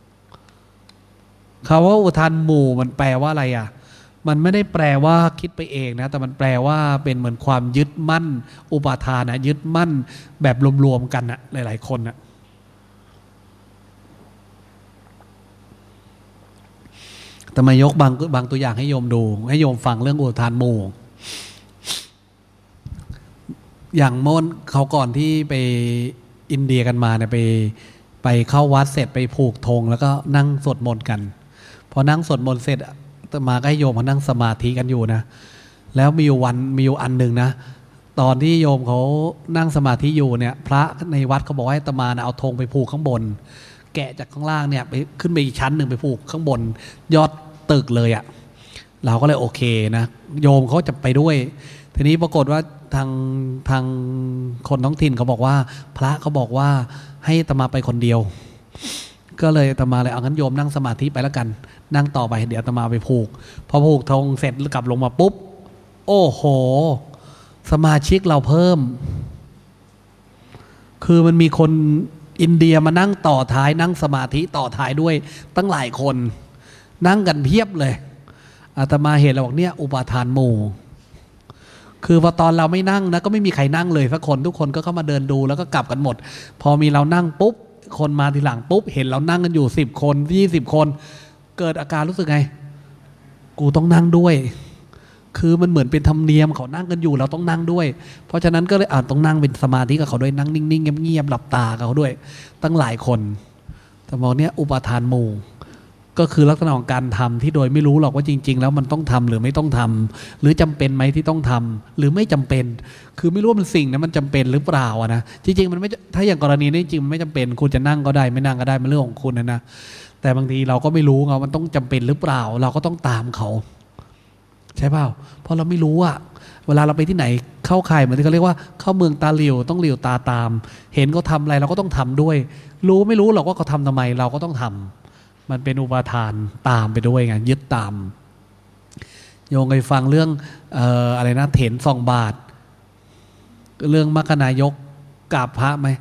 คำว่าอุปาทานหมู่มันแปลว่าอะไรอ่ะมันไม่ได้แปลว่าคิดไปเองนะแต่มันแปลว่าเป็นเหมือนความยึดมั่นอุปาทานนะยึดมั่นแบบรวมๆกันนะหลายๆคนนะแต่มายกบางตัวอย่างให้โยมดูให้โยมฟังเรื่องอุปาทานหมู่อย่างโม้นเขาก่อนที่ไปอินเดียกันมาเนี่ยไปเข้าวัดเสร็จไปผูกธงแล้วก็นั่งสวดมนต์กันพอนั่งสวดมนต์เสร็จมาก็ให้โยมเขานั่งสมาธิกันอยู่นะแล้วมีอยู่อันหนึ่งนะตอนที่โยมเขานั่งสมาธิอยู่เนี่ยพระในวัดเขาบอกให้อาตมานะเอาธงไปผูกข้างบนแกะจากข้างล่างเนี่ยไปขึ้นไปอีกชั้นหนึ่งไปผูกข้างบนยอดตึกเลยอะเราก็เลยโอเคนะโยมเขาจะไปด้วยทีนี้ปรากฏว่าทางคนท้องถิ่นเขาบอกว่าพระเขาบอกว่าให้อาตมาไปคนเดียวก็เลยอาตมาเลยเอางั้นโยมนั่งสมาธิไปแล้วกันนั่งต่อไปเดี๋ยวอาตมาไปผูกพอผูกธงเสร็จกลับลงมาปุ๊บโอ้โหสมาชิกเราเพิ่มคือมันมีคนอินเดียมานั่งต่อท้ายนั่งสมาธิต่อท้ายด้วยตั้งหลายคนนั่งกันเพียบเลยอาตมาเห็นเราบอกเนี่ยอุปาทานหมู่คือพอตอนเราไม่นั่งนะก็ไม่มีใครนั่งเลยสักคนทุกคนก็เข้ามาเดินดูแล้วก็กลับกันหมดพอมีเรานั่งปุ๊บคนมาทีหลังปุ๊บเห็นเรานั่งกันอยู่10 คน20 คนเกิดอาการรู้สึกไงกูต้องนั่งด้วยคือมันเหมือนเป็นธรรมเนียมเขานั่งกันอยู่เราต้องนั่งด้วยเพราะฉะนั้นก็เลยต้องนั่งเป็นสมาธิกับเขาด้วยนั่งนิ่งๆเงียบๆหลับตากับเขาด้วยตั้งหลายคนแต่มองเนี้ยอุปาทานหมู่ก็คือลักษณะของการทำที่โดยไม่รู้หรอกว่าจริงๆแล้วมันต้องทำหรือไม่ต้องทำหรือจำเป็นไหมที่ต้องทำหรือไม่จำเป็นคือไม่รู้ว่ามันสิ่งนั้นมันจำเป็นหรือเปล่านะจริงๆมันไม่ถ้าอย่างกรณีนี้จริงมันไม่จำเป็นคุณจะนั่งก็ได้ไม่นั่งก็ได้มันเรื่องของคุณนะแต่บางทีเราก็ไม่รู้ไงมันต้องจำเป็นหรือเปล่าเราก็ต้องตามเขาใช่เปล่าเพราะเราไม่รู้อะเวลาเราไปที่ไหนเข้าค่ายเหมือนที่เขาเรียกว่าเข้าเมืองตาเหลียวต้องเหลียวตาตามเห็นเขาทำอะไรเราก็ต้องทำด้วยรู้ไม่รู้หรอกว่าเขาทำทำไมเราก็ต้องทำมันเป็นอุปาทานตามไปด้วยไงยึดตามโยงเคยฟังเรื่องอะไรนะเถน2 บาทเรื่องมรรคนายกกราบพระไหม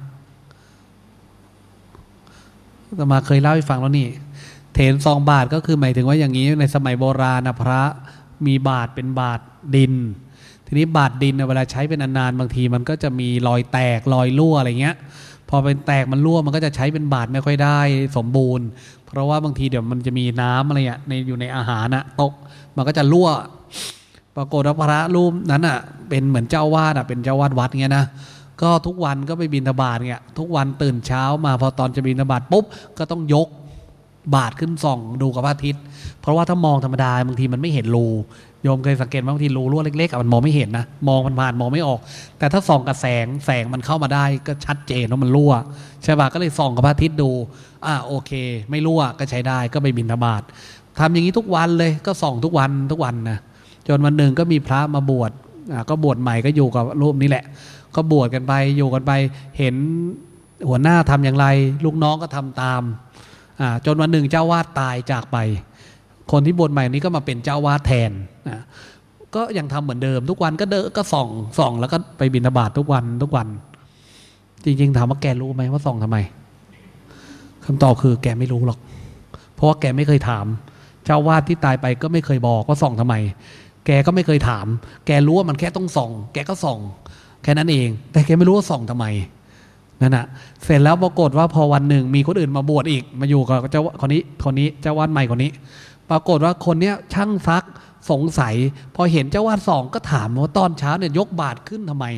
อาตมาเคยเล่าให้ฟังแล้วนี่เถน2 บาทก็คือหมายถึงว่าอย่างนี้ในสมัยโบราณนะพระมีบาทเป็นบาทดินทีนี้บาทดินเวลาใช้เป็นนานๆบางทีมันก็จะมีรอยแตกรอยรั่วอะไรเงี้ยพอเป็นแตกมันรั่วมันก็จะใช้เป็นบาทไม่ค่อยได้สมบูรณ์เพราะว่าบางทีเดี๋ยวมันจะมีน้ำอะไรอยู่ในอาหารนะตกมันก็จะรั่วปรากฏว่าพระรูปนั้นอ่ะเป็นเหมือนเจ้าวาดเป็นเจ้าวาดวัดเงี้ยนะก็ทุกวันก็ไปบิณฑบาตเงี้ยทุกวันตื่นเช้ามาพอตอนจะบิณฑบาตปุ๊บก็ต้องยกบาทขึ้นส่องดูกับพระอาทิตย์เพราะว่าถ้ามองธรรมดาบางทีมันไม่เห็นรูโยมเคยสังเกตว่าบางทีรูรั่วเล็กๆมันมองไม่เห็นนะมองผ่านมองไม่ออกแต่ถ้าส่องกับแสงมันเข้ามาได้ก็ชัดเจนว่ามันรั่วใช่ป่ะก็เลยส่องกับพระอาทิตย์ดูโอเคไม่รั่วก็ใช้ได้ก็ไปบิณฑบาตทำอย่างนี้ทุกวันเลยก็ส่องทุกวันนะจนวันหนึ่งก็มีพระมาบวชก็บวชใหม่ก็อยู่กับรูปนี้แหละก็บวชกันไปอยู่กันไปเห็นหัวหน้าทำอย่างไรลูกน้องก็ทำตามจนวันหนึ่งเจ้าวาดตายจากไปคนที่บวชใหม่นี้ก็มาเป็นเจ้าวาดแทนก็ยังทำเหมือนเดิมทุกวันก็ก็ส่องแล้วก็ไปบิณฑบาตทุกวันจริงๆถามว่าแกรู้ไหมว่าส่องทำไมคำตอบคือแกไม่รู้หรอกเพราะว่าแกไม่เคยถามเจ้าวาดที่ตายไปก็ไม่เคยบอกว่าส่องทำไมแกก็ไม่เคยถามแกรู้ว่ามันแค่ต้องส่องแกก็ส่องแค่นั้นเองแต่แกไม่รู้ว่าส่องทำไมนั่นน่ะเสร็จแล้วปรากฏว่าพอวันหนึ่งมีคนอื่นมาบวชอีกมาอยู่กับเจ้าคนนี้เจ้าวาดใหม่คนนี้ปรากฏว่าคนเนี้ยช่างซักสงสัยพอเห็นเจ้าวาดสองก็ถามว่าตอนเช้าเนี่ยยกบาตรขึ้นทำไม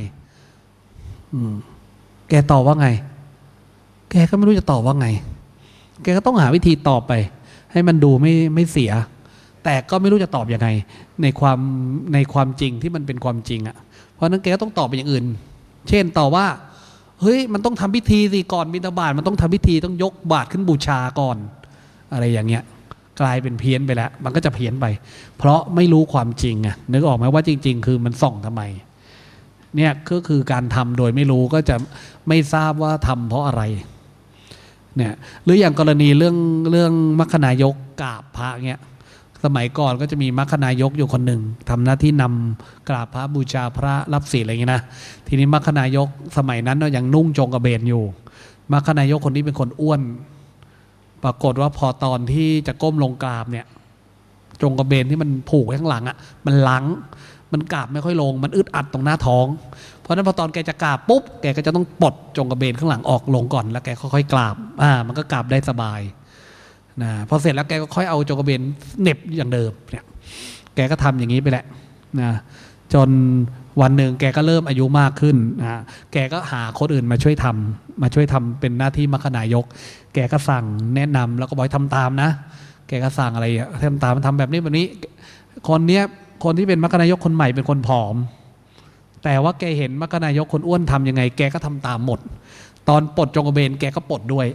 แกตอบว่าไงแกก็ไม่รู้จะตอบว่าไงแกก็ต้องหาวิธีตอบไปให้มันดูไม่เสียแต่ก็ไม่รู้จะตอบยังไงในความจริงที่มันเป็นความจริงอ่ะเพราะนั้นแกก็ต้องตอบเป็นอย่างอื่นเช่นตอบว่าเฮ้ยมันต้องทำพิธีสิก่อนบิณฑบาตมันต้องทำพิธีต้องยกบาตรขึ้นบูชาก่อนอะไรอย่างเงี้ยกลายเป็นเพี้ยนไปแล้วมันก็จะเพี้ยนไปเพราะไม่รู้ความจริงอ่ะนึกออกไหมว่าจริงๆคือมันส่องทำไมเนี่ยก็คือการทำโดยไม่รู้ก็จะไม่ทราบว่าทำเพราะอะไรเนี่ยหรืออย่างกรณีเรื่องมัคคณายกกราบพระเงี้ยสมัยก่อนก็จะมีมัคคณายกอยู่คนหนึ่งทำหน้าที่นำกราบพระบูชาพระรับศีลอะไรเงี้ยนะทีนี้มัคคณายกสมัยนั้นยังนุ่งจงกระเบนอยู่มัคคณายกคนนี้เป็นคนอ้วนปรากฏว่าพอตอนที่จะก้มลงกราบเนี่ยจงกระเบนที่มันผูกไว้ข้างหลังอ่ะมันลังมันกราบไม่ค่อยลงมันอึดอัดตรงหน้าท้องเพราะนั้นพอตอนแกจะกราบปุ๊บแกก็จะต้องปลดจงกระเบนข้างหลังออกลงก่อนแล้วแกค่อยๆกราบมันก็กราบได้สบายนะพอเสร็จแล้วแกก็ค่อยเอาจงกระเบนเหน็บอย่างเดิมเนี่ยแกก็ทำอย่างนี้ไปแหละนะจนวันหนึ่งแกก็เริ่มอายุมากขึ้นนะแกก็หาคนอื่นมาช่วยทำเป็นหน้าที่มัคคณายกแกก็สั่งแนะนำแล้วก็บอกให้ทำตามนะแกก็สั่งอะไรทำตามทำแบบนี้คนที่เป็นมัคคณายกคนใหม่เป็นคนผอมแต่ว่าแกเห็นมัคคณายกคนอ้วนทำยังไงแกก็ทำตามหมดตอนปลดจงกระเบนแกก็ปลดด้วย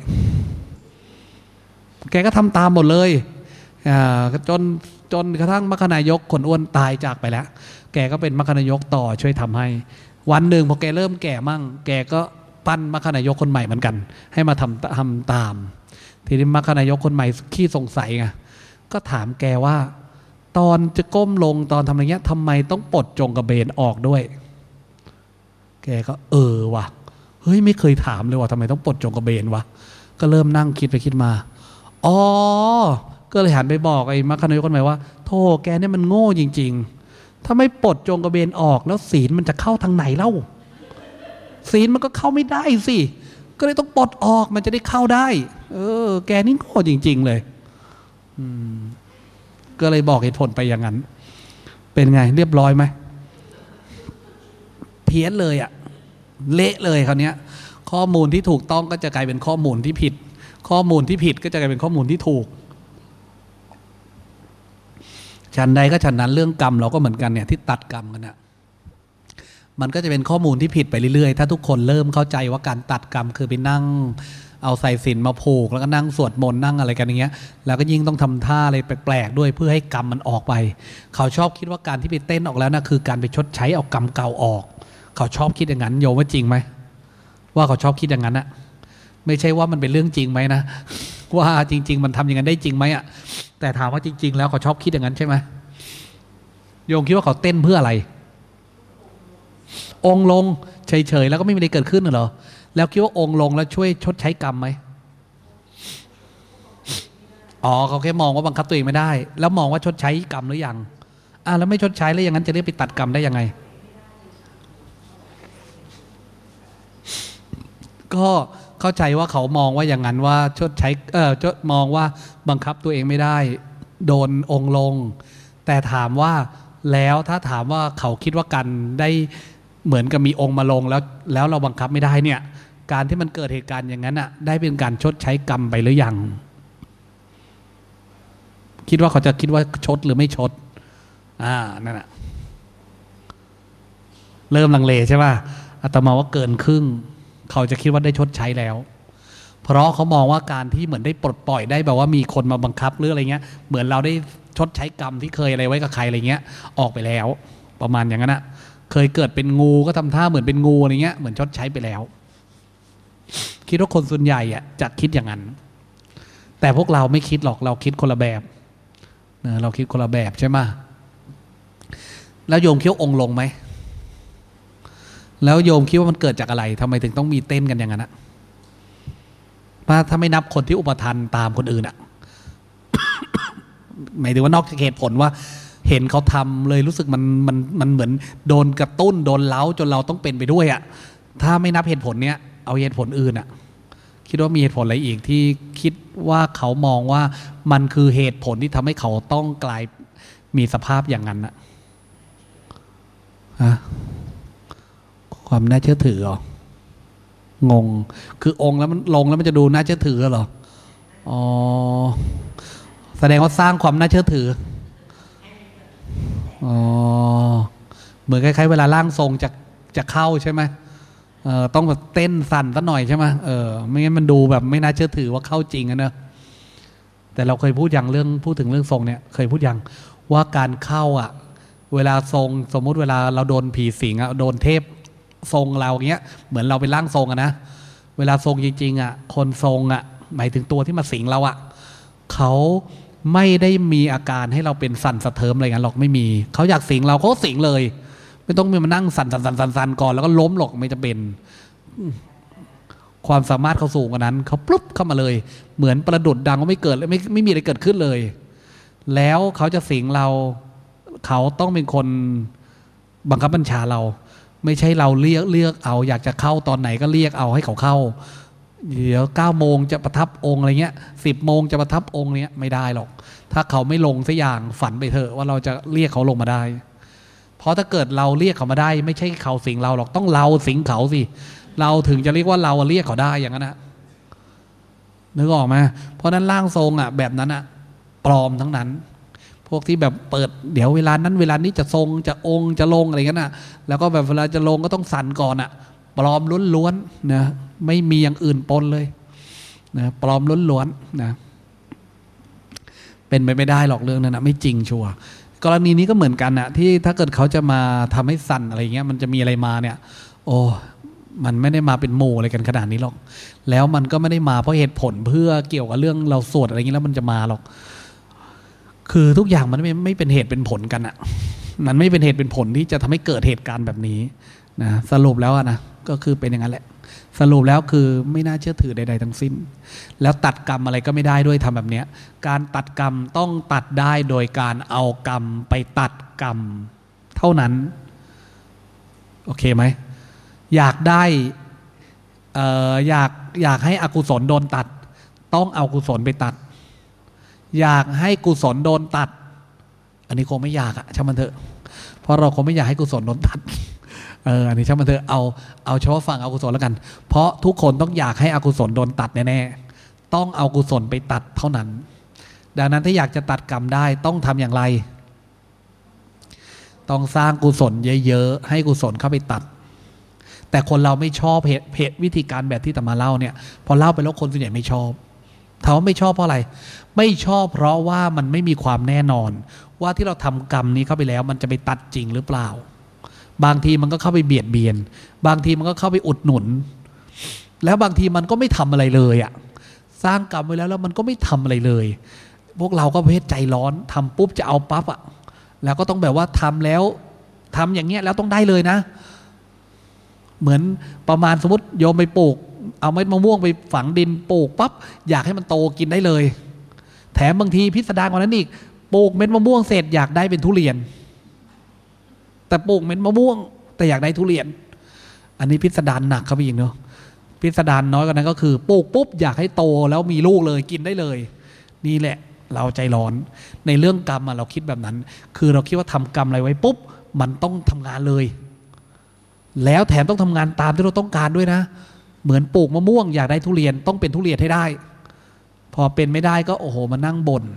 แกก็ทำตามหมดเลยจนกระทั่งมัคคณายกคนอ้วนตายจากไปแล้วแกก็เป็นมัคคณายกต่อช่วยทำให้วันหนึ่งพอแกเริ่มแก่มั่งแกก็ปั้นมัคคณายกคนใหม่เหมือนกันให้มาทำตามทีนี้มัคคณายกคนใหม่ขี้สงสัยไงก็ถามแกว่าตอนจะก้มลงตอนทำอะไรเงี้ยทำไมต้องปลดจงกระเบนออกด้วยแกก็ว่ะเฮ้ยไม่เคยถามเลยว่าทำไมต้องปลดจงกระเบนวะก็เริ่มนั่งคิดไปคิดมาก็เลยหันไปบอกไอ้มัคคณายกคนใหม่ว่าโธ่แกเนี่ยมันโง่จริงๆถ้าไม่ปลดจงกระเบนออกแล้วศีลมันจะเข้าทางไหนเล่าศีลมันก็เข้าไม่ได้สิก็เลยต้องปลดออกมันจะได้เข้าได้แกนี่โง่จริงๆเลยก็เลยบอกเหตุผลไปอย่างนั้นเป็นไงเรียบร้อยไหมเพี้ยนเลยอะเละเลยคราวนี้ข้อมูลที่ถูกต้องก็จะกลายเป็นข้อมูลที่ผิดข้อมูลที่ผิดก็จะกลายเป็นข้อมูลที่ถูกฉันใดก็ฉันนั้นเรื่องกรรมเราก็เหมือนกันเนี่ยที่ตัดกรรมกันเนี่ยมันก็จะเป็นข้อมูลที่ผิดไปเรื่อยๆถ้าทุกคนเริ่มเข้าใจว่าการตัดกรรมคือไปนั่งเอาใส่ศีลมาผูกแล้วก็นั่งสวดมนต์นั่งอะไรกันอย่างเงี้ยแล้วก็ยิ่งต้องทำท่าอะไรแปลกๆด้วยเพื่อให้กรรมมันออกไปเขาชอบคิดว่าการที่ไปเต้นออกแล้วนะคือการไปชดใช้เอากรรมเก่าออกเขาชอบคิดอย่างนั้นโยมว่าจริงไหมว่าเขาชอบคิดอย่างนั้นอะไม่ใช่ว่ามันเป็นเรื่องจริงไหมนะว่าจริงๆมันทำอย่างนั้นได้จริงไหมอะแต่ถามว่าจริงๆแล้วเขาชอบคิดอย่างนั้นใช่ไหมโยมคิดว่าเขาเต้นเพื่ออะไรองค์ลงเฉยๆแล้วก็ไม่มีอะไรเกิดขึ้นเหรอแล้วคิดว่าองค์ลงแล้วช่วยชดใช้กรรมไหมเขาแค่มองว่าบังคับตัวเองไม่ได้แล้วมองว่าชดใช้กรรมหรือยังแล้วไม่ชดใช้แล้วอย่างนั้นจะเรียกไปตัดกรรมได้ยังไงก็เข้าใจว่าเขามองว่าอย่างนั้นว่าชดใช้มองว่าบังคับตัวเองไม่ได้โดนองค์ลงแต่ถามว่าแล้วถ้าถามว่าเขาคิดว่ากันได้เหมือนกับมีองค์มาลงแล้วเราบังคับไม่ได้เนี่ยการที่มันเกิดเหตุการณ์อย่างนั้นอ่ะได้เป็นการชดใช้กรรมไปหรือยังคิดว่าเขาจะคิดว่าชดหรือไม่ชดนั่นแหละเริ่มลังเลใช่ป่ะอาตมาว่าเกินครึ่งเขาจะคิดว่าได้ชดใช้แล้วเพราะเขามองว่าการที่เหมือนได้ปลดปล่อยได้แบบว่ามีคนมาบังคับหรืออะไรเงี้ยเหมือนเราได้ชดใช้กรรมที่เคยอะไรไว้กับใครอะไรเงี้ยออกไปแล้วประมาณอย่างนั้นนะเคยเกิดเป็นงูก็ทำท่าเหมือนเป็นงูอะไรเงี้ยเหมือนชดใช้ไปแล้วคิดว่าคนส่วนใหญ่อะจะคิดอย่างนั้นแต่พวกเราไม่คิดหรอกเราคิดคนละแบบเราคิดคนละแบบใช่ไหมแล้วโยมคิดว่าองค์ลงไหมแล้วโยมคิดว่ามันเกิดจากอะไรทำไมถึงต้องมีเต้นกันอย่างนั้นอะถ้าไม่นับคนที่อุปทานตามคนอื่นอะ หมายถึงว่านอกจากเหตุผลว่าเห็นเขาทำเลยรู้สึกมันเหมือนโดนกระตุ้นโดนเล้าจนเราต้องเป็นไปด้วยอะถ้าไม่นับเหตุผลเนี้ยเอาเหตุผลอื่นอะคิดว่ามีเหตุผลอะไรอีกที่คิดว่าเขามองว่ามันคือเหตุผลที่ทำให้เขาต้องกลายมีสภาพอย่างนั้นอะความน่าเชื่อถือเหรองงคือองค์แล้วมันลงแล้วมันจะดูน่าเชื่อถือเหรออ๋อแสดงว่าสร้างความน่าเชื่อถืออ๋อเหมือนคล้ายๆเวลาร่างทรงจะเข้าใช่ไหมต้องแบบเต้นสั่นซะหน่อยใช่ไหมไม่งั้นมันดูแบบไม่น่าเชื่อถือว่าเข้าจริงนะแต่เราเคยพูดอย่างพูดถึงเรื่องทรงเนี่ยเคยพูดอย่างว่าการเข้าอ่ะเวลาทรงสมมุติเวลาเราโดนผีสิงอ่ะโดนเทพทรงเราอย่างเงี้ยเหมือนเราเป็นร่างทรงอะนะเวลาทรงจริงๆอ่ะคนทรงอ่ะหมายถึงตัวที่มาสิงเราอ่ะเขาไม่ได้มีอาการให้เราเป็นสั่นสะเทิมอะไรกันหรอกไม่มีเขาอยากสิงเราเขาสิงเลยไม่ต้องมีมานั่งสั่นก่อนแล้วก็ล้มหรอกไม่จะเป็นความสามารถเขาสูงกว่านั้นเขาปุ๊บเข้ามาเลยเหมือนประดุจดังว่าไม่เกิดไม่มีอะไรเกิดขึ้นเลยแล้วเขาจะสิงเราเขาต้องเป็นคนบังคับบัญชาเราไม่ใช่เราเลือกเอาอยากจะเข้าตอนไหนก็เรียกเอาให้เขาเข้าเดี๋ยว9 โมงจะประทับองค์อะไรเงี้ย10 โมงจะประทับองค์เนี้ยไม่ได้หรอกถ้าเขาไม่ลงสักอย่างฝันไปเถอะว่าเราจะเรียกเขาลงมาได้เพราะถ้าเกิดเราเรียกเขามาได้ไม่ใช่เขาสิงเราหรอกต้องเราสิงเขาสิเราถึงจะเรียกว่าเราเรียกเขาได้อย่างนั้นนะนึกออกไหมเพราะนั้นร่างทรงอ่ะแบบนั้นอ่ะปลอมทั้งนั้นพวกที่แบบเปิดเดี๋ยวเวลานั้นเวลานี้จะทรงจะองค์จะลงอะไรกันนะแล้วก็แบบเวลาจะลงก็ต้องสั่นก่อนอ่ะปลอมล้วนๆนะไม่มีอย่างอื่นปนเลยนะปลอมล้วนๆนะเป็นไปไม่ได้หรอกเรื่องนั้นนะไม่จริงชัวร์กรณีนี้ก็เหมือนกันนะที่ถ้าเกิดเขาจะมาทำให้สั่นอะไรเงี้ยมันจะมีอะไรมาเนี่ยโอ้มันไม่ได้มาเป็นหมู่อะไรกันขนาดนี้หรอกแล้วมันก็ไม่ได้มาเพราะเหตุผลเพื่อเกี่ยวกับเรื่องเราสวดอะไรเงี้ยแล้วมันจะมาหรอกคือทุกอย่างมันไม่เป็นเหตุเป็นผลกันอ่ะมันไม่เป็นเหตุเป็นผลที่จะทำให้เกิดเหตุการณ์แบบนี้นะสรุปแล้วนะก็คือเป็นอย่างนั้นแหละสรุปแล้วคือไม่น่าเชื่อถือใดๆทั้งสิ้นแล้วตัดกรรมอะไรก็ไม่ได้ด้วยทำแบบนี้การตัดกรรมต้องตัดได้โดยการเอากรรมไปตัดกรรมเท่านั้นโอเคไหมอยากได้อยากให้อกุศลโดนตัดต้องเอากุศลไปตัดอยากให้กุศลโดนตัดอันนี้คงไม่อยากอะช่างมันเถอะเพราะเราคงไม่อยากให้กุศลโดนตัดอันนี้ช่างมันเถอะเอาเฉพาะฝั่งอกุศลแล้วกันเพราะทุกคนต้องอยากให้อกุศลโดนตัดแน่ๆต้องเอากุศลไปตัดเท่านั้นดังนั้นถ้าอยากจะตัดกรรมได้ต้องทำอย่างไรต้องสร้างกุศลเยอะๆให้กุศลเข้าไปตัดแต่คนเราไม่ชอบเหตุวิธีการแบบที่ตมาเล่าเนี่ยพอเล่าไปแล้วคนส่วนใหญ่ไม่ชอบถามว่าไม่ชอบเพราะอะไรไม่ชอบเพราะว่ามันไม่มีความแน่นอนว่าที่เราทำกรรมนี้เข้าไปแล้วมันจะไปตัดจริงหรือเปล่าบางทีมันก็เข้าไปเบียดเบียนบางทีมันก็เข้าไปอุดหนุนแล้วบางทีมันก็ไม่ทำอะไรเลยอ่ะสร้างกรรมไว้แล้วมันก็ไม่ทำอะไรเลยพวกเราก็ประเภทใจร้อนทำปุ๊บจะเอาปั๊บอ่ะแล้วก็ต้องแบบว่าทำแล้วทำอย่างเงี้ยแล้วต้องได้เลยนะเหมือนประมาณสมมติโยมไปปลูกเอาเม็ดมะม่วงไปฝังดินปลูกปั๊บอยากให้มันโตกินได้เลยแถมบางทีพิสดารกว่านั้นอีกปลูกเม็ดมะม่วงเสร็จอยากได้เป็นทุเรียนแต่ปลูกเม็ดมะม่วงแต่อยากได้ทุเรียนอันนี้พิสดารหนักครับพี่หญิงเนาะพิสดารน้อยกว่านั้นก็คือปลูกปุ๊บอยากให้โตแล้วมีลูกเลยกินได้เลยนี่แหละเราใจร้อนในเรื่องกรรมเราคิดแบบนั้นคือเราคิดว่าทำกรรมอะไรไว้ปุ๊บมันต้องทำงานเลยแล้วแถมต้องทำงานตามที่เราต้องการด้วยนะเหมือนปลูกมะม่วงอยากได้ทุเรียนต้องเป็นทุเรียนให้ได้พอเป็นไม่ได้ก็โอ้โหมานั่งบ่น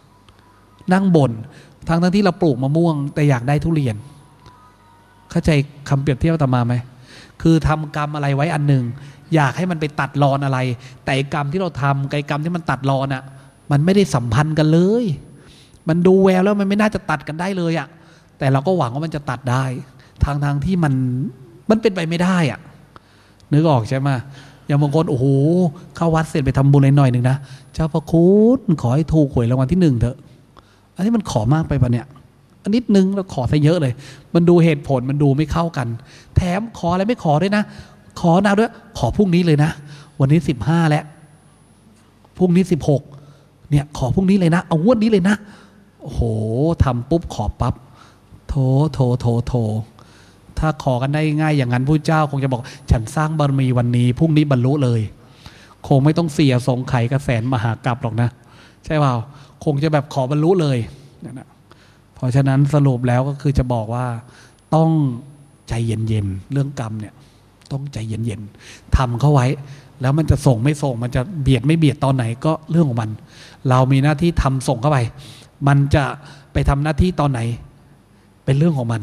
ทั้งที่เราปลูกมะม่วงแต่อยากได้ทุเรียนเข้าใจคำเปรียบเทียบอาตมาไหมคือทำกรรมอะไรไว้อันหนึ่งอยากให้มันไปตัดรอนอะไรแต่กรรมที่เราทำกับกรรมที่มันตัดรอนอ่ะมันไม่ได้สัมพันธ์กันเลยมันดูแววแล้วมันไม่น่าจะตัดกันได้เลยอ่ะแต่เราก็หวังว่ามันจะตัดได้ทางที่มันเป็นไปไม่ได้อ่ะนึกออกใช่ไหมอย่างบางคนโอ้โหเข้าวัดเสร็จไปทำบุญหน่อยหนึ่งนะเจ้าพระคุณขอให้ถูกหวยรางวัลที่1เถอะอันนี้มันขอมากไปปะเนี่ยอันนิดนึงแล้วขอซะเยอะเลยมันดูเหตุผลมันดูไม่เข้ากันแถมขออะไรไม่ขอด้วยนะขอนาด้วยขอพรุ่งนี้เลยนะวันนี้15แล้วพรุ่งนี้16เนี่ยขอพรุ่งนี้เลยนะเอางวดนี้เลยนะโอ้โหทำปุ๊บขอปั๊บโถถ้าขอกันได้ง่ายอย่างนั้นผู้เจ้าคงจะบอกฉันสร้างบารมีวันนี้พรุ่งนี้บรรลุเลยคงไม่ต้องเสียสงไขกระแสนมหากาพย์หรอกนะใช่เปล่าคงจะแบบขอบรรลุเลยนะเพราะฉะนั้นสรุปแล้วก็คือจะบอกว่าต้องใจเย็นๆเรื่องกรรมเนี่ยต้องใจเย็นๆทำเข้าไว้แล้วมันจะส่งไม่ส่งมันจะเบียดไม่เบียดตอนไหนก็เรื่องของมันเรามีหน้าที่ทำส่งเข้าไปมันจะไปทำหน้าที่ตอนไหนเป็นเรื่องของมัน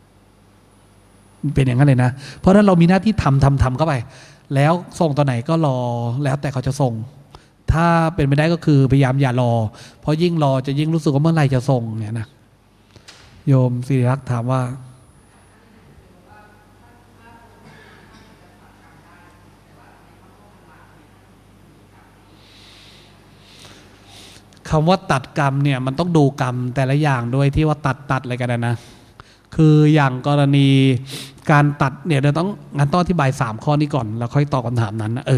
เป็นอย่างนั้นเลยนะเพราะฉะนั้นเรามีหน้าที่ทำเข้าไปแล้วส่งตอนไหนก็รอแล้วแต่เขาจะส่งถ้าเป็นไม่ได้ก็คือพยายามอย่ารอเพราะยิ่งรอจะยิ่งรู้สึกว่าเมื่อไหร่จะส่งเนี่ยนะโยมศิริรักษ์ถามว่าคำว่าตัดกรรมเนี่ยมันต้องดูกรรมแต่ละอย่างด้วยที่ว่าตัดอะไรกันนะคืออย่างกรณีการตัดเนี่ยเราต้องงั้นต้องอธิบาย3ข้อนี้ก่อนแล้วค่อยตอบคำถามนั้นนะ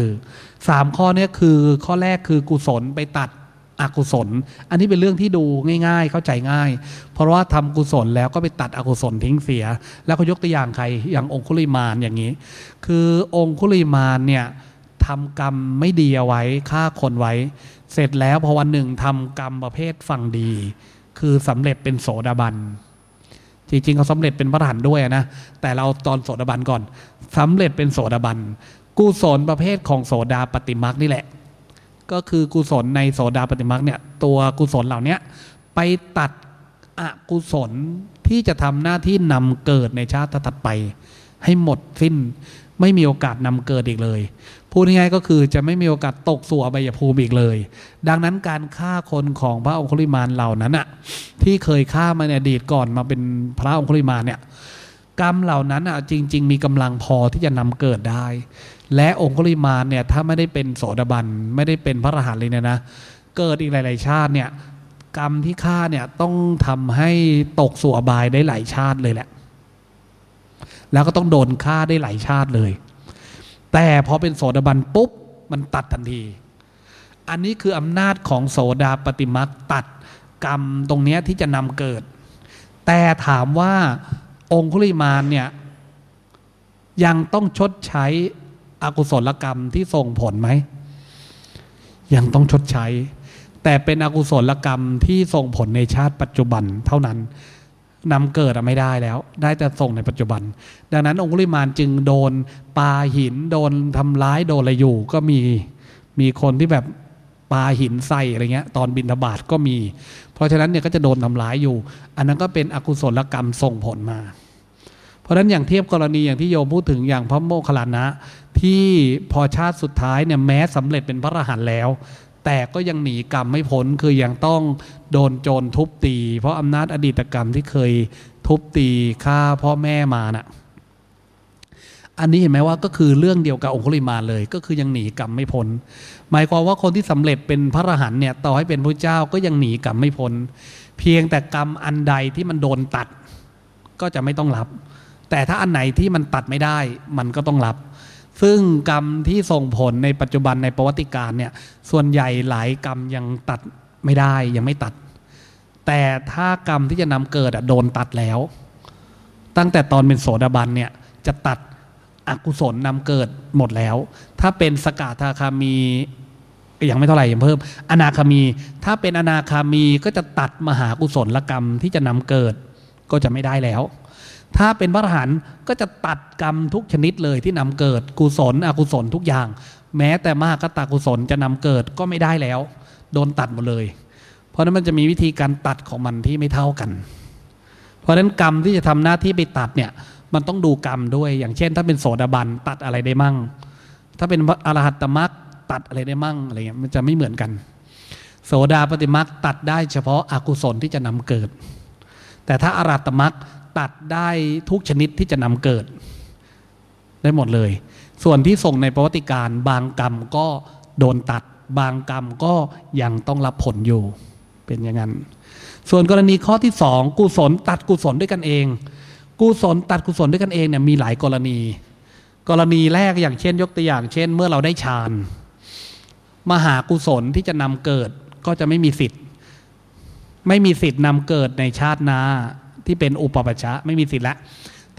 3ข้อนี้คือข้อแรกคือกุศลไปตัดอกุศลอันนี้เป็นเรื่องที่ดูง่ายๆเข้าใจง่ายเพราะว่าทำกุศลแล้วก็ไปตัดอกุศลทิ้งเสียแล้วก็ยกตัวอย่างใครอย่างองคุลิมานอย่างนี้คือองคุลิมานเนี่ยทำกรรมไม่ดีเอาไว้ฆ่าคนไว้เสร็จแล้วพอวันหนึ่งทำกรรมประเภทฝั่งดีคือสำเร็จเป็นโสดาบันจริงๆเขาสำเร็จเป็นพระอรหันต์ด้วยนะแต่เราตอนโสดาบันก่อนสำเร็จเป็นโสดาบันกุศลประเภทของโสดาปฏิมรรคนี่แหละก็คือกุศลในโสดาปฏิมรรคเนี่ยตัวกุศลเหล่านี้ไปตัดอกุศลที่จะทำหน้าที่นำเกิดในชาติถัดไปให้หมดสิ้นไม่มีโอกาสนำเกิดอีกเลยพูดง่ายๆก็คือจะไม่มีโอกาสตกสู่อบายภูมิอีกเลยดังนั้นการฆ่าคนของพระองคุลิมานเหล่านั้นอ่ะที่เคยฆ่ามาในอดีตก่อนมาเป็นพระองคุลิมานเนี่ยกรรมเหล่านั้นอ่ะจริงๆมีกำลังพอที่จะนำเกิดได้และองคุลิมานเนี่ยถ้าไม่ได้เป็นโสดาบันไม่ได้เป็นพระอรหันต์เลยนะเกิดอีกหลายๆชาติเนี่ยกรรมที่ฆ่าเนี่ยต้องทำให้ตกสู่อบายได้หลายชาติเลยแหละแล้วก็ต้องโดนฆ่าได้หลายชาติเลยแต่พอเป็นโสดาบันปุ๊บมันตัดทันทีอันนี้คืออำนาจของโสดาปฏิมรรคตัดกรรมตรงนี้ที่จะนำเกิดแต่ถามว่าองคุลิมานเนี่ยยังต้องชดใช้อกุศลกรรมที่ส่งผลไหมยังต้องชดใช้แต่เป็นอกุศลกรรมที่ส่งผลในชาติปัจจุบันเท่านั้นนำเกิดไม่ได้แล้วได้แต่ส่งในปัจจุบันดังนั้นองคุลิมานจึงโดนปาหินโดนทำร้ายโดนอะไรอยู่ก็มีคนที่แบบปาหินใส่อะไรเงี้ยตอนบิณฑบาตก็มีเพราะฉะนั้นเนี่ยก็จะโดนทำร้ายอยู่อันนั้นก็เป็นอกุศลกรรมส่งผลมาเพราะฉะนั้นอย่างเทียบกรณีอย่างที่โยมพูดถึงอย่างพระโมคคัลลานะที่พอชาติสุดท้ายเนี่ยแม้สำเร็จเป็นพระอรหันต์แล้วแต่ก็ยังหนีกรรมไม่พ้นคือยังต้องโดนโจรทุบตีเพราะอำนาจอดีตกรรมที่เคยทุบตีฆ่าพ่อแม่มาน่ะอันนี้เห็นไหมว่าก็คือเรื่องเดียวกับองคุลิมานเลยก็คือยังหนีกรรมไม่พ้นหมายความว่าคนที่สำเร็จเป็นพระอรหันต์เนี่ยต่อให้เป็นพระเจ้าก็ยังหนีกรรมไม่พ้นเพียงแต่กรรมอันใดที่มันโดนตัดก็จะไม่ต้องรับแต่ถ้าอันไหนที่มันตัดไม่ได้มันก็ต้องรับซึ่งกรรมที่ส่งผลในปัจจุบันในประวัติการเนี่ยส่วนใหญ่หลายกรรมยังตัดไม่ได้ยังไม่ตัดแต่ถ้ากรรมที่จะนำเกิดโดนตัดแล้วตั้งแต่ตอนเป็นโสดาบันเนี่ยจะตัดอกุศลนำเกิดหมดแล้วถ้าเป็นสกทาคามียังไม่เท่าไหร่ยังเพิ่มอนาคามีถ้าเป็นอนาคามีก็จะตัดมหากุศลกรรมที่จะนำเกิดก็จะไม่ได้แล้วถ้าเป็นพระอรหันต์ก็จะตัดกรรมทุกชนิดเลยที่นำเกิดกุศลอกุศลทุกอย่างแม้แต่มหากตกุศลจะนำเกิดก็ไม่ได้แล้วโดนตัดหมดเลยเพราะนั้นมันจะมีวิธีการตัดของมันที่ไม่เท่ากันเพราะฉะนั้นกรรมที่จะทำหน้าที่ไปตัดเนี่ยมันต้องดูกรรมด้วยอย่างเช่นถ้าเป็นโสดาบันตัดอะไรได้มั่งถ้าเป็นอรหัตตมรรคตัดอะไรได้มั่งอะไรเงี้ยมันจะไม่เหมือนกันโสดาปฏิมรรคตัดได้เฉพาะอกุศลที่จะนำเกิดแต่ถ้าอรหัตตมรรคตัดได้ทุกชนิดที่จะนำเกิดได้หมดเลยส่วนที่ส่งในประวัติการบางกรรมก็โดนตัดบางกรรมก็ยังต้องรับผลอยู่เป็นอย่างนั้นส่วนกรณีข้อที่สองกุศลตัดกุศลด้วยกันเองกุศลตัดกุศลด้วยกันเองเนี่ยมีหลายกรณีแรกอย่างเช่นยกตัวอย่างเช่นเมื่อเราได้ฌานมหากุศลที่จะนำเกิดก็จะไม่มีสิทธิ์นำเกิดในชาติหน้าที่เป็นอุปปัชชะไม่มีสิทธิ์แล้ว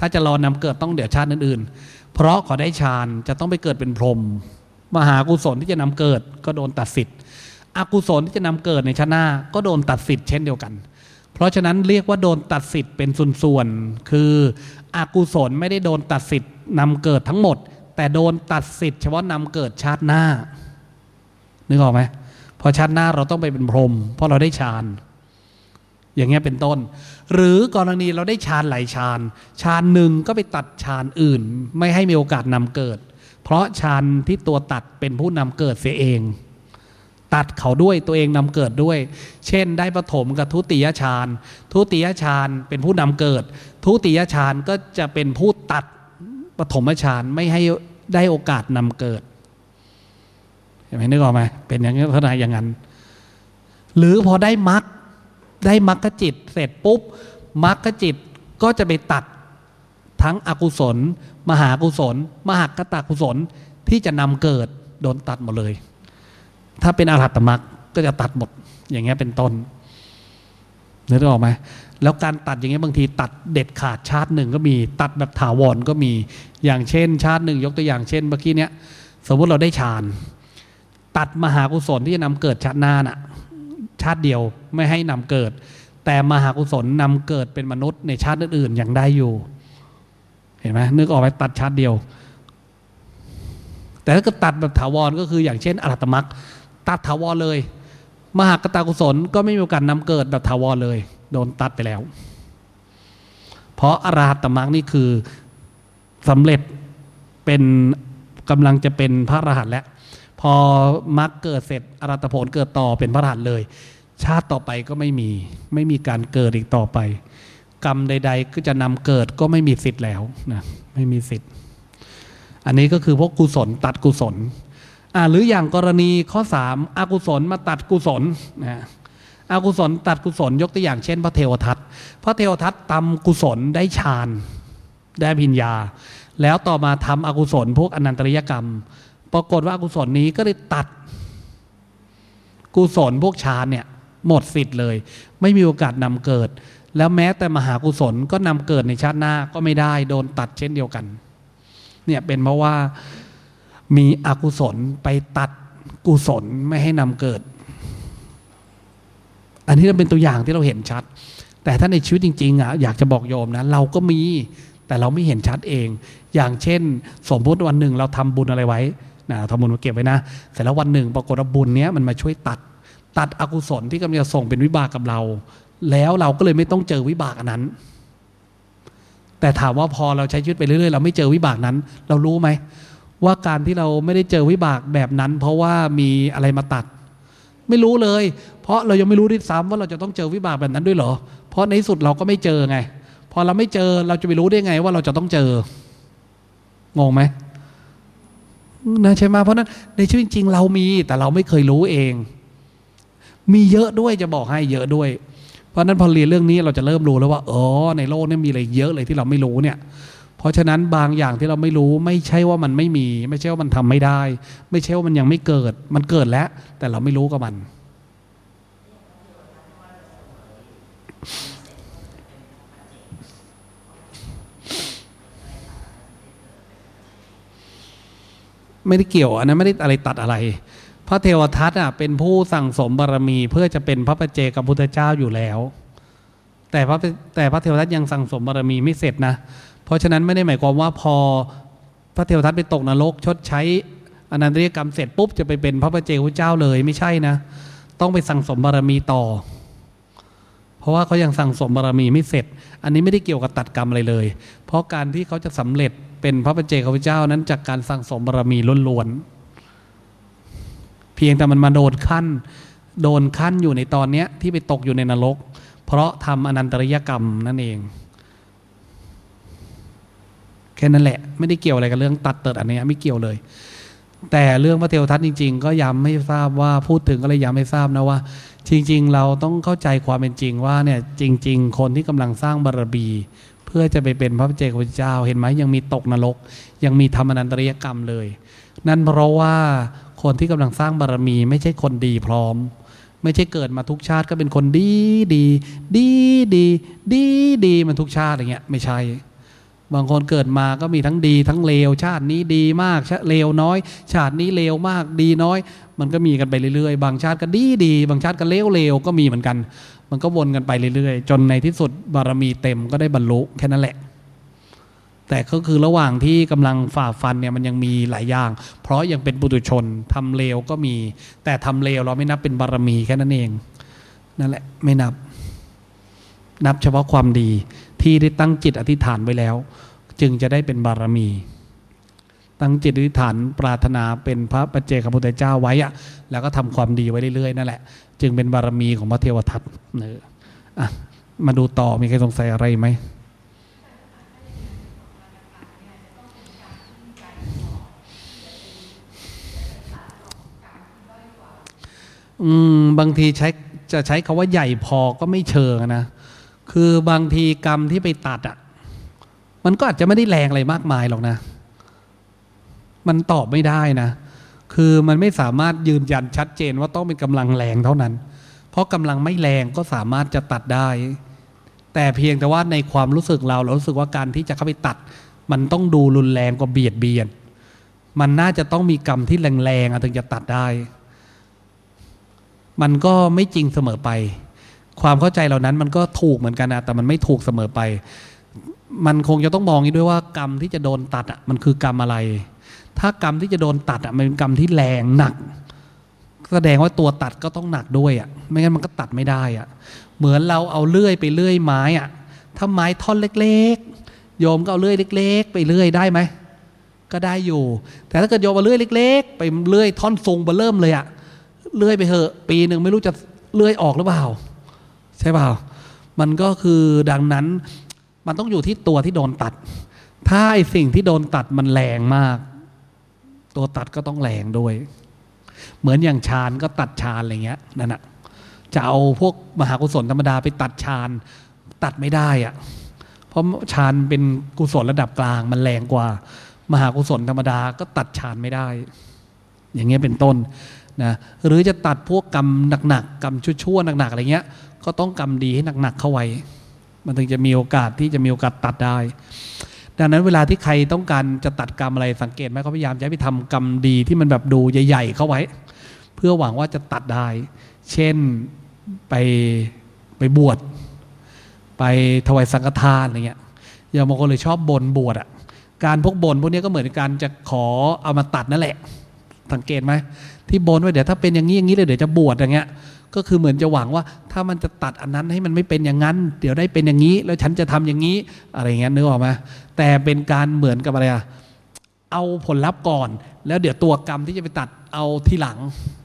ถ้าจะรอนำเกิดต้องเดี๋ยวชาติอื่นๆเพราะขอได้ฌานจะต้องไปเกิดเป็นพรหมมหากุศลที่จะนำเกิดก็โดนตัดสิทธิ์อกุศลที่จะนำเกิดในชาติหน้าก็โดนตัดสิทธิ์เช่นเดียวกันเพราะฉะนั้นเรียกว่าโดนตัดสิทธิ์เป็นส่วนๆคืออกุศลไม่ได้โดนตัดสิทธิ์นำเกิดทั้งหมดแต่โดนตัดสิทธิ์เฉพาะนำเกิดชาติหน้านึกออกไหมพอชาติหน้าเราต้องไปเป็นพรหมเพราะเราได้ฌานอย่างเงี้ยเป็นต้นหรือกรณีเราได้ฌานหลายฌานฌานหนึ่งก็ไปตัดฌานอื่นไม่ให้มีโอกาสนำเกิดเพราะฌานที่ตัวตัดเป็นผู้นำเกิดเสียเองตัดเขาด้วยตัวเองนำเกิดด้วยเช่นได้ปฐมกับทุติยฌานทุติยฌานเป็นผู้นำเกิดทุติยฌานก็จะเป็นผู้ตัดปฐมฌานไม่ให้ได้โอกาสนำเกิดเห็นไหมนึกออกไหมเป็นอย่างนี้เท่าไหร่อย่างนั้นหรือพอได้มรรคจิตเสร็จปุ๊บมรรคจิตก็จะไปตัดทั้งอกุศลมหากุศลมหากตกุศลที่จะนำเกิดโดนตัดหมดเลยถ้าเป็นอรหัตมรรคก็จะตัดหมดอย่างเงี้ยเป็นต้นนึกออกไหมแล้วการตัดอย่างเงี้ยบางทีตัดเด็ดขาดชาติหนึ่งก็มีตัดแบบถาวรก็มีอย่างเช่นชาติหนึ่งยกตัวอย่างเช่นเมื่อกี้เนี้ยสมมติเราได้ฌานตัดมหากุศลที่จะนำเกิดชาติหน้าน่ะชาติเดียวไม่ให้นำเกิดแต่มหากุศลนำเกิดเป็นมนุษย์ในชาติอื่นๆยังได้อยู่เห็นไหมนึกออกไหมตัดชาติเดียวแต่ถ้าเกิดตัดแบบถาวรก็คืออย่างเช่นอรหัตมรรคตัดถาวรเลยมหากตกุศลก็ไม่มีโอกาสนำเกิดแบบถาวรเลยโดนตัดไปแล้วเพราะอรหัตมรรคนี่คือสำเร็จเป็นกำลังจะเป็นพระอรหันต์แล้วพอมรรคเกิดเสร็จอรหัตผลเกิดต่อเป็นพระอรหันต์เลยชาติต่อไปก็ไม่มีการเกิดอีกต่อไปกรรมใดๆก็จะนำเกิดก็ไม่มีสิทธิ์แล้วนะไม่มีสิทธิ์อันนี้ก็คือพวกกุศลตัดกุศลหรืออย่างกรณีข้อ3อกุศลมาตัดกุศลนะอกุศลตัดกุศลยกตัวอย่างเช่นพระเทวทัตทำกุศลได้ฌานได้ปัญญาแล้วต่อมาทำอกุศลพวกอนันตริยกรรมปรากฏว่าอกุศลนี้ก็เลยตัดกุศลพวกฌานเนี่ยหมดสิทธิ์เลยไม่มีโอกาสนำเกิดแล้วแม้แต่มหากุศลก็นำเกิดในชาติหน้าก็ไม่ได้โดนตัดเช่นเดียวกันเนี่ยเป็นเพราะว่ามีอกุศลไปตัดกุศลไม่ให้นำเกิดอันนี้เป็นตัวอย่างที่เราเห็นชัดแต่ถ้าในชีวิตจริงๆอยากจะบอกโยมนะเราก็มีแต่เราไม่เห็นชัดเองอย่างเช่นสมมติวันหนึ่งเราทำบุญอะไรไว้นะทำบุญมาเก็บไว้นะเสร็จแล้ววันหนึ่งปรากฏว่าบุญเนี้ยมันมาช่วยตัดอกุศลที่กำลังจะส่งเป็นวิบากกับเราแล้วเราก็เลยไม่ต้องเจอวิบากอันนั้นแต่ถามว่าพอเราใช้ชีวิตไปเรื่อยๆเราไม่เจอวิบากนั้นเรารู้ไหมว่าการที่เราไม่ได้เจอวิบากแบบนั้นเพราะว่ามีอะไรมาตัดไม่รู้เลยเพราะเรายังไม่รู้ด้วยซ้ำว่าเราจะต้องเจอวิบากแบบนั้นด้วยเหรอเพราะในที่สุดเราก็ไม่เจอไงพอเราไม่เจอเราจะไปรู้ได้ไงว่าเราจะต้องเจองงไหมนะใช่ไหมเพราะนั้นในชีวิตจริงเรามีแต่เราไม่เคยรู้เองมีเยอะด้วยจะบอกให้เยอะด้วยเพราะนั้นพอเรียนเรื่องนี้เราจะเริ่มรู้แล้วว่าในโลกนี้มีอะไรเยอะเลยที่เราไม่รู้เนี่ยเพราะฉะนั้นบางอย่างที่เราไม่รู้ไม่ใช่ว่ามันไม่มีไม่ใช่ว่ามันทำไม่ได้ไม่ใช่ว่ามันยังไม่เกิดมันเกิดแล้วแต่เราไม่รู้กับมันไม่ได้เกี่ยวอันนั้นไม่ได้อะไรตัดอะไรพระเทวทัตเป็นผู้สั่งสมบารมีเพื่อจะเป็นพระปัจเจกพุทธเจ้าอยู่แล้วแต่พระเทวทัตยังสั่งสมบารมีไม่เสร็จนะเพราะฉะนั้นไม่ได้หมายความว่าพอพระเทวทัตไปตกนรกชดใช้อนันตริยกรรมเสร็จปุ๊บจะไปเป็นพระปัจเจกพุทธเจ้าเลยไม่ใช่นะต้องไปสั่งสมบารมีต่อเพราะว่าเขายังสั่งสมบารมีไม่เสร็จอันนี้ไม่ได้เกี่ยวกับตัดกรรมอะไรเลยเพราะการที่เขาจะสำเร็จเป็นพระปัจเจกพุทธเจ้านั้นจากการสั่งสมบารมีล้วนๆเพียงแต่มันมาโดนขั้นอยู่ในตอนนี้ที่ไปตกอยู่ในนรกเพราะทำอนันตริยกรรมนั่นเองแค่นั้นแหละไม่ได้เกี่ยวอะไรกับเรื่องตัดเติดอันนี้ไม่เกี่ยวเลยแต่เรื่องพระเทวทัตจริงๆก็ย้ำให้ทราบว่าพูดถึงก็เลยย้ำให้ทราบนะว่าจริงๆเราต้องเข้าใจความเป็นจริงว่าเนี่ยจริงๆคนที่กำลังสร้างบารมีเพื่อจะไปเป็นพระปัจเจกพุทธเจ้าเห็นไหมยังมีตกนรกยังมีทำอนันตริยกรรมเลยนั่นเพราะว่าคนที่กำลังสร้างบารมีไม่ใช่คนดีพร้อมไม่ใช่เกิดมาทุกชาติก็เป็นคนดีมันทุกชาติอย่างเงี้ยไม่ใช่บางคนเกิดมาก็มีทั้งดีทั้งเลวชาตินี้ดีมากเลวน้อยชาตินี้เลวมากดีน้อยมันก็มีกันไปเรื่อยๆบางชาติก็ดีบางชาติก็เลวก็มีเหมือนกันมันก็วนกันไปเรื่อยๆจนในที่สุดบารมีเต็มก็ได้บรรลุแค่นั้นแหละแต่ก็คือระหว่างที่กำลังฝ่าฟันเนี่ยมันยังมีหลายอย่างเพราะยังเป็นปุถุชนทำเลวก็มีแต่ทำเลวเราไม่นับเป็นบารมีแค่นั้นเองนั่นแหละไม่นับเฉพาะความดีที่ได้ตั้งจิตอธิษฐานไว้แล้วจึงจะได้เป็นบารมีตั้งจิตอธิษฐานปรารถนาเป็นพระปัจเจกพุทธเจ้าไว้อะแล้วก็ทำความดีไว้เรื่อยๆนั่นแหละจึงเป็นบารมีของพระเทวทัตมาดูต่อมีใครสงสัยอะไรไหมบางทีจะใช้คำว่าใหญ่พอก็ไม่เชิงนะคือบางทีกรรมที่ไปตัดอ่ะมันก็อาจจะไม่ได้แรงอะไรมากมายหรอกนะมันตอบไม่ได้นะคือมันไม่สามารถยืนยันชัดเจนว่าต้องเป็นกำลังแรงเท่านั้นเพราะกำลังไม่แรงก็สามารถจะตัดได้แต่เพียงแต่ว่าในความรู้สึกเรารู้สึกว่าการที่จะเข้าไปตัดมันต้องดูรุนแรงกว่าเบียดเบียนมันน่าจะต้องมีกรรมที่แรงๆถึงจะตัดได้มันก็ไม่จริงเสมอไปความเข้าใจเหล่านั้นมันก็ถูกเหมือนกันนะแต่มันไม่ถูกเสมอไปมันคงจะต้องมองอีกด้วยว่ากรรมที่จะโดนตัดอ่ะมันคือกรรมอะไรถ้ากรรมที่จะโดนตัดอ่ะมันเป็นกรรมที่แรงหนักแสดงว่าตัวตัดก็ต้องหนักด้วยอ่ะไม่งั้นมันก็ตัดไม่ได้อ่ะเหมือนเราเอาเลื่อยไปเลื่อยไม้อ่ะถ้าไม้ท่อนเล็กๆโยมก็เอาเลื่อยเล็กๆไปเลื่อยได้ไหมก็ได้อยู่แต่ถ้าเกิดโยมเอาเลื่อยเล็กๆไปเลื่อยท่อนทรงเบอเริ่มเลยอ่ะเลื่อยไปเถอะปีหนึ่งไม่รู้จะเลื่อยออกหรือเปล่าใช่เปล่ามันก็คือดังนั้นมันต้องอยู่ที่ตัวที่โดนตัดถ้าไอ้สิ่งที่โดนตัดมันแรงมากตัวตัดก็ต้องแรงด้วยเหมือนอย่างฌานก็ตัดฌานอะไรเงี้ยนั่นน่ะจะเอาพวกมหากุศลธรรมดาไปตัดฌานตัดไม่ได้อ่ะเพราะฌานเป็นกุศลระดับกลางมันแรงกว่ามหากุศลธรรมดาก็ตัดฌานไม่ได้อย่างเงี้ยเป็นต้นนะหรือจะตัดพวกกรรมหนักๆกรรมชั่วๆหนักๆอะไรเงี้ยก็ต้องกรรมดีให้หนักๆเข้าไว้มันถึงจะมีโอกาสที่จะมีโอกาสตัดได้ดังนั้นเวลาที่ใครต้องการจะตัดกรรมอะไรสังเกตไหมเขาพยายามจะไปทำกรรมดีที่มันแบบดูใหญ่ๆเข้าไว้เพื่อหวังว่าจะตัดได้เช่นไปบวชไปถวายสังฆทานอะไรเงี้ยอย่างบางคนเลยชอบบนบวชอ่ะการพวกบนพวกนี้ก็เหมือนการจะขอเอามาตัดนั่นแหละสังเกตไหมที่บนไว้เดี๋ยวถ้าเป็นอย่างนี้เลยเดี๋ยวจะบวชอย่างเงี้ยก็คือเหมือนจะหวังว่าถ้ามันจะตัดอันนั้นให้มันไม่เป็นอย่างนั้นเดี๋ยวได้เป็นอย่างนี้แล้วฉันจะทำอย่างนี้อะไรเงี้ยนึกออกไหมแต่เป็นการเหมือนกับอะไรอะเอาผลลัพธ์ก่อนแล้วเดี๋ยวตัวกรรมที่จะไปตัดเอาทีหลัง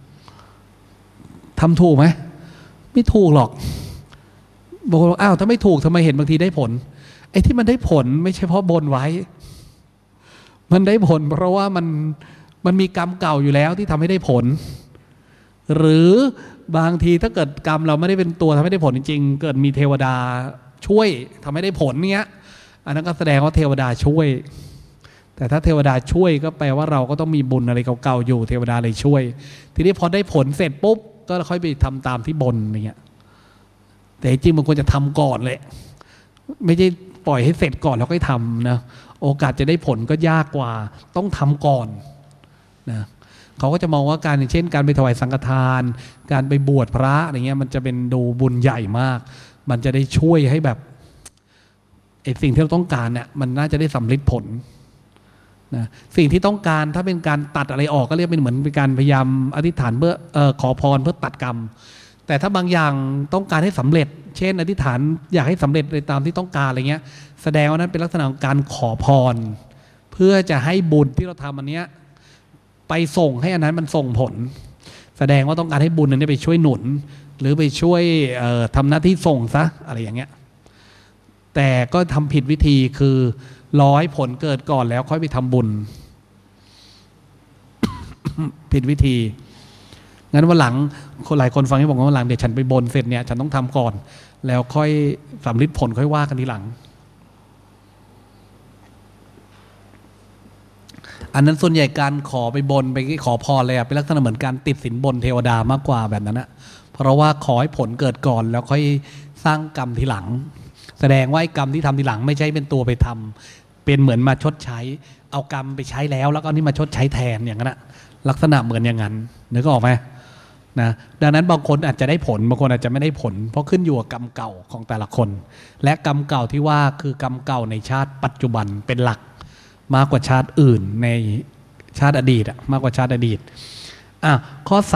ทำถูกไหมไม่ถูกหรอกบอกว่าอ้าวถ้าไม่ถูกทำไมเห็นบางทีได้ผลไอ้ที่มันได้ผลไม่ใช่เพราะบนไว้มันได้ผลเพราะว่ามันมีกรรมเก่าอยู่แล้วที่ทำให้ได้ผลหรือบางทีถ้าเกิดกรรมเราไม่ได้เป็นตัวทำให้ได้ผลจริงๆเกิดมีเทวดาช่วยทำให้ได้ผลเนี้ยอันนั้นก็แสดงว่าเทวดาช่วยแต่ถ้าเทวดาช่วยก็แปลว่าเราก็ต้องมีบุญอะไรเก่าๆอยู่เทวดาเลยช่วยทีนี้พอได้ผลเสร็จปุ๊บก็ค่อยไปทำตามที่บนอะไรเงี้ยแต่จริงมันควรจะทำก่อนเลยไม่ใช่ปล่อยให้เสร็จก่อนแล้วค่อยทำนะโอกาสจะได้ผลก็ยากกว่าต้องทำก่อนนะเขาก็จะมองว่าการอย่างเช่นการไปถวายสังฆทานการไปบวชพระอะไรเงี้ยมันจะเป็นดูบุญใหญ่มากมันจะได้ช่วยให้แบบไอ้สิ่งที่เราต้องการเนี่ยมันน่าจะได้สำเร็จผลนะสิ่งที่ต้องการถ้าเป็นการตัดอะไรออกก็เรียกเป็นเหมือนเป็นการพยายามอธิษฐานเพื่อขอพรเพื่อตัดกรรมแต่ถ้าบางอย่างต้องการให้สำเร็จเช่นอธิษฐานอยากให้สำเร็จในตามที่ต้องการอะไรเงี้ยแสดงว่านั้นเป็นลักษณะของการขอพรเพื่อจะให้บุญที่เราทำอันเนี้ยไปส่งให้อันนั้นมันส่งผลแสดงว่าต้องการให้บุญนั้นไปช่วยหนุนหรือไปช่วยทำหน้าที่ส่งซะอะไรอย่างเงี้ยแต่ก็ทำผิดวิธีคือรอให้ผลเกิดก่อนแล้วค่อยไปทำบุญ ผิดวิธีงั้นวันหลังหลายคนฟังให้บอกว่าวันหลังเดี๋ยวฉันไปบนเสร็จเนี่ยฉันต้องทำก่อนแล้วค่อยสำลิดผลค่อยว่ากันทีหลังอันนั้นส่วนใหญ่การขอไปบนไปขอพรเลยอะเป็นลักษณะเหมือนการติดสินบนเทวดามากกว่าแบบนั้นนะเพราะว่าขอให้ผลเกิดก่อนแล้วค่อยสร้างกรรมทีหลังแสดงว่ากรรมที่ทำทีหลังไม่ใช่เป็นตัวไปทำเป็นเหมือนมาชดใช้เอากรรมไปใช้แล้วก็นี่มาชดใช้แทนอย่างนั้นนะลักษณะเหมือนอย่างนั้นนึกออกไหมนะดังนั้นบางคนอาจจะได้ผลบางคนอาจจะไม่ได้ผลเพราะขึ้นอยู่กับกรรมเก่าของแต่ละคนและกรรมเก่าที่ว่าคือกรรมเก่าในชาติปัจจุบันเป็นหลักมากกว่าชาติอื่นในชาติอดีตมากกว่าชาติอดีตข้อ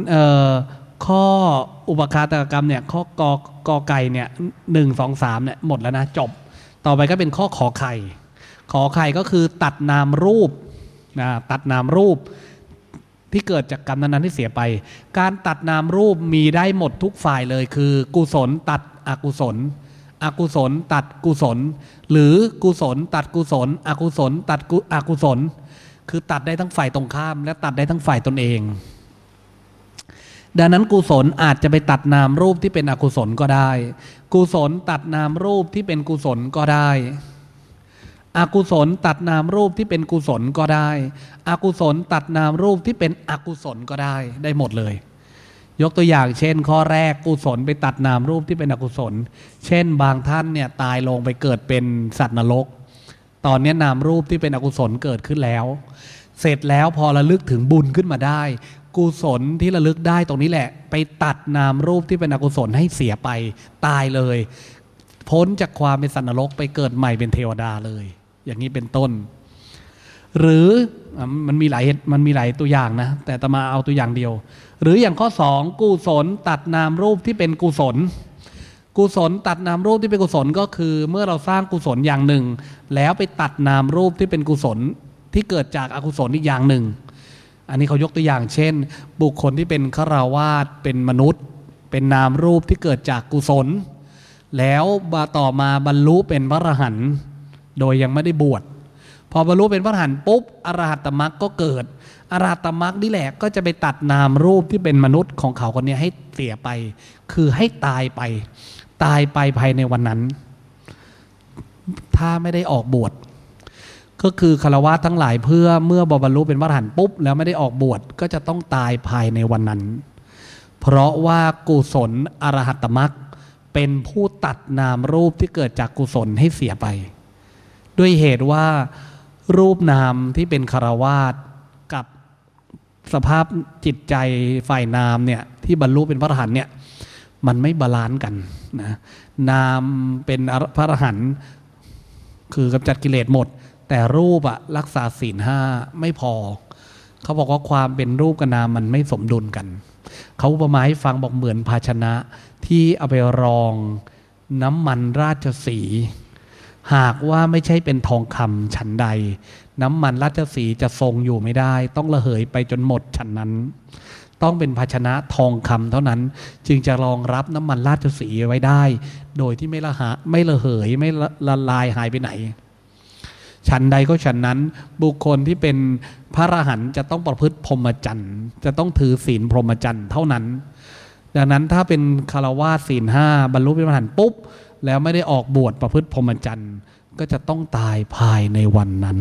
3ข้ออุปการกรรมเนี่ยข้อกอไก่เนี่ย1 2 3เนี่ยหมดแล้วนะจบต่อไปก็เป็นข้อขอไข่ก็คือตัดนามรูปนะตัดนามรูปที่เกิดจากกรรมนั้นๆที่เสียไปการตัดนามรูปมีได้หมดทุกฝ่ายเลยคือกุศลตัดอกุศลอกุศลตัดกุศลหรือกุศลตัดกุศลอกุศลตัดอกุศลคือตัดได้ทั้งฝ่ายตรงข้ามและตัดได้ทั้งฝ่ายตนเองดังนั้นกุศลอาจจะไปตัดนามรูปที่เป็นอกุศลก็ได้กุศลตัดนามรูปที่เป็นกุศลก็ได้อกุศลตัดนามรูปที่เป็นกุศลก็ได้อกุศลตัดนามรูปที่เป็นอกุศลก็ได้หมดเลยยกตัวอย่างเช่นข้อแรกกุศลไปตัดนามรูปที่เป็นอกุศลเช่นบางท่านเนี่ยตายลงไปเกิดเป็นสัตว์นรกตอนนี้นามรูปที่เป็นอกุศลเกิดขึ้นแล้วเสร็จแล้วพอระลึกถึงบุญขึ้นมาได้กุศลที่ระลึกได้ตรงนี้แหละไปตัดนามรูปที่เป็นอกุศลให้เสียไปตายเลยพ้นจากความเป็นสัตว์นรกไปเกิดใหม่เป็นเทวดาเลยอย่างนี้เป็นต้นหรือมันมีหลายตัวอย่างนะแต่อาตมาเอาตัวอย่างเดียวหรืออย่างข้อ2กุศลตัดนามรูปที่เป็นกุศลกุศลตัดนามรูปที่เป็นกุศลก็คือเมื่อเราสร้างกุศลอย่างหนึ่งแล้วไปตัดนามรูปที่เป็นกุศลที่เกิดจากอกุศลอีกอย่างหนึ่งอันนี้เขายกตัวอย่างเช่นบุคคลที่เป็นฆราวาสเป็นมนุษย์เป็นนามรูปที่เกิดจากกุศลแล้วต่อมาบรรลุเป็นพระอรหันต์โดยยังไม่ได้บวชพอบรรลุเป็นพระอรหันต์ปุ๊บอรหัตมรรคก็เกิดอรหัตมรรคนี่แหละก็จะไปตัดนามรูปที่เป็นมนุษย์ของเขาคนนี้ให้เสียไปคือให้ตายไปภายในวันนั้นถ้าไม่ได้ออกบวชก็คือฆราวาสทั้งหลายเมื่อบรรลุเป็นพระอรหันต์ปุ๊บแล้วไม่ได้ออกบวชก็จะต้องตายภายในวันนั้นเพราะว่ากุศลอรหัตมรรคเป็นผู้ตัดนามรูปที่เกิดจากกุศลให้เสียไปด้วยเหตุว่ารูปนามที่เป็นฆราวาสกับสภาพจิตใจฝ่ายนามเนี่ยที่บรรลุเป็นพระอรหันต์เนี่ยมันไม่บาลานซ์กันนะนามเป็นพระอรหันต์คือกำจัดกิเลสหมดแต่รูปรักษาศีล5ไม่พอเขาบอกว่าความเป็นรูปกับนามมันไม่สมดุลกันเขาอุปมาให้ฟังบอกเหมือนภาชนะที่เอาไปรองน้ำมันราชสีห์หากว่าไม่ใช่เป็นทองคำฉันใดน้ำมันราชสีห์จะทรงอยู่ไม่ได้ต้องระเหยไปจนหมดฉันนั้นต้องเป็นภาชนะทองคำเท่านั้นจึงจะรองรับน้ำมันราชสีห์ไว้ได้โดยที่ไม่ระเหยไม่ละลายหายไปไหนฉันใดก็ฉันนั้นบุคคลที่เป็นพระอรหันต์จะต้องประพฤติพรหมจรรย์จะต้องถือศีลพรหมจรรย์เท่านั้นดังนั้นถ้าเป็นฆราวาสศีล5บรรลุเป็นพระอรหันต์ปุ๊บแล้วไม่ได้ออกบวชประพฤติพรหมจรรย์ก็จะต้องตายภายในวันนั้น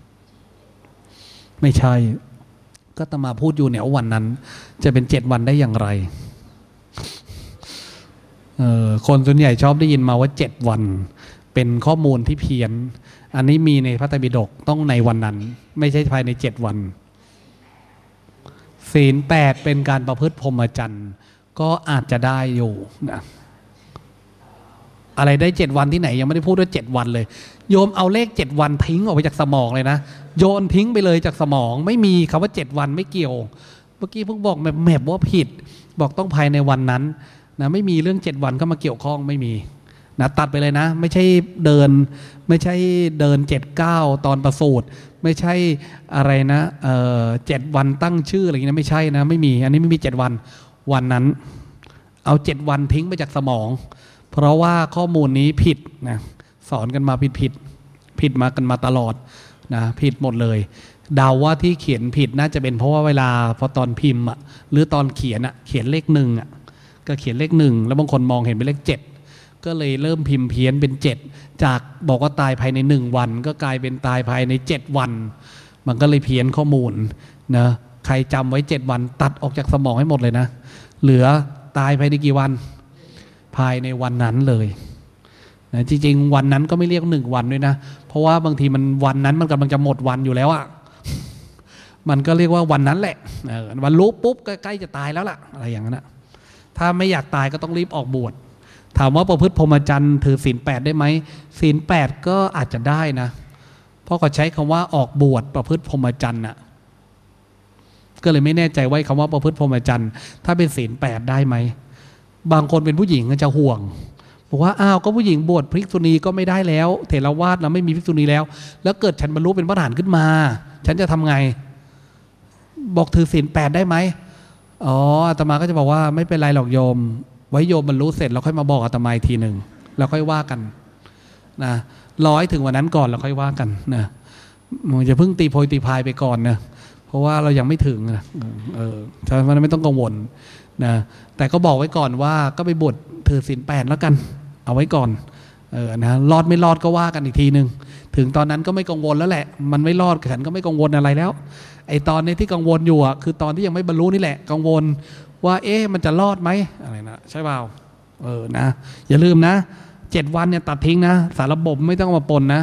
ไม่ใช่ก็อาตมาพูดอยู่เนี่ยวันนั้นจะเป็น7 วันได้อย่างไรคนส่วนใหญ่ชอบได้ยินมาว่า7 วันเป็นข้อมูลที่เพี้ยนอันนี้มีในพระไตรปิฎกต้องในวันนั้นไม่ใช่ภายใน7 วันศีล8เป็นการประพฤติพรหมจรรย์ก็อาจจะได้อยู่นะอะไรได้7 วันที่ไหนยังไม่ได้พูดว่า7 วันเลยโยมเอาเลข7 วันทิ้งออกไปจากสมองเลยนะโยนทิ้งไปเลยจากสมองไม่มีคำว่า7 วันไม่เกี่ยวเมื่อกี้เพิ่งบอกแมพว่าผิดบอกต้องภายในวันนั้นนะไม่มีเรื่อง7 วันเข้ามาเกี่ยวข้องไม่มีนะตัดไปเลยนะไม่ใช่เดิน7-9ตอนประสูติไม่ใช่อะไรนะ7 วันตั้งชื่ออะไรอย่างนี้นะไม่ใช่นะไม่มีอันนี้ไม่มี7 วันวันนั้นเอา7 วันทิ้งไปจากสมองเพราะว่าข้อมูลนี้ผิดนะสอนกันมาผิดมากันมาตลอดนะผิดหมดเลยเดาว่าที่เขียนผิดน่าจะเป็นเพราะว่าเวลาพอตอนพิมพ์หรือตอนเขียนเขียนเลข1ก็เขียนเลข1แล้วบางคนมองเห็นเป็นเลข7ก็เลยเริ่มพิมพ์เพี้ยนเป็น7จากบอกว่าตายภายใน1 วันก็กลายเป็นตายภายใน7 วันมันก็เลยเพี้ยนข้อมูลนะใครจำไว้7 วันตัดออกจากสมองให้หมดเลยนะเหลือตายภายในกี่วันภายในวันนั้นเลยนะจริงๆวันนั้นก็ไม่เรียก1 วันด้วยนะเพราะว่าบางทีมันวันนั้นมันกำลังจะหมดวันอยู่แล้วอะมันก็เรียกว่าวันนั้นแหละวันรู้ปุ๊บก็ใกล้จะตายแล้วล่ะอะไรอย่างนั้นนะถ้าไม่อยากตายก็ต้องรีบออกบวชถามว่าประพฤติพรหมจรรย์ถือศีล 8ได้ไหมศีล 8ก็อาจจะได้นะเพราะเขาใช้คำว่าออกบวชประพฤติพรหมจรรย์น่ะก็เลยไม่แน่ใจว่าคำว่าประพฤติพรหมจรรย์ถ้าเป็นศีล 8ได้ไหมบางคนเป็นผู้หญิงก็จะห่วงบอกว่าอ้าวก็ผู้หญิงบวชภิกษุณีก็ไม่ได้แล้วเถรวาทแล้วไม่มีภิกษุณีแล้วเกิดฉันบรรลุเป็นพระอรหันต์ขึ้นมาฉันจะทำไงบอกถือศีล 8ได้ไหมอ๋ออาตมาก็จะบอกว่าไม่เป็นไรหรอกโยมไว้โยมบรรลุเสร็จแล้วค่อยมาบอกอาตมาอีกทีหนึ่งแล้วค่อยว่ากันนะร้อยถึงวันนั้นก่อนแล้วค่อยว่ากันนะมันจะพึ่งตีโพยตีพายไปก่อนนะเพราะว่าเรายังไม่ถึงนะฉะนั้นไม่ต้องกังวลนะแต่ก็บอกไว้ก่อนว่าก็ไปบวชถือศีล 8แล้วกันเอาไว้ก่อนนะรอดไม่รอดก็ว่ากันอีกทีหนึ่งถึงตอนนั้นก็ไม่กังวลแล้วแหละมันไม่รอดฉันก็ไม่กังวลอะไรแล้วไอ้ตอนนี้ที่กังวลอยู่อ่ะคือตอนที่ยังไม่บรรลุนี่แหละกังวลว่ามันจะรอดไหมอะไรนะใช่เปล่านะอย่าลืมนะ7 วันเนี่ยตัดทิ้งนะสารระบบไม่ต้องมาปนนะ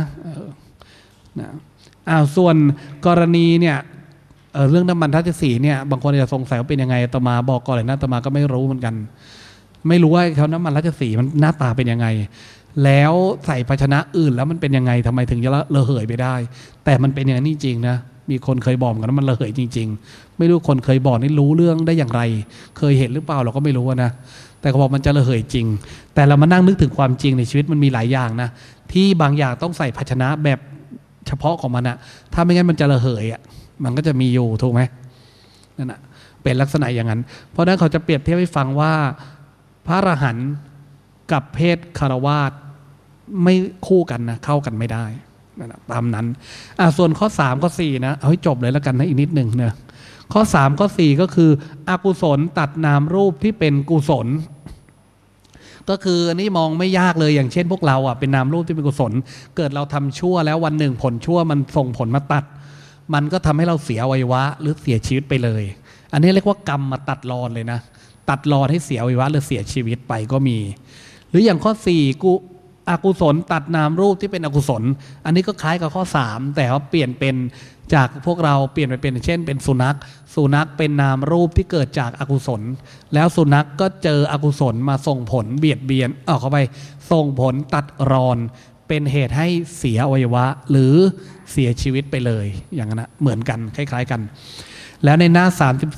ส่วนกรณีเนี่ยเรื่องน้ำมันทัศสีเนี่ยบางคนจะสงสัยว่าเป็นยังไงอาตมาบอกก่อนเลยนะอาตมาก็ไม่รู้เหมือนกันไม่รู้ว่าเขาน้ำมันทัศสีมันหน้าตาเป็นยังไงแล้วใส่ภาชนะอื่นแล้วมันเป็นยังไงทำไมถึงจะระเหยไปได้แต่มันเป็นอย่างนั้นจริงๆนะมีคนเคยบอกกันว่ามันระเหยจริงๆไม่รู้คนเคยบอกนี่รู้เรื่องได้อย่างไรเคยเห็นหรือเปล่าเราก็ไม่รู้นะแต่เขาบอกมันจะระเหยจริงแต่เรามานั่งนึกถึงความจริงในชีวิตมันมีหลายอย่างนะที่บางอย่างต้องใส่ภาชนะแบบเฉพาะของมันอะถ้าไม่งั้นมันจะระเหยอะมันก็จะมีอยู่ถูกไหมนั่นนะเป็นลักษณะอย่างนั้นเพราะนั้นเขาจะเปรียบเทียบให้ฟังว่าพระอรหันต์กับเพศคฤหัสถ์ไม่คู่กันนะเข้ากันไม่ได้ตามนั้นส่วนข้อ3ข้อ4นะเอาให้จบเลยแล้วกันนะอีกนิดหนึ่งนะข้อ3ข้อ4ก็คืออกุศลตัดนามรูปที่เป็นกุศลก็คืออันนี้มองไม่ยากเลยอย่างเช่นพวกเราเป็นนามรูปที่เป็นกุศลเกิดเราทำชั่วแล้ววันหนึ่งผลชั่วมันส่งผลมาตัดมันก็ทำให้เราเสียอวัยวะหรือเสียชีวิตไปเลยอันนี้เรียกว่ากรรมมาตัดรอนเลยนะตัดรอนให้เสียอวัยวะหรือเสียชีวิตไปก็มีหรืออย่างข้อ4อกุศลตัดนามรูปที่เป็นอกุศลอันนี้ก็คล้ายกับข้อ3แต่ว่าเปลี่ยนเป็นจากพวกเราเปลี่ยนไปเป็นเช่นเป็นสุนัขเป็นนามรูปที่เกิดจากอกุศลแล้วสุนัขก็เจออกุศลมาส่งผลเบียดเบียนเข้าไปส่งผลตัดรอนเป็นเหตุให้เสียอวัยวะหรือเสียชีวิตไปเลยอย่างนั้นนะเหมือนกันคล้ายๆกันแล้วในหน้า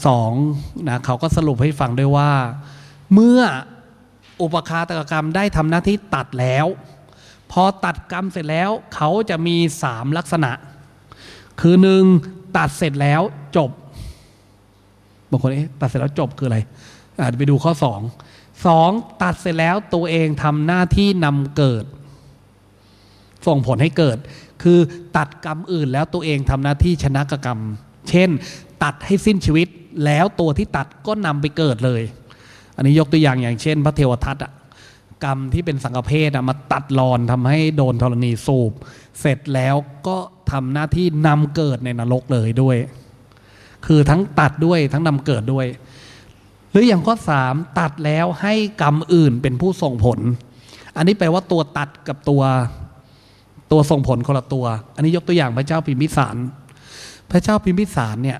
32นะเขาก็สรุปให้ฟังด้วยว่าเมื่ออุปคาตกรรมได้ทำหน้าที่ตัดแล้วพอตัดกรรมเสร็จแล้วเขาจะมี3ลักษณะคือ1ตัดเสร็จแล้วจบบางคนตัดเสร็จแล้วจบคืออะไรไปดูข้อ2ตัดเสร็จแล้วตัวเองทำหน้าที่นำเกิดส่งผลให้เกิดคือตัดกรรมอื่นแล้วตัวเองทำหน้าที่ชนะกรรมเช่นตัดให้สิ้นชีวิตแล้วตัวที่ตัดก็นำไปเกิดเลยอันนี้ยกตัวอย่างเช่นพระเทวทัตกรรมที่เป็นสังฆเพศมาตัดรอนทำให้โดนธรณีสูบเสร็จแล้วก็ทำหน้าที่นำเกิดในนรกเลยด้วยคือทั้งตัดด้วยทั้งนำเกิดด้วยหรืออย่างข้อ3ตัดแล้วให้กรรมอื่นเป็นผู้ส่งผลอันนี้แปลว่าตัวตัดกับตัวส่งผลคนละตัวอันนี้ยกตัวอย่างพระเจ้าพิมพิสารพระเจ้าพิมพิสารเนี่ย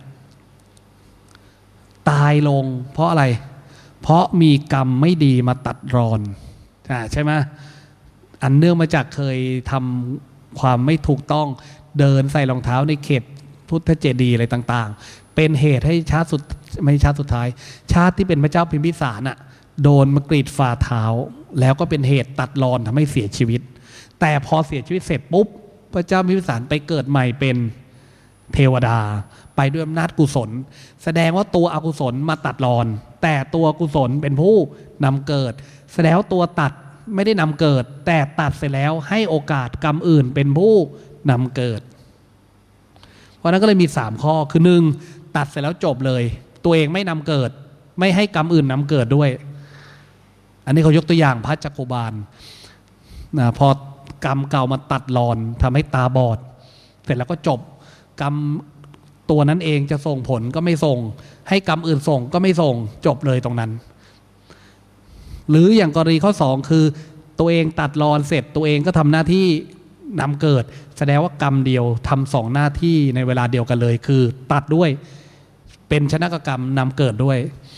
ตายลงเพราะอะไรเพราะมีกรรมไม่ดีมาตัดรอนใช่ไหมอันเนื่องมาจากเคยทำความไม่ถูกต้องเดินใส่รองเท้าในเขตพุทธเจดีย์อะไรต่างๆเป็นเหตุให้ชาติสุดท้ายชาติที่เป็นพระเจ้าพิมพิสารโดนมากรีดฝ่าเท้าแล้วก็เป็นเหตุตัดรอนทำให้เสียชีวิตแต่พอเสียชีวิตเสร็จปุ๊บพระเจ้าพิมพิสารไปเกิดใหม่เป็นเทวดาไปด้วยอำนาจกุศลแสดงว่าตัวอกุศลมาตัดรอนแต่ตัวกุศลเป็นผู้นำเกิดแสดงว่าตัวตัดไม่ได้นำเกิดแต่ตัดเสร็จแล้วให้โอกาสกรรมอื่นเป็นผู้นำเกิดเพราะนั้นก็เลยมี3ข้อคือ1ตัดเสร็จแล้วจบเลยตัวเองไม่นำเกิดไม่ให้กรรมอื่นนำเกิดด้วยอันนี้เขายกตัวอย่างพระจักคุบาลพอกรรมเก่ามาตัดรอนทำให้ตาบอดเสร็จแล้วก็จบกรรมตัวนั้นเองจะส่งผลก็ไม่ส่งให้กรรมอื่นส่งก็ไม่ส่งจบเลยตรงนั้นหรืออย่างกรณีข้อ2คือตัวเองตัดรอนเสร็จตัวเองก็ทำหน้าที่นำเกิดแสดงว่ากรรมเดียวทำ2หน้าที่ในเวลาเดียวกันเลยคือตัดด้วยเป็นชนกกรรมนำเกิดด้วย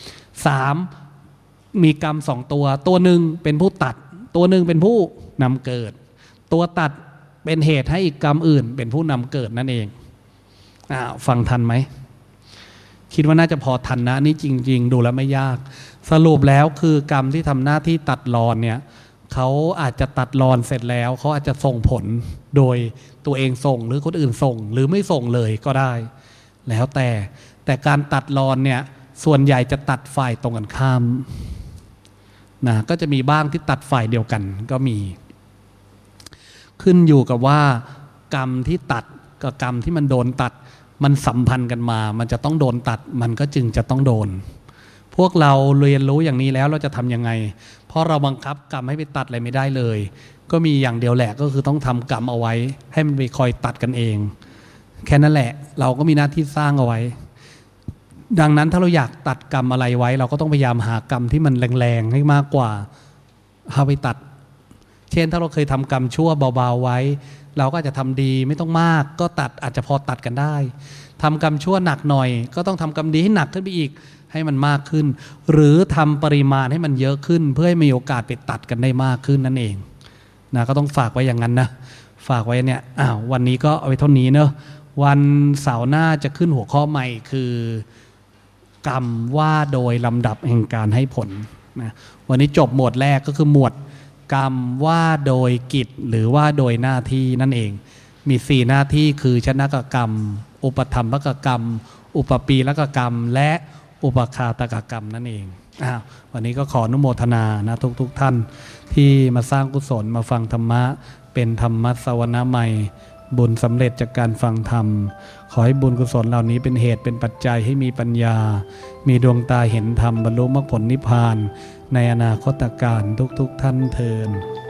3มีกรรม2ตัวหนึ่งเป็นผู้ตัดตัวหนึ่งเป็นผู้นำเกิดตัวตัดเป็นเหตุให้อีกกรรมอื่นเป็นผู้นำเกิดนั่นเองฟังทันไหมคิดว่าน่าจะพอทันนะนี่จริงๆดูแล้วไม่ยากสรุปแล้วคือกรรมที่ทำหน้าที่ตัดรอนเนี่ยเขาอาจจะตัดรอนเสร็จแล้วเขาอาจจะส่งผลโดยตัวเองส่งหรือคนอื่นส่งหรือไม่ส่งเลยก็ได้แล้วแต่การตัดรอนเนี่ยส่วนใหญ่จะตัดฝ่ายตรงกันข้ามนะก็จะมีบ้างที่ตัดฝ่ายเดียวกันก็มีขึ้นอยู่กับว่ากรรมที่ตัดกับกรรมที่มันโดนตัดมันสัมพันธ์กันมามันจะต้องโดนตัดมันก็จึงจะต้องโดนพวกเราเรียนรู้อย่างนี้แล้วเราจะทำยังไงเพราะเราบังคับกรรมให้ไปตัดอะไรไม่ได้เลยก็มีอย่างเดียวแหละก็คือต้องทำกรรมเอาไว้ให้มันไปคอยตัดกันเองแค่นั้นแหละเราก็มีหน้าที่สร้างเอาไว้ดังนั้นถ้าเราอยากตัดกรรมอะไรไว้เราก็ต้องพยายามหากรรมที่มันแรงๆให้มากกว่าเอาไปตัดเช่นถ้าเราเคยทำกรรมชั่วเบาๆไว้เราก็อาจจะทำดีไม่ต้องมากก็ตัดอาจจะพอตัดกันได้ทำกรรมชั่วหนักหน่อยก็ต้องทำกรรมดีให้หนักขึ้นไปอีกให้มันมากขึ้นหรือทำปริมาณให้มันเยอะขึ้นเพื่อให้มีโอกาสไปตัดกันได้มากขึ้นนั่นเองนะก็ต้องฝากไว้อย่างนั้นนะฝากไว้เนี่ยวันนี้ก็เอาไว้เท่านี้เนอะวันเสาร์หน้าจะขึ้นหัวข้อใหม่คือกรรมว่าโดยลำดับแห่งการให้ผลนะวันนี้จบหมวดแรกก็คือหมวดกรรมว่าโดยกิจหรือว่าโดยหน้าที่นั่นเองมี4หน้าที่คือชนกกรรมอุปธรรมภกกรรมอุปปีลกกรรมและอุปคาตกกรรมนั่นเองวันนี้ก็ขออนุโมทนานะทุกท่านที่มาสร้างกุศลมาฟังธรรมะเป็นธรรมะสวนาใหม่บุญสำเร็จจากการฟังธรรมขอให้บุญกุศลเหล่านี้เป็นเหตุเป็นปัจจัยให้มีปัญญามีดวงตาเห็นธรรมบรรลุมรรคผลนิพพานในอนาคตการทุกท่านเทอญ